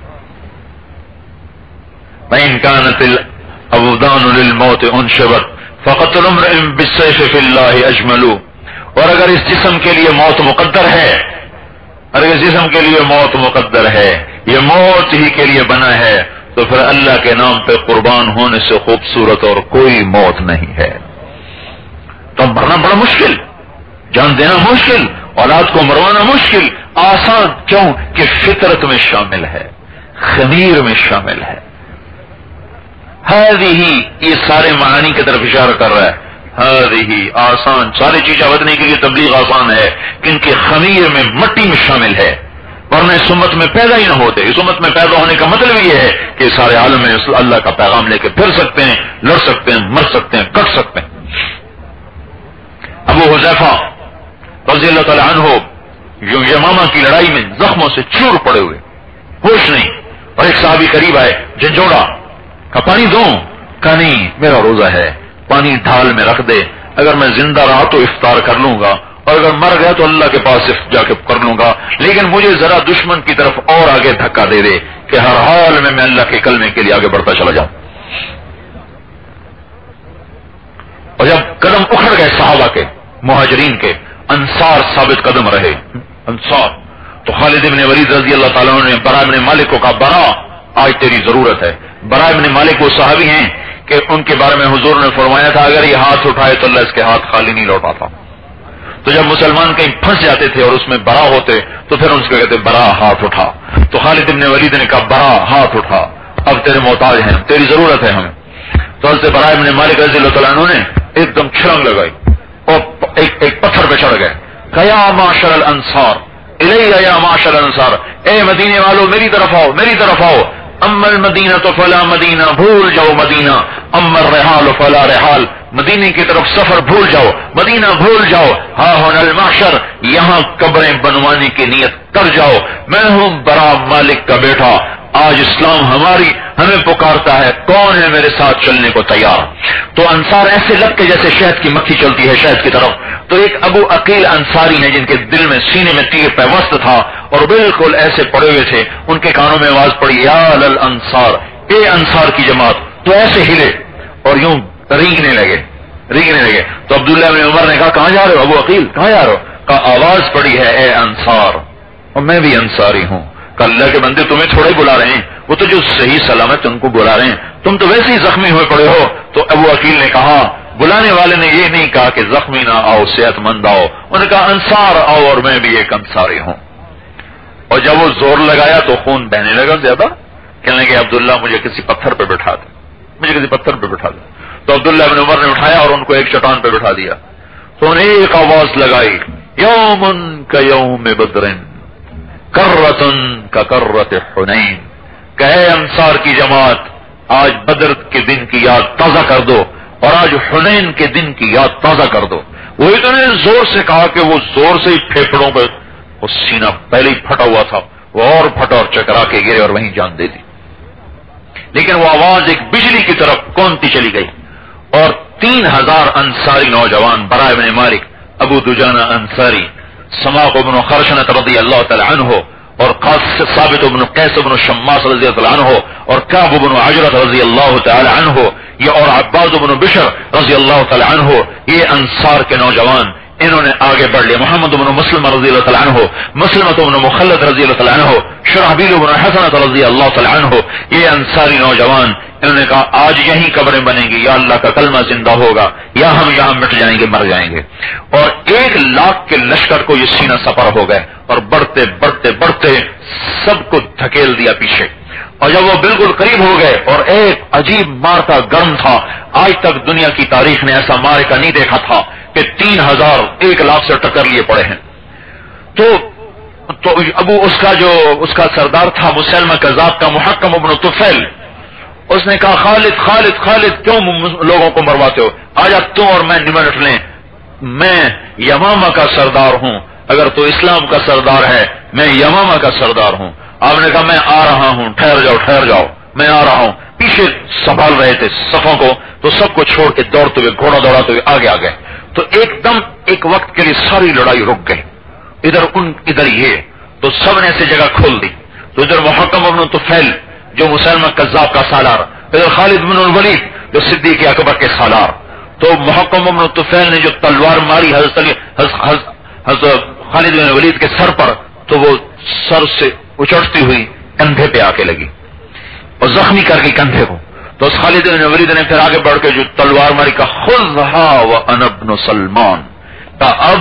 وإن كانت الأبدان للموت انشبت فقتل امرئ بالسيف في الله أجمل. اور اگر اس جسم کے لیے موت مقدر ہے، اگر اس جسم کے لیے موت مقدر ہے، یہ موت ہی کے لیے بنا ہے، تو پھر اللہ کے نام پہ قربان ہونے سے خوبصورت اور کوئی موت نہیں ہے. تو مرنا بڑا مشکل، جان دینا مشکل، اولاد کو مروانا مشکل. آسان کیوں کہ فطرت میں شامل ہے، خمیر میں شامل ہے. هذه یہ سارے معانی کی طرف اشارہ کر رہا ہے. هذه آسان، ساری چیزیں بدلنے کے لیے تبلیغ آسان ہے کیونکہ خمیر میں مٹی میں شامل ہے، ورنہ اس امت میں پیدا ہی نہ ہوتے. اس امت میں پیدا ہونے کا مطلب یہ ہے کہ سارے عالم میں اللہ کا پیغام لے کے پھر سکتے ہیں، لڑ سکتے ہیں، مر سکتے ہیں، کٹ سکتے ہیں. ابو حذیفہ رضی اللہ تعالی عنہ جو یمامہ کی لڑائی میں زخموں سے چور پڑے ہوئے، ہوش نہیں، اور ایک صحابی قریب آئے، جھنجھوڑا، کہا پانی دوں؟ کہا نہیں، میرا روزہ ہے، پانی ڈھال میں رکھ دے، اگر میں زندہ رہا تو افطار کر لوں گا اور اگر مر گیا تو اللہ کے پاس جا کے کر لوں گا، لیکن مجھے ذرا دشمن کی طرف اور آگے دھکا دے دے کہ ہر حال میں میں اللہ کے کلمے کے لیے آگے بڑھتا چلا جاؤں. اور جب قدم اکھڑ گئے صحابہ کے، مہاجرین کے، انصار ثابت قدم رہے. انصار تو خالد بن ولید رضی اللہ تعالیٰ عنہ نے برا بن مالک کو کہا، برا آج تیری ضرورت ہے، برا ابن مالک وہ صحابی ہیں کہ ان کے بارے میں حضور نے فرمایا تھا اگر یہ ہاتھ اٹھائے تو اللہ اس کے ہاتھ خالی نہیں لوٹاتا. تو جب مسلمان کہیں پھنس جاتے تھے اور اس میں برا ہوتے تو پھر ان سے کہتے برا ہاتھ اٹھا. تو خالد بن ولید نے کہا برا ہاتھ اٹھا، اب تیرے محتاج ہیں، تیری ضرورت ہے ہمیں. تو حضرت برا ابن مالک رضی اللہ تعالیٰ عنہ نے ایک دم چھلانگ لگائی اور ایک ایک پتھر پہ چڑھ گئے. یا معاشر الانصار الیہ یا معاشر الانصار، اے مدینے والو میری طرف آؤ، میری طرف آؤ. اما المدینہ تو فلا مدینہ، بھول جاؤ مدینہ. اما الرحال فلا رحال، مدینے کی طرف سفر بھول جاؤ، مدینہ بھول جاؤ. ہاں ہن المحشر، یہاں قبریں بنوانے کی نیت کر جاؤ. میں ہوں برا مالک کا بیٹا، آج اسلام ہماری ہمیں پکارتا ہے، کون ہے میرے ساتھ چلنے کو تیار؟ تو انصار ایسے لگ کے جیسے شہد کی مکھی چلتی ہے شہد کی طرف. تو ایک ابو عقیل انصاری ہیں جن کے دل میں سینے میں تیر پیوست تھا اور بالکل ایسے پڑے ہوئے تھے. ان کے کانوں میں آواز پڑی یا للانصار، اے انصار کی جماعت. تو ایسے ہلے اور یوں رینگنے لگے رینگنے لگے. تو عبداللہ بن عمر نے کہا کہاں جا رہے ہو ابو عقیل، کہاں جا رہے ہو؟ کہا آواز پڑی ہے اے انصار، اور میں بھی انصاری ہوں. کہ اللہ کے بندے تمہیں تھوڑا ہی بلا رہے ہیں، وہ تو جو صحیح سلامت ان کو بلا رہے ہیں، تم تو ویسے ہی زخمی ہوئے پڑے ہو. تو ابو عقیل نے کہا بلانے والے نے یہ نہیں کہا کہ زخمی نہ آؤ صحت مند آؤ، انہوں نے کہا انصار آؤ اور میں بھی ایک انصاری ہوں. اور جب وہ زور لگایا تو خون بہنے لگا زیادہ. کہنے لگے عبداللہ مجھے کسی پتھر پہ بٹھا دے، مجھے کسی پتھر پہ بٹھا دے. تو عبداللہ بن عمر نے اٹھایا اور ان کو ایک چٹان پہ بٹھا دیا. تو انہیں ایک آواز لگائی یومن کا یوم بدرن کرتن کا کرت حنین، کہے انصار کی جماعت آج بدر کے دن کی یاد تازہ کر دو اور آج حنین کے دن کی یاد تازہ کر دو. وہ اتنے زور سے کہا کہ وہ زور سے ہی پھیپھڑوں پہ وہ سینہ پہلے ہی پھٹا ہوا تھا، وہ اور پھٹا اور چکرا کے گرے اور وہیں جان دے دی. لیکن وہ آواز ایک بجلی کی طرف کونتی چلی گئی اور تین ہزار انصاری نوجوان برا ابن مالک، ابو دجانہ انصاری، سماق بن خرشنۃ رضی اللہ تعالی عنہ اور ثابت بن قیس بن شماس رضی اللہ تعالی عنہ اور کعب بن عجرۃ رضی اللہ تعالی عنہ یہ اور عباد بن بشر رضی اللہ تعالی عنہ، یہ انصار کے نوجوان انہوں نے آگے بڑھ لیا. محمد بن مسلم رضی اللہ تعالی عنہ، مسلمۃ بن مخلد رضی اللہ تعالی عنہ، شرحبیل بن حسنۃ رضی اللہ تعالی عنہ، یہ انصاری نوجوان انہوں نے کہا آج یہیں قبریں بنیں گی، یا اللہ کا کلمہ زندہ ہوگا یا ہم یہاں مٹ جائیں گے، مر جائیں گے. اور ایک لاکھ کے لشکر کو یہ سینہ سپر ہو گئے اور بڑھتے بڑھتے بڑھتے سب کو دھکیل دیا پیچھے. اور جب وہ بالکل قریب ہو گئے اور ایک عجیب مارکا گرم تھا، آج تک دنیا کی تاریخ نے ایسا مارکا نہیں دیکھا تھا کہ تین ہزار ایک لاکھ سے ٹکر لیے پڑے ہیں. تو تو ابو اس کا جو اس کا سردار تھا مسلمہ کذاب کا محکم ابن طفیل، اس نے کہا خالد خالد خالد کیوں لوگوں کو مرواتے ہو، آج اب تم اور میں نمٹ لیں، میں یمامہ کا سردار ہوں، اگر تو اسلام کا سردار ہے میں یمامہ کا سردار ہوں. آپ نے کہا میں آ رہا ہوں، ٹھہر جاؤ ٹھہر جاؤ میں آ رہا ہوں. پیچھے سنبھال رہے تھے صفوں کو، تو سب کو چھوڑ کے دوڑتے ہوئے گھوڑا دوڑاتے ہوئے آگے آ گئے. تو ایک دم ایک وقت کے لیے ساری لڑائی رک گئی، ادھر ان ادھر یہ، تو سب نے ایسی جگہ کھول دی. تو ادھر محکم ابن طفیل جو مسلمہ کذاب کا سالار، ادھر خالد بن الولید جو صدیق اکبر کے سالار. تو محکم ابن طفیل نے جو تلوار ماری حضرت حضرت خالد بن الولید کے سر پر، تو وہ سر سے اچڑتی ہوئی کندھے پہ آ کے لگی اور زخمی کر گئی کندھے کو. تو اس خالد بن الولید نے پھر آگے بڑھ کے جو تلوار ماری کا خذھا وانا ابن سلمان، کا اب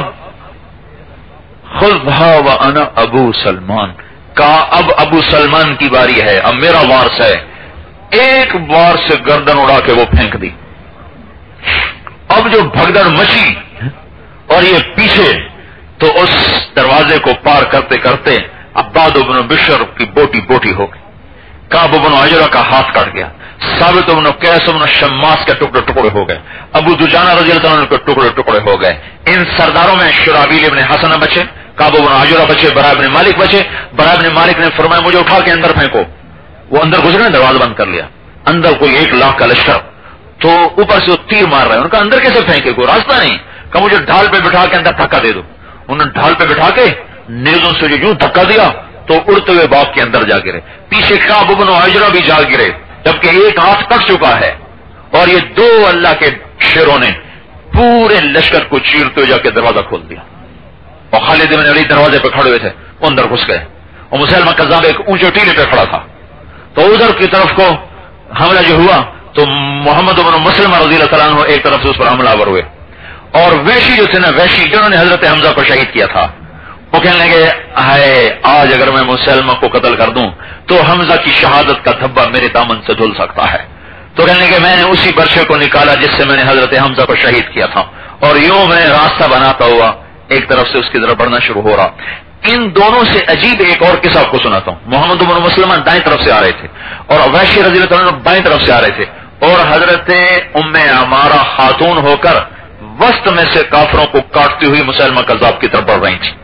خذھا وانا ابو سلمان، کا اب ابو سلمان کی باری ہے، اب میرا وارث ہے. ایک بار سے گردن اڑا کے وہ پھینک دی. اب جو بھگدڑ مچی اور یہ پیچھے، تو اس دروازے کو پار کرتے کرتے عباد بن بشر کی بوٹی بوٹی ہو گئی، کعب بن عجرہ کا ہاتھ کٹ گیا، ثابت بن قیس بن شماس کے ٹکڑے ٹکڑے ہو گئے، ابو دجانہ رضی اللہ عنہ کے ٹکڑے ٹکڑے ہو گئے. ان سرداروں میں شرابیل ابن حسنہ بچے، کعب بن عجرہ بچے، برا ابن مالک بچے. برا ابن مالک نے فرمایا مجھے اٹھا کے اندر پھینکو. وہ اندر گزرے، دروازہ بند کر لیا. اندر کوئی ایک لاکھ کا لشکر، تو اوپر سے وہ تیر مار رہے ہیں. ان کا اندر کیسے پھینکے، کوئی راستہ نہیں. کہا مجھے ڈھال پہ بٹھا کے اندر دھکا دے دو. انہوں نے ڈھال پہ بٹھا کے نیزوں سے جو یوں دھکا دیا تو اڑتے ہوئے باغ کے اندر جا گرے. پیچھے کعب بن عجرہ بھی جا گرے، جبکہ ایک ہاتھ کٹ چکا ہے. اور یہ دو اللہ کے شیروں نے پورے لشکر کو چیرتے ہوئے جا کے دروازہ کھول دیا. اور خالد بن ولید دروازے پہ کھڑے ہوئے تھے، اندر گھس گئے. اور مسلمہ کذاب ایک اونچے ٹیلے پہ کھڑا تھا. تو ادھر کی طرف کو حملہ جو ہوا تو محمد بن مسلمہ رضی اللہ تعالیٰ عنہ ایک طرف سے اس پر حملہ آور ہوئے، اور ویشی جو تھے نا، ویشی جنہوں نے حضرت حمزہ کو شہید کیا تھا، وہ کہنے لگے ہائے آج اگر میں مسلمہ کو قتل کر دوں تو حمزہ کی شہادت کا دھبا میرے دامن سے دھل سکتا ہے. تو کہنے لگے میں نے اسی برچے کو نکالا جس سے میں نے حضرت حمزہ کو شہید کیا تھا، اور یوں میں راستہ بناتا ہوا ایک طرف سے اس کی طرف بڑھنا شروع ہو رہا. ان دونوں سے عجیب ایک اور قصہ آپ کو سناتا ہوں. محمد بن مسلمہ دائیں طرف سے آ رہے تھے اور ویشی رضی اللہ عنہ بائیں طرف سے آ رہے تھے، اور حضرت ام عمارہ خاتون ہو کر وسط میں سے کافروں کو کاٹتی ہوئی مسلمہ کذاب کی طرف بڑھ رہی تھی.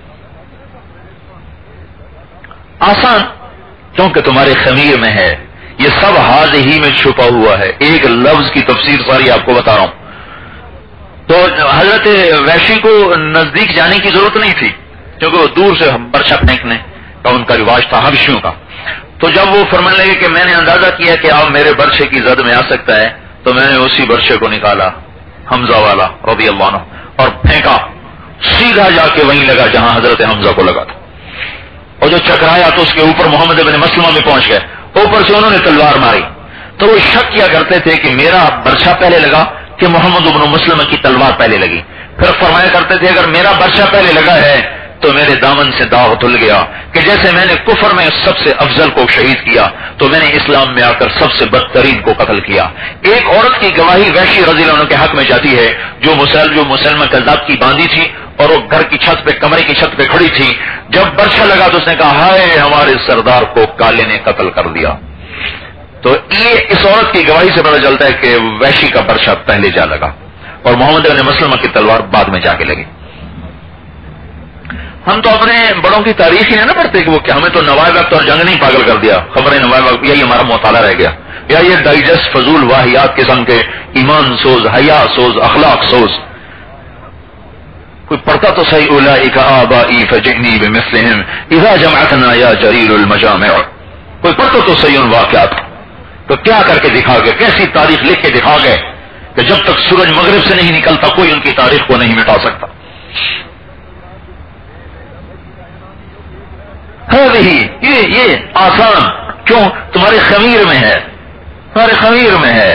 آسان کیونکہ تمہارے خمیر میں ہے، یہ سب حاض ہی میں چھپا ہوا ہے. ایک لفظ کی تفسیر ساری آپ کو بتا رہا ہوں. تو حضرت ویشی کو نزدیک جانے کی ضرورت نہیں تھی کیونکہ وہ دور سے برچہ پھینکنے کا ان کا رواج تھا حبشیوں کا. تو جب وہ فرمانے لگے کہ میں نے اندازہ کیا کہ آپ میرے برچے کی زد میں آ سکتا ہے، تو میں نے اسی برچے کو نکالا حمزہ والا رضی اللہ عنہ اور پھینکا، سیدھا جا کے وہیں لگا جہاں حضرت حمزہ کو لگا تھا، اور جو چکرایا تو اس کے اوپر محمد بن مسلمہ میں پہنچ گئے. اوپر سے انہوں نے تلوار ماری تو وہ شک کیا کرتے تھے کہ میرا برچہ پہلے لگا کہ محمد بن مسلمہ کی تلوار پہلے لگی. پھر فرمایا کرتے تھے اگر میرا برچہ پہلے لگا ہے تو میرے دامن سے داغ دھل گیا کہ جیسے میں نے کفر میں سب سے افضل کو شہید کیا تو میں نے اسلام میں آ کر سب سے بدترین کو قتل کیا. ایک عورت کی گواہی ویشی رضی اللہ عنہ کے حق میں جاتی ہے جو مسلم جو مسلمہ کذاب کی باندھی تھی اور وہ گھر کی چھت پہ کمرے کی چھت پہ کھڑی تھی. جب برچہ لگا تو اس نے کہا ہائے ہمارے سردار کو کالے نے قتل کر دیا. تو یہ اس عورت کی گواہی سے پتہ چلتا ہے کہ ویشی کا برچہ پہلے جا لگا اور محمد بن مسلمہ کی تلوار بعد میں جا کے لگی. ہم تو اپنے بڑوں کی تاریخ ہی ہے نا پڑھتے کہ وہ کہ ہمیں تو نوائے وقت اور جنگ نہیں پاگل کر دیا، خبریں نوائے وقت یہی ہمارا مطالعہ رہ گیا، یا یہ ڈائجسٹ فضول واہیات قسم کے ایمان سوز، حیا سوز، اخلاق سوز. کوئی پڑھتا تو صحیح اولئک آبائی فجئنی بمثلہم اذا جمعتنا یا جریل المجامع. کوئی پڑھتا تو صحیح ان واقعات تو کیا کر کے دکھا گئے، کیسی تاریخ لکھ کے دکھا گئے کہ جب تک سورج مغرب سے نہیں نکلتا کوئی ان کی تاریخ کو نہیں مٹا سکتا. یہ یہ آسان کیوں تمہارے خمیر میں ہے، تمہارے خمیر میں ہے.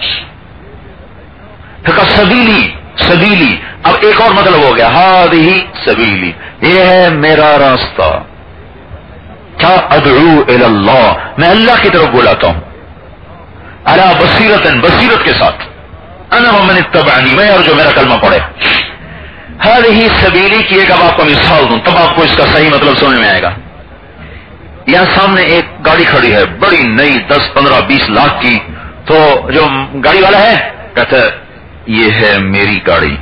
پھر سبیلی سبیلی اب ایک اور مطلب ہو گیا، ہذہ سبیلی یہ ہے میرا راستہ. کیا ادعو الی اللہ، میں اللہ کی طرف بلاتا ہوں، علی بصیرۃ بصیرت کے ساتھ، انا ومن اتبعنی میں اور جو میرا کلمہ پڑھے. ہذہ سبیلی کی ایک اب آپ کو مثال دوں تب آپ کو اس کا صحیح مطلب سمجھ میں آئے گا. یہاں سامنے ایک گاڑی کھڑی ہے بڑی نئی دس پندرہ بیس لاکھ کی، تو جو گاڑی والا ہے کہتا ہے یہ ہے میری گاڑی.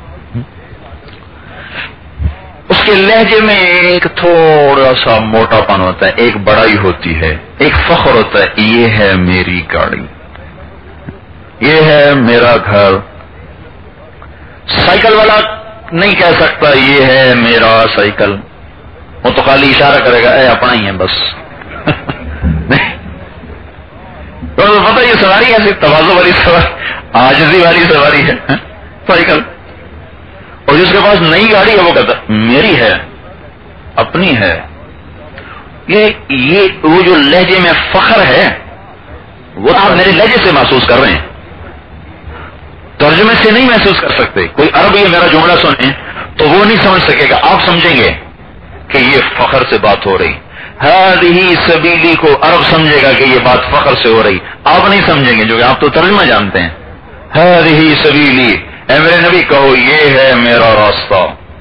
اس کے لہجے میں ایک تھوڑا سا موٹا پن ہوتا ہے، ایک بڑائی ہوتی ہے، ایک فخر ہوتا ہے، یہ ہے میری گاڑی، یہ ہے میرا گھر. سائیکل والا نہیں کہہ سکتا یہ ہے میرا سائیکل، وہ تو خالی اشارہ کرے گا اے اپنا ہی ہے بس. نہیں تو پتہ یہ سواری ایسی تواضع والی سواری، عاجزی والی سواری ہے سائیکل. اور جس کے پاس نئی گاڑی ہے وہ کہتا میری ہے، اپنی ہے. یہ یہ وہ جو لہجے میں فخر ہے وہ آپ میرے لہجے سے محسوس کر رہے ہیں، ترجمے سے نہیں محسوس کر سکتے. کوئی عرب یہ میرا جملہ سنے تو وہ نہیں سمجھ سکے گا، آپ سمجھیں گے کہ یہ فخر سے بات ہو رہی. ہذہ سبیلی کو عرب سمجھے گا کہ یہ بات فخر سے ہو رہی، آپ نہیں سمجھیں گے جو کہ آپ تو ترجمہ جانتے ہیں. ہذہ سبیلی اے میرے نبی کہو یہ ہے میرا راستہ.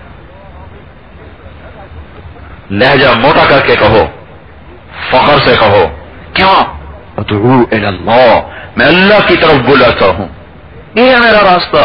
لہجہ موٹا کر کے کہو، فخر سے کہو. کیا ادعو الی اللہ، میں اللہ کی طرف بلاتا ہوں، یہ ہے میرا راستہ.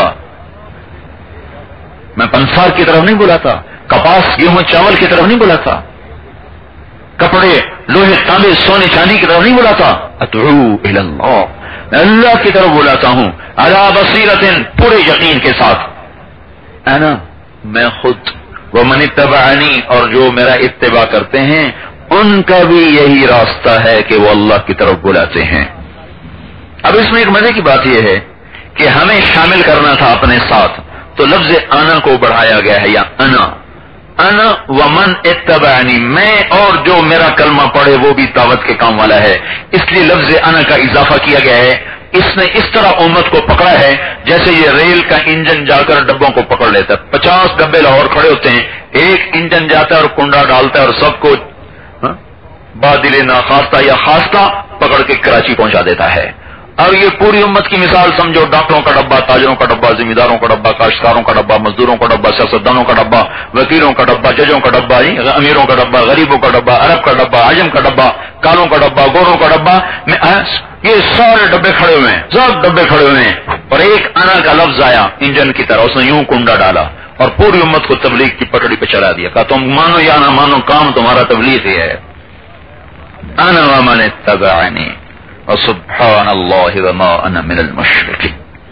میں پنسار کی طرف نہیں بلاتا، کپاس گیہوں چاول کی طرف نہیں بلاتا، کپڑے لوہے تانبے سونے چاندی کی طرف نہیں بلاتا. ادعو الی اللہ، میں اللہ کی طرف بلاتا ہوں، علی بصیرۃ پورے یقین کے ساتھ. انا میں خود، ومن اتبعنی اور جو میرا اتباع کرتے ہیں ان کا بھی یہی راستہ ہے کہ وہ اللہ کی طرف بلاتے ہیں. اب اس میں ایک مزے کی بات یہ ہے کہ ہمیں شامل کرنا تھا اپنے ساتھ، تو لفظ انا کو بڑھایا گیا ہے یا انا. انا ومن اتبعنی، میں اور جو میرا کلمہ پڑھے وہ بھی دعوت کے کام والا ہے. اس لیے لفظ انا کا اضافہ کیا گیا ہے. اس نے اس طرح امت کو پکڑا ہے جیسے یہ ریل کا انجن جا کر ڈبوں کو پکڑ لیتا ہے. پچاس ڈبے لاہور کھڑے ہوتے ہیں، ایک انجن جاتا ہے اور کنڈا ڈالتا ہے اور سب کو بادل ناخواستہ یا خواستہ پکڑ کے کراچی پہنچا دیتا ہے. اور یہ پوری امت کی مثال سمجھو، ڈاکٹروں کا ڈبہ، تاجروں کا ڈبہ، زمینداروں کا ڈبہ، کاشتکاروں کا ڈبہ، مزدوروں کا ڈبہ، سیاستدانوں کا ڈبہ، وکیلوں کا ڈبہ، ججوں کا ڈبہ، امیروں کا ڈبہ، غریبوں کا ڈبہ، عرب کا ڈبہ، عجم کا ڈبہ، کالوں کا ڈبہ، گوروں کا ڈبہ. یہ سارے ڈبے کھڑے ہوئے ہیں، سب ڈبے کھڑے ہوئے ہیں، اور ایک انا کا لفظ آیا انجن کی طرح، اس نے یوں کنڈا ڈالا اور پوری امت کو تبلیغ کی پٹڑی پہ چلا دیا. کہا تم مانو یا نہ مانو، کام تمہارا تبلیغ ہی ہے. انا ومن اتبعنی وسبحان اللہ وما انا من المشرکین.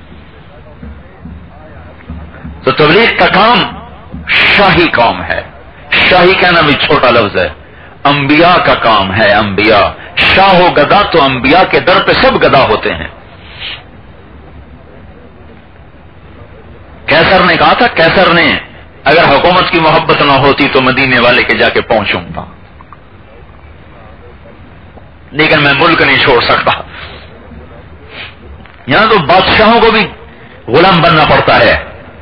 تو تبلیغ کا کام شاہی کام ہے. شاہی کہنا بھی چھوٹا لفظ ہے. انبیاء کا کام ہے. انبیاء شاہ و گدا، تو انبیاء کے در پہ سب گدا ہوتے ہیں. کیسر نے کہا تھا، کیسر نے اگر حکومت کی محبت نہ ہوتی تو مدینے والے کے جا کے پہنچوں گا، لیکن میں ملک نہیں چھوڑ سکتا. یہاں تو بادشاہوں کو بھی غلام بننا پڑتا ہے.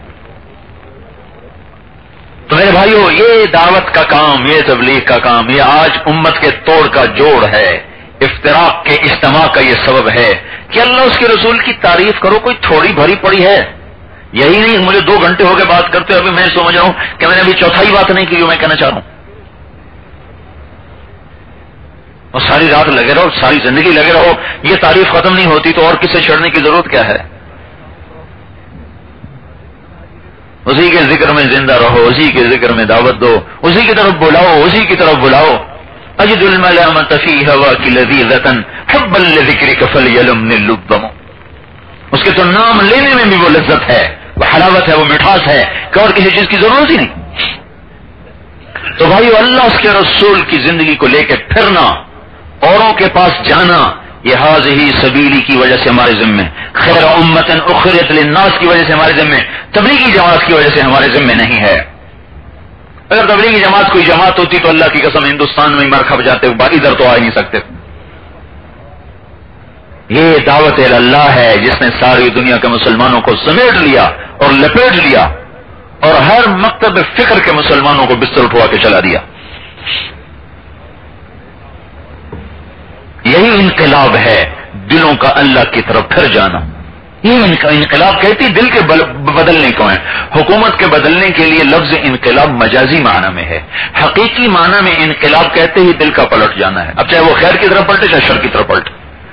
تو میرے بھائیو، یہ دعوت کا کام، یہ تبلیغ کا کام، یہ آج امت کے توڑ کا جوڑ ہے. افتراق کے اجتماع کا یہ سبب ہے کہ اللہ اس کے رسول کی تعریف کرو، کوئی تھوڑی بھری پڑی ہے. یہی نہیں مجھے دو گھنٹے ہو گئے بات کرتے، ابھی میں سمجھ رہا ہوں کہ میں نے ابھی چوتھائی بات نہیں کی جو میں کہنا چاہ رہا ہوں. اور ساری رات لگے رہو، ساری زندگی لگے رہو، یہ تعریف ختم نہیں ہوتی تو اور کس سے چھڑنے کی ضرورت کیا ہے؟ اسی کے ذکر میں زندہ رہو، اسی کے ذکر میں دعوت دو، اسی کی طرف بلاؤ، اسی کی طرف بلاؤ. اجد الملامة فی ہواک لذیذة حبا لذکرک فلیلمنی اللبم. اس کے تو نام لینے میں بھی وہ لذت ہے، وہ حلاوت ہے، وہ مٹھاس ہے کہ اور کسی چیز کی ضرورت ہی نہیں. تو بھائیو، اللہ اس کے رسول کی زندگی کو لے کے پھرنا، اوروں کے پاس جانا، یہ حاضی سبیلی کی وجہ سے ہمارے ذمے، خیر امت اخرجت للناس کی وجہ سے ہمارے ذمے، تبلیغی جماعت کی وجہ سے ہمارے ذمے نہیں ہے. اگر تبلیغی جماعت کوئی جماعت ہوتی تو اللہ کی قسم ہندوستان میں مر کھپ جاتے، ادھر تو آ ہی نہیں سکتے. یہ دعوت اللہ ہے جس نے ساری دنیا کے مسلمانوں کو سمیٹ لیا اور لپیٹ لیا اور ہر مکتب فکر کے مسلمانوں کو بستر اٹھوا کے چلا دیا. یہی انقلاب ہے، دلوں کا اللہ کی طرف پھر جانا. یہ انقلاب کہتی دل کے بدلنے کو ہے. حکومت کے بدلنے کے لیے لفظ انقلاب مجازی معنی میں ہے، حقیقی معنی میں انقلاب کہتے ہی دل کا پلٹ جانا ہے. اب چاہے وہ خیر کی طرف پلٹے چاہے شر کی طرف پلٹے،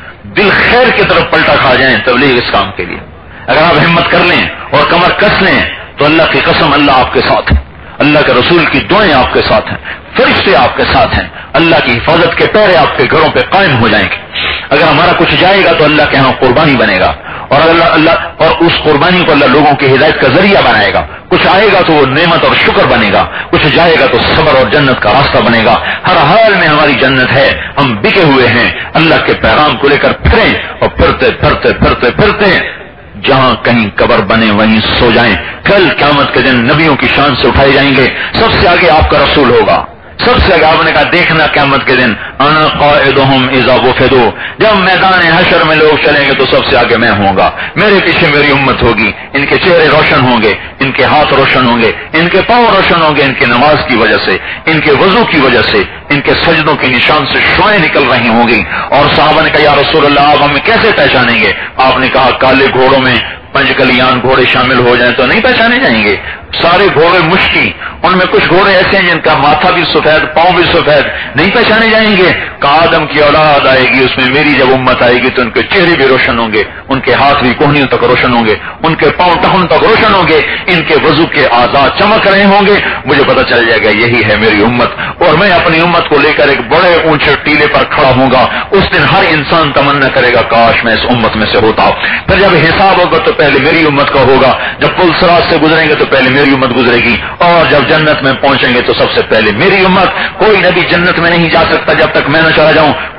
دل خیر کی طرف پلٹا کھا جائیں تبلیغ اس کام کے لیے. اگر آپ ہمت کر لیں اور کمر کس لیں تو اللہ کی قسم اللہ آپ کے ساتھ ہے، اللہ کے رسول کی دعائیں آپ کے ساتھ ہیں، فرشتے آپ کے ساتھ ہیں، اللہ کی حفاظت کے پیرے آپ کے گھروں پہ قائم ہو جائیں گے. اگر ہمارا کچھ جائے گا تو اللہ کے ہاں قربانی بنے گا، اور اللہ اللہ اور اس قربانی کو اللہ لوگوں کی ہدایت کا ذریعہ بنائے گا. کچھ آئے گا تو وہ نعمت اور شکر بنے گا، کچھ جائے گا تو صبر اور جنت کا راستہ بنے گا. ہر حال میں ہماری جنت ہے. ہم بکے ہوئے ہیں، اللہ کے پیغام کو لے کر پھریں اور پھرتے پھرتے پھرتے پھرتے جہاں کہیں قبر بنے وہیں سو جائیں. کل قیامت کے دن نبیوں کی شان سے اٹھائے جائیں گے. سب سے آگے آپ کا رسول ہوگا، سب سے آگے آپ نے کہا دیکھنا قیامت کے دن انا قائدہم اذا وفدوا، جب میدان حشر میں لوگ چلیں گے تو سب سے آگے میں ہوں گا، میرے پیچھے میری امت ہوگی. ان کے چہرے روشن ہوں گے، ان کے ہاتھ روشن ہوں گے، ان کے پاؤں روشن ہوں گے، ان کی نماز کی وجہ سے، ان کے وضو کی وجہ سے، ان کے سجدوں کے نشان سے شعائیں نکل رہی ہوں گی. اور صحابہ نے کہا یا رسول اللہ آپ ہمیں کیسے پہچانیں گے؟ آپ نے کہا کالے گھوڑوں میں پنج کلیان گھوڑے شامل ہو جائیں تو نہیں پہچانے جائیں گے. سارے گھوڑے مشکی، ان میں کچھ گھوڑے ایسے ہیں جن کا ماتھا بھی سفید، پاؤں بھی سفید، نہیں پہچانے جائیں گے. کہ آدم کی اولاد آئے گی، اس میں میری جب امت آئے گی تو ان کے چہرے بھی روشن ہوں گے، ان کے ہاتھ بھی کوہنیوں تک روشن ہوں گے، ان کے پاؤں ٹخن تک روشن ہوں گے، ان کے وضو کے اعضاء چمک رہے ہوں گے. مجھے پتا چل جائے گا یہی ہے میری امت، اور میں اپنی امت کو لے کر ایک بڑے اونچے ٹیلے پر کھڑا ہوں گا. اس دن ہر انسان تمنا کرے گا کاش میں اس امت میں سے ہوتا. پھر جب حساب ہوگا تو پہلے میری امت کا ہوگا، جب پل صراط سے گزریں گے تو پہلے میری امت گزرے گی، اور جب جنت میں پہنچیں گے تو سب سے پہلے میری امت. کوئی نبی جنت میں نہیں جا سکتا جب تک میں نہ چلا جاؤں،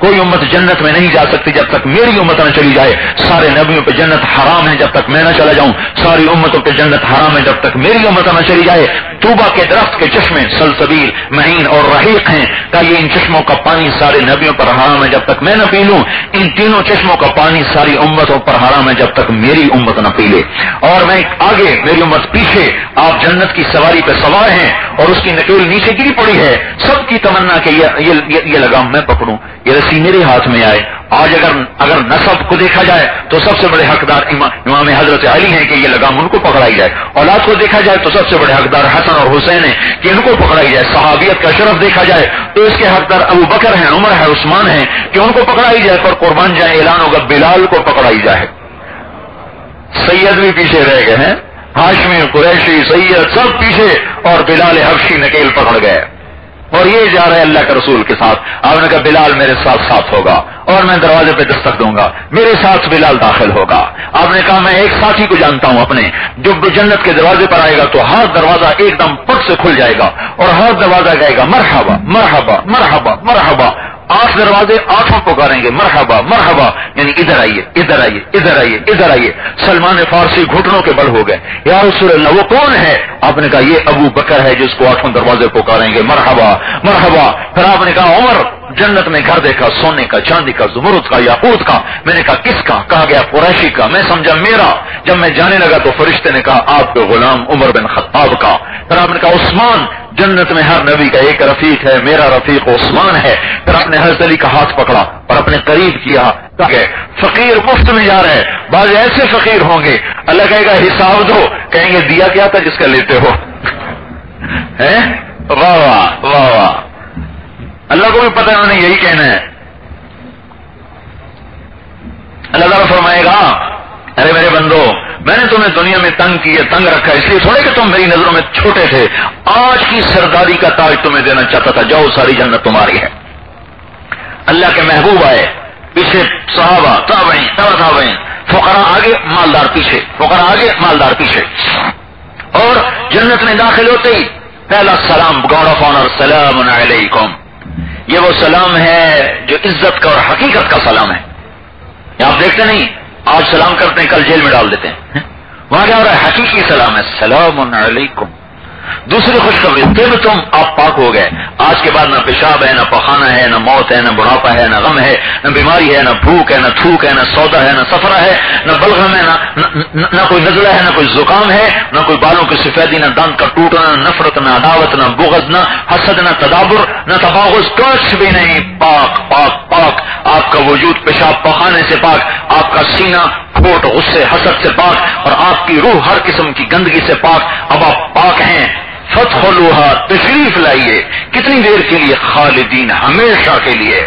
کوئی امت جنت میں نہیں جا سکتی جب تک میری امت نہ چلی جائے. سارے نبیوں پہ جنت حرام ہے جب تک میں نہ چلا جاؤں. ساری امتوں پہ جنت حرام ہے جب تک میری امت نہ چلی جائے. طوبہ کے درخت کے چشمے سلسبیل، معین اور رحیق ہیں. کہ یہ ان چشموں کا پانی سارے نبیوں پر حرام ہے جب تک میں نہ پی لوں. ان تینوں چشموں کا پانی ساری امتوں پر حرام ہے جب تک میری امت نہ پی لے. اور میں آگے، میری امت پیچھے. آپ جنت کی سواری پہ سوار ہیں اور اس کی نکیل نیچے گری پڑی ہے. سب کی تمنا کہ یہ, یہ, یہ لگام میں پکڑوں، یہ رسی میرے ہاتھ میں آئے. آج اگر اگر نسب کو دیکھا جائے تو سب سے بڑے حقدار امام حضرت علی ہیں کہ یہ لگام ان کو پکڑائی جائے. اولاد کو دیکھا جائے تو سب سے بڑے حقدار حسن اور حسین ہیں کہ ان کو پکڑائی جائے. صحابیت کا شرف دیکھا جائے تو اس کے حقدار ابو بکر ہیں، عمر ہے، عثمان ہیں کہ ان کو پکڑائی جائے. پر قربان جائے، اعلان ہوگا بلال کو پکڑائی جائے. سید بھی پیچھے رہ گئے ہیں، ہاشمی، قریشی، سید سب پیچھے، اور بلال حبشی نکیل پکڑ گئے. اور یہ جا رہے اللہ کے رسول کے ساتھ. آپ نے کہا بلال میرے ساتھ ساتھ ہوگا اور میں دروازے پہ دستک دوں گا، میرے ساتھ بلال داخل ہوگا. آپ نے کہا میں ایک ساتھی کو جانتا ہوں اپنے، جب جنت کے دروازے پر آئے گا تو ہر دروازہ ایک دم پٹ سے کھل جائے گا اور ہر دروازہ کہے گا مرحبا مرحبا مرحبا مرحبا. آٹھ دروازے آٹھوں پکاریں گے مرحبا مرحبا، یعنی ادھر آئیے ادھر آئیے ادھر آئیے ادھر آئیے. سلمان فارسی گھٹنوں کے بل ہو گئے، یا رسول اللہ وہ کون ہے؟ آپ نے کہا یہ ابو بکر ہے جس کو آٹھوں دروازے پکاریں گے مرحبا مرحبا. پھر آپ نے کہا عمر، جنت میں گھر دیکھا سونے کا، چاندی کا، زمرد کا، یاقوت کا. میں نے کہا کس کا؟ کہا گیا قریشی کا. میں سمجھا میرا. جب میں جانے لگا تو فرشتے نے کہا آپ کے غلام عمر بن خطاب کا. پھر آپ نے کہا عثمان، جنت میں ہر نبی کا ایک رفیق ہے، میرا رفیق عثمان ہے. پھر آپ نے حضرت علی کا ہاتھ پکڑا اور اپنے قریب کیا. فقیر مفت میں جا رہے ہیں. بعض ایسے فقیر ہوں گے اللہ کہے گا حساب دو، کہیں گے دیا کیا تھا جس کا لیتے ہو. واہ واہ واہ واہ. اللہ کو بھی پتہ انہوں نے یہی کہنا ہے. اللہ تعالیٰ فرمائے گا ارے میرے بندو، میں نے تمہیں دنیا میں تنگ کیا، تنگ رکھا اس لیے تھوڑے کہ تم میری نظروں میں چھوٹے تھے. آج کی سرداری کا تاج تمہیں دینا چاہتا تھا، جاؤ ساری جنت تمہاری ہے. اللہ کے محبوب آئے، پیچھے صحابہ، تابعین، تبع تابعین، فقراء آگے، مالدار پیچھے، فقراء آگے، مالدار پیچھے. اور جنت میں داخل ہوتے ہی پہلا سلام، گاڈ آف آنر، سلام علیکم. یہ وہ سلام ہے جو عزت کا اور حقیقت کا سلام ہے. یہ آپ دیکھتے نہیں، آج سلام کرتے ہیں کل جیل میں ڈال دیتے ہیں. وہاں کیا ہو رہا ہے؟ حقیقی سلام ہے، سلام علیکم. دوسری خوشخبری، پھر تم آپ پاک ہو گئے. آج کے بعد نہ پیشاب ہے، نہ پخانہ ہے، نہ موت ہے، نہ بڑھاپا ہے، نہ غم ہے، نہ بیماری ہے، نہ بھوک ہے، نہ تھوک ہے، نہ سودا ہے، نہ سفرہ ہے، نہ بلغم ہے، نہ نہ کوئی نزلہ ہے، نہ کوئی زکام ہے، نہ کوئی بالوں کی سفیدی، نہ دانت کا ٹوٹنا، نہ نفرت، نہ عداوت، نہ بغض، نہ حسد، نہ تدابر، نہ تفاخر، کچھ بھی نہیں. پاک پاک پاک. آپ کا وجود پیشاب پخانے سے پاک، آپ کا سینہ کھوٹ، غصے، حسد سے پاک، اور آپ کی روح ہر قسم کی گندگی سے پاک. اب آپ پاک ہیں. فتحلوہا، تشریف لائیے. کتنی دیر کے لیے؟ خالدین، ہمیشہ کے لیے.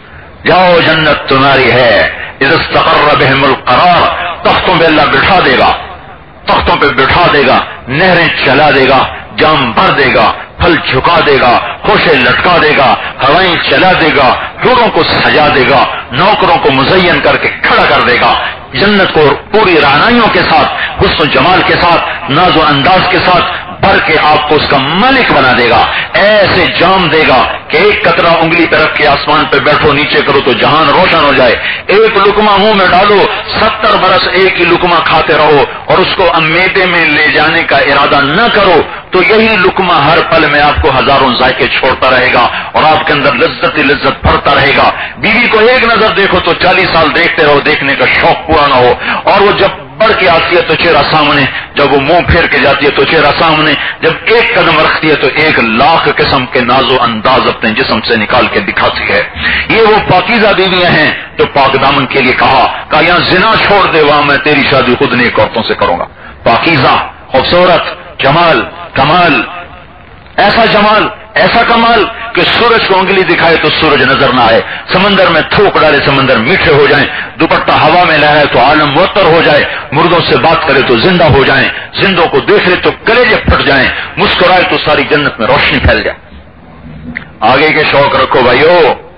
جاؤ جنت تمہاری ہے. اذا استقر بہم القرار، تختوں پہ اللہ بٹھا دے گا، تختوں پہ بٹھا دے گا، نہریں چلا دے گا، جام بھر دے گا، پھل جھکا دے گا، خوشے لٹکا دے گا، ہوائیں چلا دے گا، حوروں کو سجا دے گا، نوکروں کو مزین کر کے کھڑا کر دے گا. جنت کو پوری رعنائیوں کے ساتھ، حسن و جمال کے ساتھ، ناز و انداز کے ساتھ بھر کے آپ کو اس کا مالک بنا دے گا. ایسے جام دے گا کہ ایک قطرہ انگلی پہ رکھ کے آسمان پہ بیٹھو، نیچے کرو تو جہان روشن ہو جائے. ایک لقمہ منہ میں ڈالو، ستر برس ایک ہی لقمہ کھاتے رہو، اور اس کو میدے میں لے جانے کا ارادہ نہ کرو تو یہی لقمہ ہر پل میں آپ کو ہزاروں ذائقے چھوڑتا رہے گا اور آپ کے اندر لذت ہی لذت بھرتا رہے گا. بیوی کو ایک نظر دیکھو تو چالیس سال دیکھتے رہو، دیکھنے کا شوق پورا نہ ہو. اور وہ جب بڑھ کے آتی ہے تو چہرہ سامنے، جب وہ منہ پھیر کے جاتی ہے تو چہرہ سامنے، جب ایک قدم رکھتی ہے تو ایک لاکھ قسم کے ناز و انداز اپنے جسم سے نکال کے دکھاتی ہے. یہ وہ پاکیزہ بیویاں ہیں جو پاک دامن کے لیے کہا کہ یہاں زنا چھوڑ دے، وہاں میں تیری شادی خود نیک عورتوں سے کروں گا. پاکیزہ، خوبصورت، جمال، کمال، ایسا جمال، ایسا کمال کہ سورج کو انگلی دکھائے تو سورج نظر نہ آئے، سمندر میں تھوک ڈالے سمندر میٹھے ہو جائیں، دوپٹہ ہوا میں لہرائے تو عالم معطر ہو جائے، مردوں سے بات کرے تو زندہ ہو جائیں، زندوں کو دیکھ لے تو کلیجے پھٹ جائیں، مسکرائے تو ساری جنت میں روشنی پھیل جائے. آگے کے شوق رکھو بھائیو.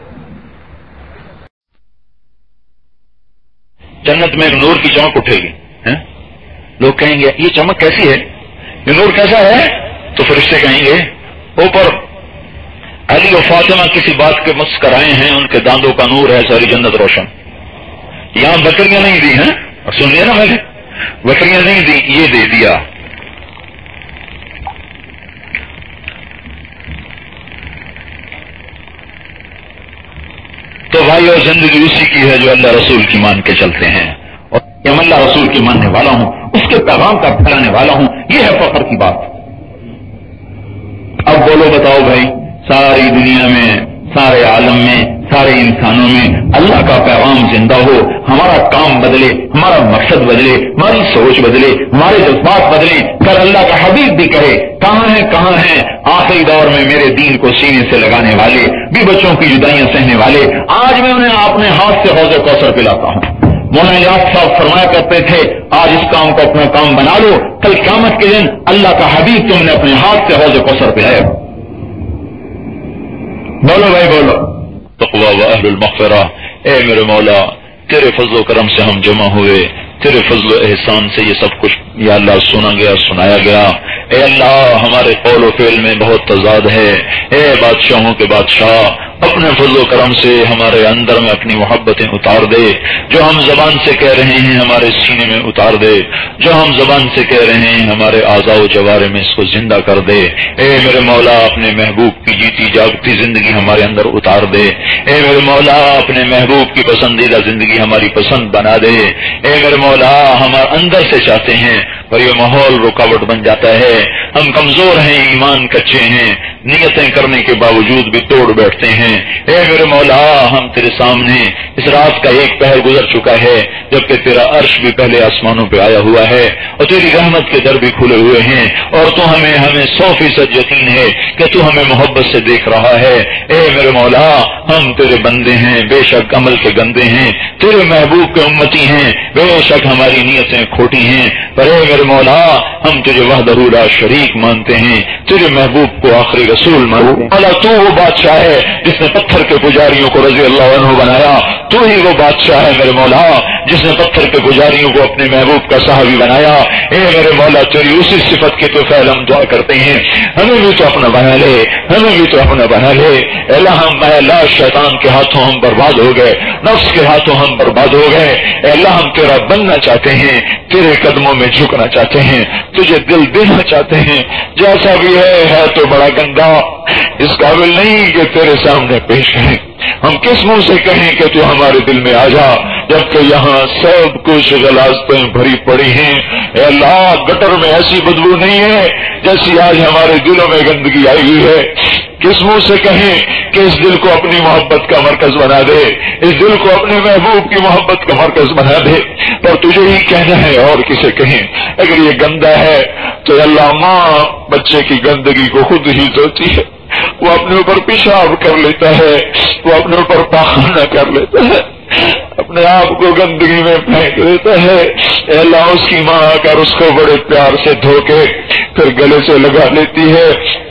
جنت میں ایک نور کی چمک اٹھے گی. لوگ کہیں گے یہ چمک کیسی ہے، یہ نور کیسا ہے؟ تو فرشتے کہیں گے اوپر علی و فاطمہ کسی بات کے مسکرائے ہیں، ان کے داندوں کا نور ہے ساری جنت روشن. یہاں بکریاں نہیں دی ہیں، اور سنیے نا، میں نے بکریاں نہیں دی، یہ دے دیا. تو بھائی اور زندگی اسی کی ہے جو اللہ رسول کی مان کے چلتے ہیں، اور میں اللہ رسول کی ماننے والا ہوں، اس کے پیغام کا پھیلانے والا ہوں. یہ ہے فخر کی بات. اب بولو بتاؤ بھائی، ساری دنیا میں، سارے عالم میں، سارے انسانوں میں اللہ کا پیغام زندہ ہو، ہمارا کام بدلے، ہمارا مقصد بدلے، ہماری سوچ بدلے، ہمارے جذبات بدلے، کل اللہ کا حبیب بھی کہے کہاں ہیں کہاں ہیں آخری دور میں میرے دین کو سینے سے لگانے والے، بھی بچوں کی جدائیاں سہنے والے. آج میں انہیں اپنے ہاتھ سے حوض کوثر پلاتا ہوں. مولانا الیاس صاحب فرمایا کرتے تھے آج اس کام کو اپنا کام بنا لو، کل قیامت کے دن اللہ کا حبیب تم نے اپنے ہاتھ سے حوض کوثر پلایا. بولو بھائی بولو. تقوی و اہل المغفرہ، اے میرے مولا تیرے فضل و کرم سے ہم جمع ہوئے، تیرے فضل و احسان سے یہ سب کچھ یا اللہ سنا گیا، سنایا گیا. اے اللہ ہمارے قول و فعل میں بہت تضاد ہے. اے بادشاہوں کے بادشاہ، اپنے فضل و کرم سے ہمارے اندر میں اپنی محبتیں اتار دے. جو ہم زبان سے کہہ رہے ہیں ہمارے سینے میں اتار دے، جو ہم زبان سے کہہ رہے ہیں ہمارے اعضاء و جوارح میں اس کو زندہ کر دے. اے میرے مولا اپنے محبوب کی جیتی جاگتی زندگی ہمارے اندر اتار دے. اے میرے مولا اپنے محبوب کی پسندیدہ زندگی ہماری پسند بنا دے. اے میرے مولا ہم اندر سے چاہتے ہیں پر یہ ماحول رکاوٹ بن جاتا ہے. ہم کمزور ہیں، ایمان کچے ہیں، نیتیں کرنے کے باوجود بھی توڑ بیٹھتے ہیں. اے میرے مولا ہم تیرے سامنے، اس رات کا ایک پہر گزر چکا ہے جبکہ تیرا عرش بھی پہلے آسمانوں پہ آیا ہوا ہے اور تیری رحمت کے در بھی کھلے ہوئے ہیں، اور تو ہمیں ہمیں سو فیصد یقین ہے کہ تو ہمیں محبت سے دیکھ رہا ہے. اے میرے مولا ہم تیرے بندے ہیں، بے شک عمل کے گندے ہیں، تیرے محبوب کے امتی ہیں، بے شک ہماری نیتیں کھوٹی ہیں، پر اے میرے مولا ہم تجھے وحدہ لا شریک مانتے ہیں، تیرے محبوب کو آخری رسول مانتے ہیں. مولا تو وہ بادشاہ ہے جس نے پتھر کے پجاریوں کو رضی اللہ عنہ بنایا، تو ہی وہ بادشاہ ہے میرے مولا جس نے پتھر کے پجاریوں کو اپنے محبوب کا صحابی بنایا. اے میرے مولا تیری اسی صفت کے تو فعل ہم دعا کرتے ہیں، ہمیں بھی تو اپنا بنا لے، ہمیں بھی تو اپنا بنا لے. اللہ ہم اللہ شیطان کے ہاتھوں ہم برباد ہو گئے، نفس کے ہاتھوں ہم برباد ہو گئے. اے اللہ ہم تیرا بننا چاہتے ہیں، تیرے قدموں میں جھکنا چاہتے ہیں، تجھے دل دینا چاہتے ہیں. جیسا بھی ہے ہے تو بڑا گندا، اس قابل نہیں کہ تیرے سامنے پیش کریں. ہم کس منہ سے کہیں کہ تو ہمارے دل میں آ جا جبکہ یہاں سب کچھ غلاظتیں بھری پڑی ہیں. اے اللہ گٹر میں ایسی بدبو نہیں ہے جیسی آج ہمارے دلوں میں گندگی آئی ہوئی ہے. کس منہ سے کہیں کہ اس دل کو اپنی محبت کا مرکز بنا دے، اس دل کو اپنے محبوب کی محبت کا مرکز بنا دے، پر تجھے ہی کہنا ہے اور کسے کہیں. اگر یہ گندا ہے تو اللہ ماں بچے کی گندگی کو خود ہی دھوتی ہے، وہ اپنے اوپر پیشاب کر لیتا ہے، وہ اپنے اوپر پاخانہ کر لیتا ہے، اپنے آپ کو گندگی میں پھینک دیتا ہے. اے اللہ اس کی ماں آ کر اس کو بڑے پیار سے دھو کے پھر گلے سے لگا لیتی ہے.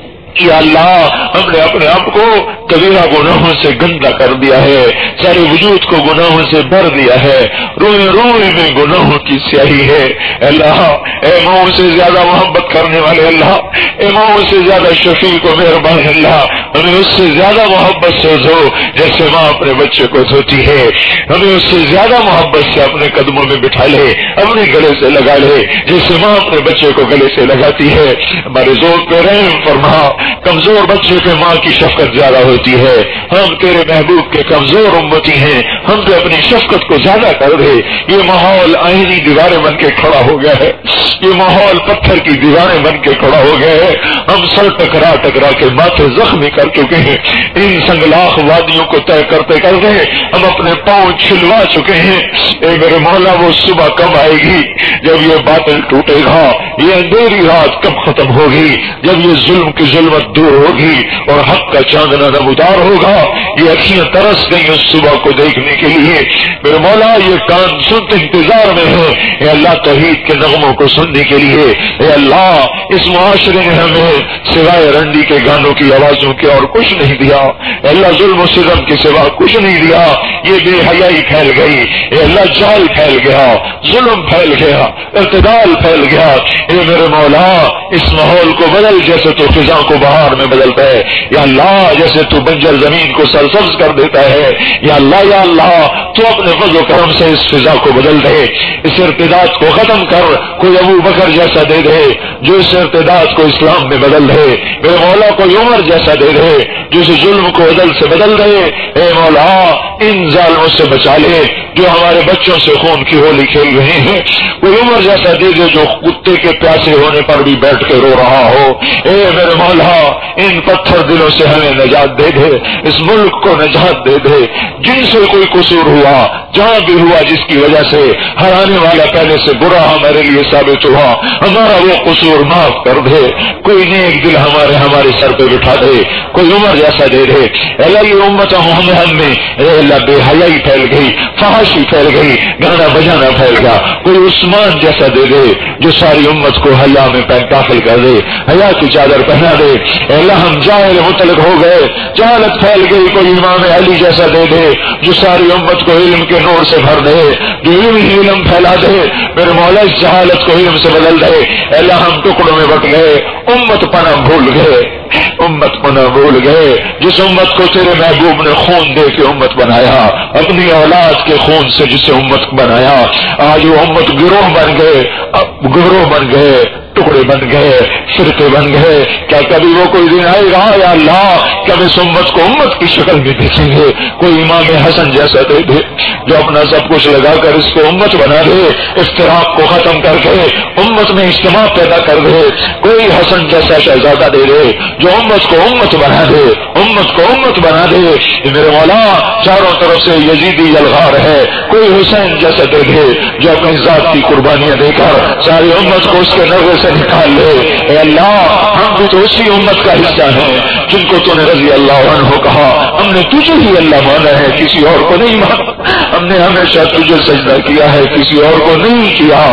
یا اللہ ہم نے اپنے آپ کو کبیرہ گناہوں سے گندا کر دیا ہے، سارے وجود کو گناہوں سے بھر دیا ہے، روئے روئے میں گناہوں کی سیاہی ہے. اللہ اے ماں سے زیادہ محبت کرنے والے اللہ، اے ماں سے زیادہ شفیق و مہربان اللہ، ہمیں اس سے زیادہ محبت سے دھو جیسے ماں اپنے بچے کو دھوتی ہے. ہمیں اس سے زیادہ محبت سے اپنے قدموں میں بٹھا لے، اپنے گلے سے لگا لے جیسے ماں اپنے بچے کو گلے سے لگاتی ہے. ہمارے ذوق پہ رحم فرما، کمزور بچے پہ ماں کی شفقت زیادہ ہوتی ہے. ہم تیرے محبوب کے کمزور امتی ہیں، ہم پہ اپنی شفقت کو زیادہ کر دے. یہ ماحول آئینی دیواریں بن کے کھڑا ہو گیا ہے، یہ ماحول پتھر کی دیواریں بن کے کھڑا ہو گیا ہے. ہم سر ٹکرا ٹکرا کے ماتھے زخمی کر چکے ہیں، ان سنگلاخ وادیوں کو طے کرتے کرتے ہم اپنے پاؤں چھلوا چکے ہیں. اے میرے مولا وہ صبح کب آئے گی جب یہ باطل ٹوٹے گا، یہ اندھیری رات کب ختم ہوگی جب یہ ظلم کی ظلمت دور ہوگی اور حق کا چاندنا نمودار ہوگا. یہ اکھیاں ترس گئی اس صبح کو دیکھنے کے لیے. میرے مولا یہ کان سنتے انتظار میں ہے اے اللہ توحید کے نغموں کو سننے کے لیے. اے اللہ اس معاشرے نے ہمیں سوائے رنڈی کے گانوں کی آوازوں کے اور کچھ نہیں دیا. اللہ ظلم و ستم کے سوا کچھ نہیں دیا. یہ بے حیائی پھیل گئی، اے اللہ جہل پھیل گیا، ظلم پھیل گیا، اعتدال پھیل گیا. اے میرے مولا اس ماحول کو بدل جیسے تو فضا کو بہار میں بدلتا ہے. یا اللہ جیسے تو بنجر زمین کو سرسبز کر دیتا ہے، یا اللہ یا اللہ تو اپنے فضل و کرم سے اس فضا کو بدل دے، اس ارتداد کو ختم کر. کوئی ابو بکر جیسا دے دے جو اس ارتداد کو اسلام میں بدل دے. میرے مولا کوئی عمر جیسا دے دے جو اس ظلم کو عدل سے بدل دے. اے مولا ان ظالموں سے بچا لے جو ہمارے بچوں سے خون کی ہولی کھیل رہے ہیں. کوئی عمر جیسا دے دے جو کتے کے پیاسے ہونے پر بھی بیٹھ کے رو رہا ہو. اے میرے مولا ان پتھر دلوں سے ہمیں نجات دے دے، اس ملک کو نجات دے دے. جن سے کوئی قصور ہوا جہاں بھی ہوا جس کی وجہ سے ہرانے والا پہلے سے برا ہمارے لیے ثابت ہوا، ہمارا وہ قصور معاف کر دے. کوئی نیک دل ہمارے ہمارے سر پہ بٹھا دے، کوئی عمر جیسا دے دے. اللہ یہ امت ہم ہم میں اللہ بے حیائی پھیل گئی، فحاشی پھیل گئی، گانا بجانا پھیل گیا. کوئی عثمان جیسا دے دے جو ساری امت کو حیا میں داخل کر دے، حیا کی چادر پہنا دے. اللہ ہم جاہل مطلق ہو گئے، جہالت پھیل گئی. کوئی امام علی جیسا دے دے جو ساری امت کو علم کے نور سے بھر دے، جو علم ہی علم پھیلا دے. میرے مولا اس جہالت کو علم سے بدل دے. اللہ ہم ٹکڑوں میں بٹ گئے، امت پناہ بھول گئے، امت پناہ بھول گئے. جس امت کو تیرے محبوب نے خون دے کے امت بنایا، اپنی اولاد کے خون سے جسے امت بنایا، آج وہ امت گروہ بن گئے، گروہ بن گئے، ٹکڑے بن گئے، فرقے بن گئے. کیا کبھی وہ کوئی دن آئے گا یا اللہ کب اس امت کو امت کی شکل میں دیکھیں گے؟ کوئی امام حسن جیسا دے دے جو اپنا سب کچھ لگا کر اس کو امت بنا دے، افتراق کو ختم کر کے امت میں اجتماع پیدا کر دے. کوئی حسن جیسا شہزادہ دے دے جو امت کو امت بنا دے، امت کو امت بنا دے. میرے مولا چاروں طرف سے یزیدی یلغار ہے. کوئی حسین جیسا دے دے جو اپنی ذات کی قربانیاں دے کر ساری امت کو اس کے نغے سے نکال لے. اے اللہ ہم بھی تو اسی امت کا حصہ ہیں جن کو تو نے رضی اللہ عنہ کہا. ہم نے تجھے ہی اللہ مانا ہے، کسی اور کو نہیں مانا. ہم نے ہمیشہ تجھے سجدہ کیا ہے، کسی اور کو نہیں کیا.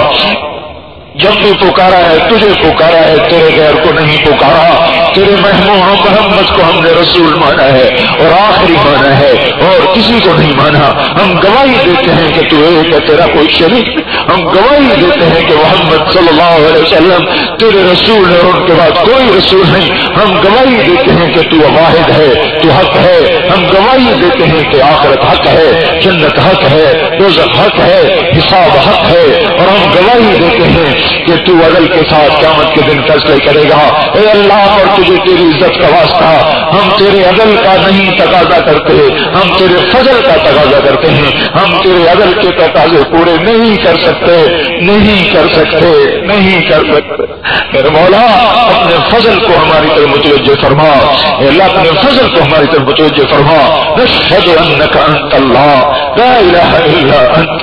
جب بھی پکارا ہے تجھے پکارا ہے، تیرے غیر کو نہیں پکارا. تیرے محمود محمد کو ہم نے رسول مانا ہے اور آخری مانا ہے اور کسی کو نہیں مانا. ہم گواہی دیتے ہیں کہ تو ایک ہے، تیرا کوئی شریک. ہم گواہی دیتے ہیں کہ محمد صلی اللہ علیہ وسلم تیرے رسول ہے اور ان کے بعد کوئی رسول نہیں. ہم گواہی دیتے ہیں کہ تو واحد ہے، تو حق ہے. ہم گواہی دیتے ہیں کہ آخرت حق ہے، جنت حق ہے، دوزخ حق ہے، حساب حق ہے. اور ہم گواہی دیتے ہیں کہ تو عدل کے ساتھ قیامت کے دن فیصلے کرے گا. اے اللہ اور تجھے تیری عزت کا واسطہ ہم تیرے عدل کا نہیں تقاضا کرتے، ہم تیرے فضل کا تقاضا کرتے ہیں. ہم تیرے عدل کے تقاضے پورے نہیں کر سکتے، نہیں کر سکتے، نہیں کر سکتے. میرے مولا اپنے فضل کو ہماری طرف متوجہ فرما. اے اللہ اپنے فضل کو ہماری طرف متوجہ فرما. نشہد انک انت اللہ لا الہ الا انت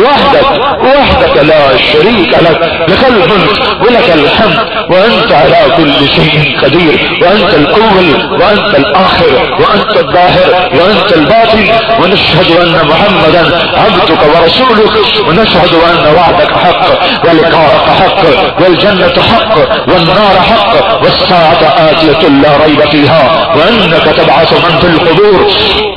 وحدك وحدك لا شريك لك لك الملك ولك الحمد وأنت على كل شيء قدير. وأنت الأول وأنت الآخر وأنت الظاهر وأنت الباطن. ونشهد أن محمدا عبدك ورسولك. ونشهد أن وعدك حق ولقاءك حق والجنة حق والنار حق والساعة آتية لا ريب فيها وأنك تبعث من في القبور.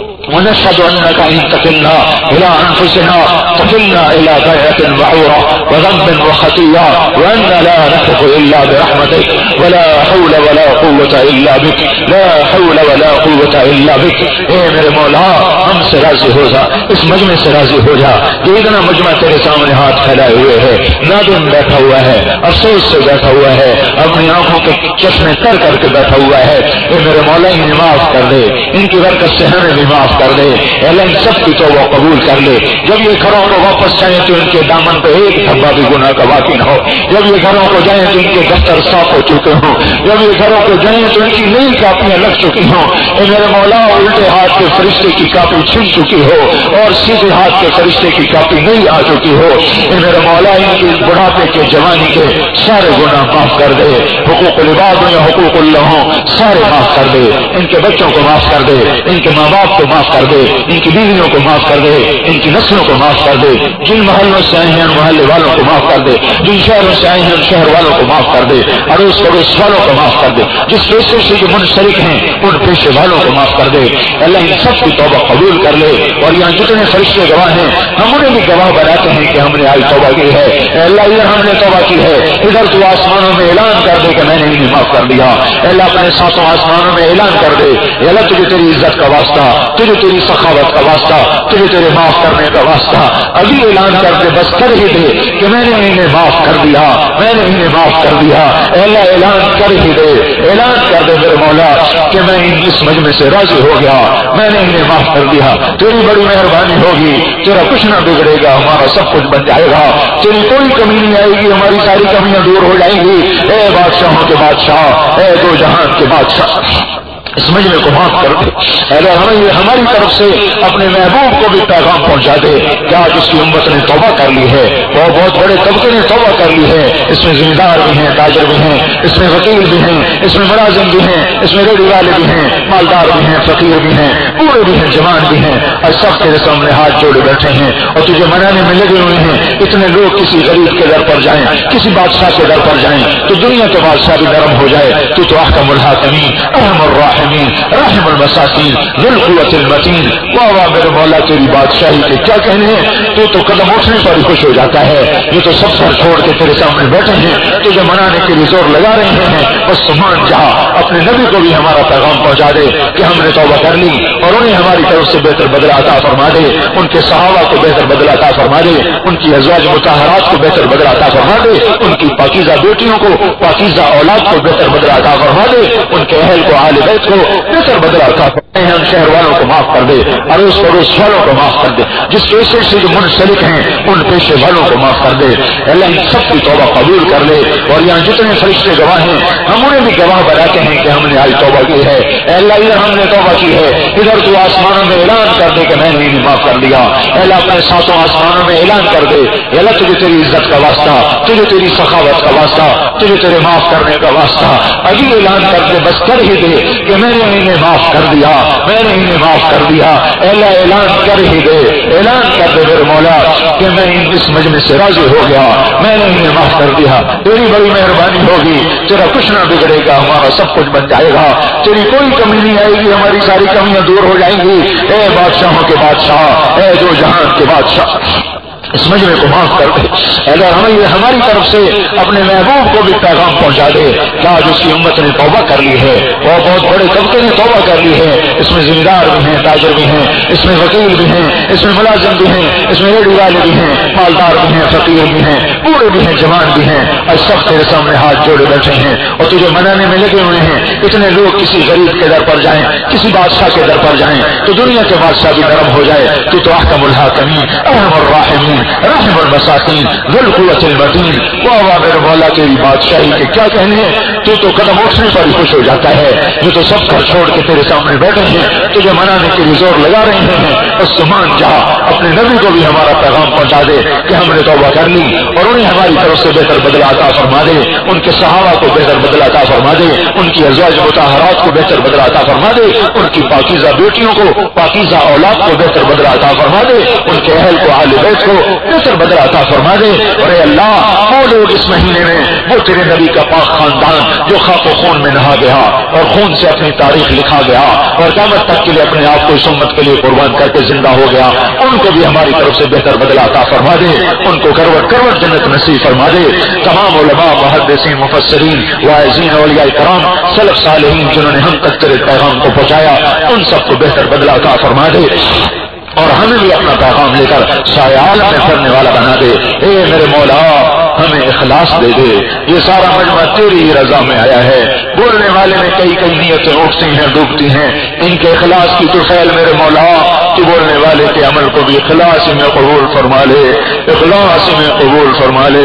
ونشهد أنك إن تكلنا إلى أنفسنا تكلنا إلى ضيعة وعورة وذنب وخطيئة، وأن لا نثق إلا برحمتك ولا حول ولا قوة إلا بك، لا حول ولا قوة إلا بك. اے میرے مولا ہم سے راضی ہو جا، اس مجمع سے راضی ہو جا جو اتنا مجمع تیرے سامنے ہاتھ پھیلائے ہوئے ہے، نادم بیٹھا ہوا ہے، افسوس سے بیٹھا ہوا ہے، اپنی آنکھوں کے چشمے کر کر کے بیٹھا ہوا ہے. اے میرے مولا انہیں معاف کر دے، ان کی برکت سے ہمیں بھی معاف کر دے. اللہ سب کی توبہ قبول کر لے. جب یہ گھروں کو واپس جائیں تو ان کے دامن پہ ایک دھبا بھی گناہ کا باقی نہ ہو. جب یہ گھروں کو جائیں تو ان کے دفتر صاف ہو چکے ہوں. جب یہ گھروں کو جائیں تو ان کی نئی کاپیاں لگ چکی ہوں. اے میرے مولا الٹے ہاتھ کے فرشتے کی کاپی چھن چکی ہو اور سیدھے ہاتھ کے فرشتے کی کاپی نہیں آ چکی ہو. اے میرے مولا ان کی بڑھاپے کے جوانی کے سارے گناہ معاف کر دے. حقوق العباد یا حقوق اللہ سارے معاف کر دے. ان کے بچوں کو معاف کر دے، ان کے ماں باپ کو معاف معاف کر دے، ان کی بیویوں کو معاف کر دے، ان کی نسلوں کو معاف کر دے، جن محلوں سے آئے ہیں ان محلے والوں کو معاف کر دے، جن شہروں سے آئے ہیں ان شہر والوں کو معاف کر دے، اڑوس پڑوس والوں کو معاف کر دے، جس پیشے سے جو منسلک ہیں ان پیشے والوں کو معاف کر دے۔ اللہ ان سب کی توبہ قبول کر لے، اور یہاں جتنے فرشتے گواہ ہیں ہم انہیں بھی گواہ بناتے ہیں کہ ہم نے آج توبہ کی ہے۔ اے اللہ ادھر ہم نے توبہ کی ہے، ادھر تو آسمانوں میں اعلان کر دے کہ میں نے انہیں معاف کر دیا۔ اے اللہ اپنے ساتوں آسمانوں میں اعلان کر دے، اے اللہ تجھے تیری عزت کا واسطہ، تجھے تیری سخاوت کا واسطہ، تجھے تیرے معاف کرنے کا واسطہ ابھی اعلان کر دے، بس کر ہی دے کہ میں نے انہیں معاف کر دیا، میں نے انہیں معاف کر دیا۔ اے اللہ اعلان کر ہی دے، اعلان کر دے میرے مولا کہ میں اس مجمع سے راضی ہو گیا، میں نے انہیں معاف کر دیا۔ تیری بڑی مہربانی ہوگی، تیرا کچھ نہ بگڑے گا، ہمارا سب کچھ بن جائے گا، تیری کوئی کمی نہیں آئے گی، ہماری ساری کمیاں دور ہو جائیں گی۔ اے بادشاہوں کے بادشاہ، اے دو جہان کے بادشاہ، اس مجمع کو معاف کر دے۔ اگر ہمیں ہماری طرف سے اپنے محبوب کو بھی پیغام پہنچا دے کہ آج اس کی امت نے توبہ کر لی ہے، اور بہت بڑے طبقے نے توبہ کر لی ہے، اس میں ذمہ دار بھی ہیں، تاجر بھی ہیں، اس میں وکیل بھی ہیں، اس میں ملازم بھی ہیں، اس میں ریڑھی والے بھی ہیں، مالدار بھی ہیں، فقیر بھی ہیں، بوڑھے بھی ہیں، جوان بھی ہیں، اور سب تیرے سامنے ہاتھ جوڑے بیٹھے ہیں اور تجھے منانے میں لگے ہوئے ہیں۔ اتنے لوگ کسی غریب کے در پر جائیں، کسی بادشاہ کے در پر جائیں تو دنیا کے بادشاہ بھی نرم ہو جائے۔ تو تو احکم الحاکمین، ارحم الراحمین، رحم المساکین، ذو القوۃ المتین۔ واہ واہ میرے مولا تیری بادشاہی کے کیا کہنے ہیں، تو تو قدم اٹھنے پر ہی خوش ہو جاتا ہے۔ یہ تو سب سر چھوڑ کے تیرے سامنے بیٹھے ہیں، تجھے منانے کے لیے زور لگا رہے ہیں، بس سمان جا اپنے نبی کو بھی ہمارا پیغام پہنچا دے کہ ہم نے توبہ کر لی، اور انہیں ہماری طرف سے بہتر بدلہ عطا فرما دے، ان کے صحابہ کو بہتر بدلہ عطا فرما دے، ان کی ازواج مطہرات کو بہتر بدلہ عطا فرما دے، ان کی پاکیزہ بیٹیوں کو، پاکیزہ اولاد کو بہتر بدلہ عطا فرما دے، ان کے اہل کو، اہل بیت کو بہتر بدلہ عطا فرما دے، ہم شہر والوں کو معاف کر دے، اڑوس پڑوس والوں کو معاف کر دے، جس پیشے سے جو منسلک ہیں ان پیشے والوں کو معاف کر دے۔ اللہ ان سب کی توبہ قبول کر لے، اور یہاں جتنے فرشتے گواہ ہیں ہم انہیں بھی گواہ بناتے ہیں کہ ہم نے آج توبہ کی ہے۔ اے اللہ ادھر ہم نے توبہ کی ہے، ادھر تو آسمانوں میں اعلان کر دے کہ میں نے انہیں معاف کر دیا۔ اے اللہ اپنے ساتوں آسمانوں میں اعلان کر دے، اے اللہ تجھے تیری عزت کا واسطہ، تجھے تیری سخاوت کا واسطہ، تجھے تیرے معاف کرنے کا واسطہ ابھی اعلان کر دے، بس کر ہی دے کہ میں نے انہیں معاف کر دیا، میں نے انہیں معاف کر دیا۔ اے اللہ اعلان کر ہی دے، اعلان کر دے میرے مولا کہ میں اس مجمع سے راضی ہو گیا، میں نے انہیں معاف کر دیا۔ تیری بڑی مہربانی ہوگی، تیرا کچھ نہ بگڑے گا، ہمارا سب کچھ بن جائے گا، تیری کوئی کمی نہیں آئے گی، ہماری ساری کمیاں دور ہو جائیں گی۔ اے بادشاہوں کے بادشاہ، اے دو جہان کے بادشاہ، اس مجمع کو معاف کر دے۔ اگر ہمیں ہماری طرف سے اپنے محبوب کو بھی پیغام پہنچا دے کہ آج اس کی امت نے توبہ کر لی ہے، اور بہت بڑے طبقے نے توبہ کر لی ہے، اس میں ذمہ دار بھی ہیں، تاجر بھی ہیں، اس میں وکیل بھی ہیں، اس میں ملازم بھی ہیں، اس میں ریڑھی والے بھی ہیں، مالدار بھی ہیں، فقیر بھی ہیں، بوڑھے بھی ہیں، جوان بھی ہیں، اور سب تیرے سامنے ہاتھ جوڑے بیٹھے ہیں اور تجھے منانے میں لگے ہوئے ہیں۔ اتنے لوگ کسی غریب کے در پر جائیں، کسی بادشاہ کے در پر جائیں تو دنیا کے بادشاہ بھی نرم ہو جائے۔ تو تو احکم الحاکمین، ارحم الراحمین، رحم المساکین، ذو القوۃ المتین۔ واہ واہ میرے مولا تیری بادشاہی کے کیا کہنے ہیں، تو تو قدم اٹھنے پر ہی خوش ہو جاتا ہے۔ یہ تو سب کر چھوڑ کے تیرے سامنے بیٹھے ہیں، تجھے منانے کے لیے زور لگا رہے ہیں، بس سمان جا اپنے نبی کو بھی ہمارا پیغام پہنچا دے کہ ہم نے توبہ کر لی، اور انہیں ہماری طرف سے بہتر بدلہ عطا فرما دے، ان کے صحابہ کو بہتر بدلہ عطا فرما دے، ان کی ازواج مطہرات کو بہتر بدلہ عطا فرما دے، ان کی پاکیزہ بیٹیوں کو، پاکیزہ اولاد کو بہتر بدلہ عطا فرما دے، ان کے اہل کو، اہل بیت کو بہتر بدلہ عطا فرما دے۔ اور اے اللہ وہ لوگ اس مہینے میں، وہ تیرے نبی کا پاک خاندان جو خاک و خون میں نہا گیا اور خون سے اپنی تاریخ لکھا گیا اور قیامت تک کے لیے اپنے آپ کو اس امت کے لیے قربان کر کے زندہ ہو گیا، ان کو بھی ہماری طرف سے بہتر بدلہ عطا فرما دے، ان کو کروٹ کروٹ جنت نصیب فرما دے۔ تمام علماء، محدثین، مفسرین، واعظین، اولیاء کرام، سلف صالحین جنہوں نے ہم تک تیرے پیغام کو پہنچایا، ان سب کو بہتر بدلہ عطا فرما دے، اور ہمیں بھی اپنا پیغام لے کر سایہ عالم میں پھرنے والا بنا دے۔ اے میرے مولا ہمیں اخلاص دے دے، یہ سارا مجمع تیری ہی رضا میں آیا ہے، بولنے والے میں کئی کئی نیتیں اٹھتی ہیں، ڈوبتی ہیں، ان کے اخلاص کی تو خیال میرے مولا کہ بولنے والے کے عمل کو بھی اخلاص میں قبول فرما لے، اخلاص میں قبول فرما لے۔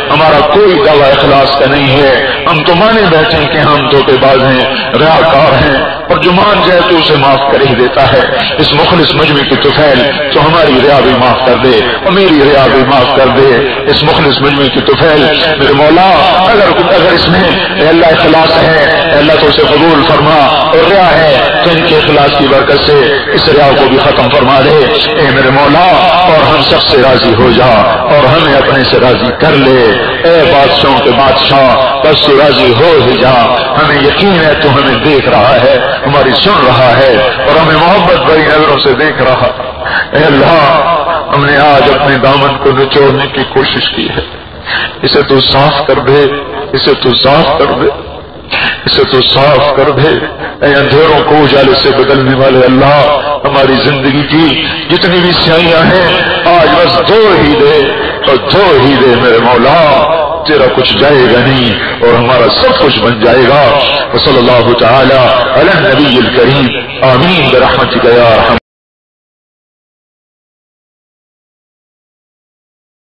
ہمارا کوئی دعویٰ اخلاص کا نہیں ہے. ہم تو مانے بیٹھے کہ ہم دھوکے باز ہیں، ریاکار ہیں، اور جو مان جائے تو اسے معاف کر ہی دیتا ہے. اس مخلص مجمع کی طفیل تو ہماری ریا بھی معاف کر دے اور میری ریا بھی معاف کر دے. اس مخلص مجمع کی طفیل میرے مولا اگر اگر اس میں اے اللہ اخلاص ہے، اے اللہ تو اسے قبول فرما، اور ریا ہے تو ان کے اخلاص کی برکت سے اس ریا کو بھی ختم فرما دے اے میرے مولا، اور ہم سب سے راضی ہو جا اور ہمیں اپنے سے راضی کر لے. اے بادشاہوں کے بادشاہ بس تو راضی ہو ہی جا. ہمیں یقین ہے تو ہمیں دیکھ رہا ہے، ہماری سن رہا ہے اور ہمیں محبت بھری نظروں سے دیکھ رہا. اے اللہ ہم نے آج اپنے دامن کو نچوڑنے کی کوشش کی ہے، اسے تو صاف کر دے، اسے تو صاف کر دے، اسے تو صاف کر دے. اے اندھیروں کو اجالے سے بدلنے والے اللہ، ہماری زندگی کی جتنی بھی سیاہیاں ہیں آج بس دھو ہی دے اور دھو ہی دے میرے مولا. تیرا کچھ جائے گا نہیں اور ہمارا سب کچھ بن جائے گا. وصلی اللہ تعالی علی النبی الکریم. آمین برحمتک یا ارحم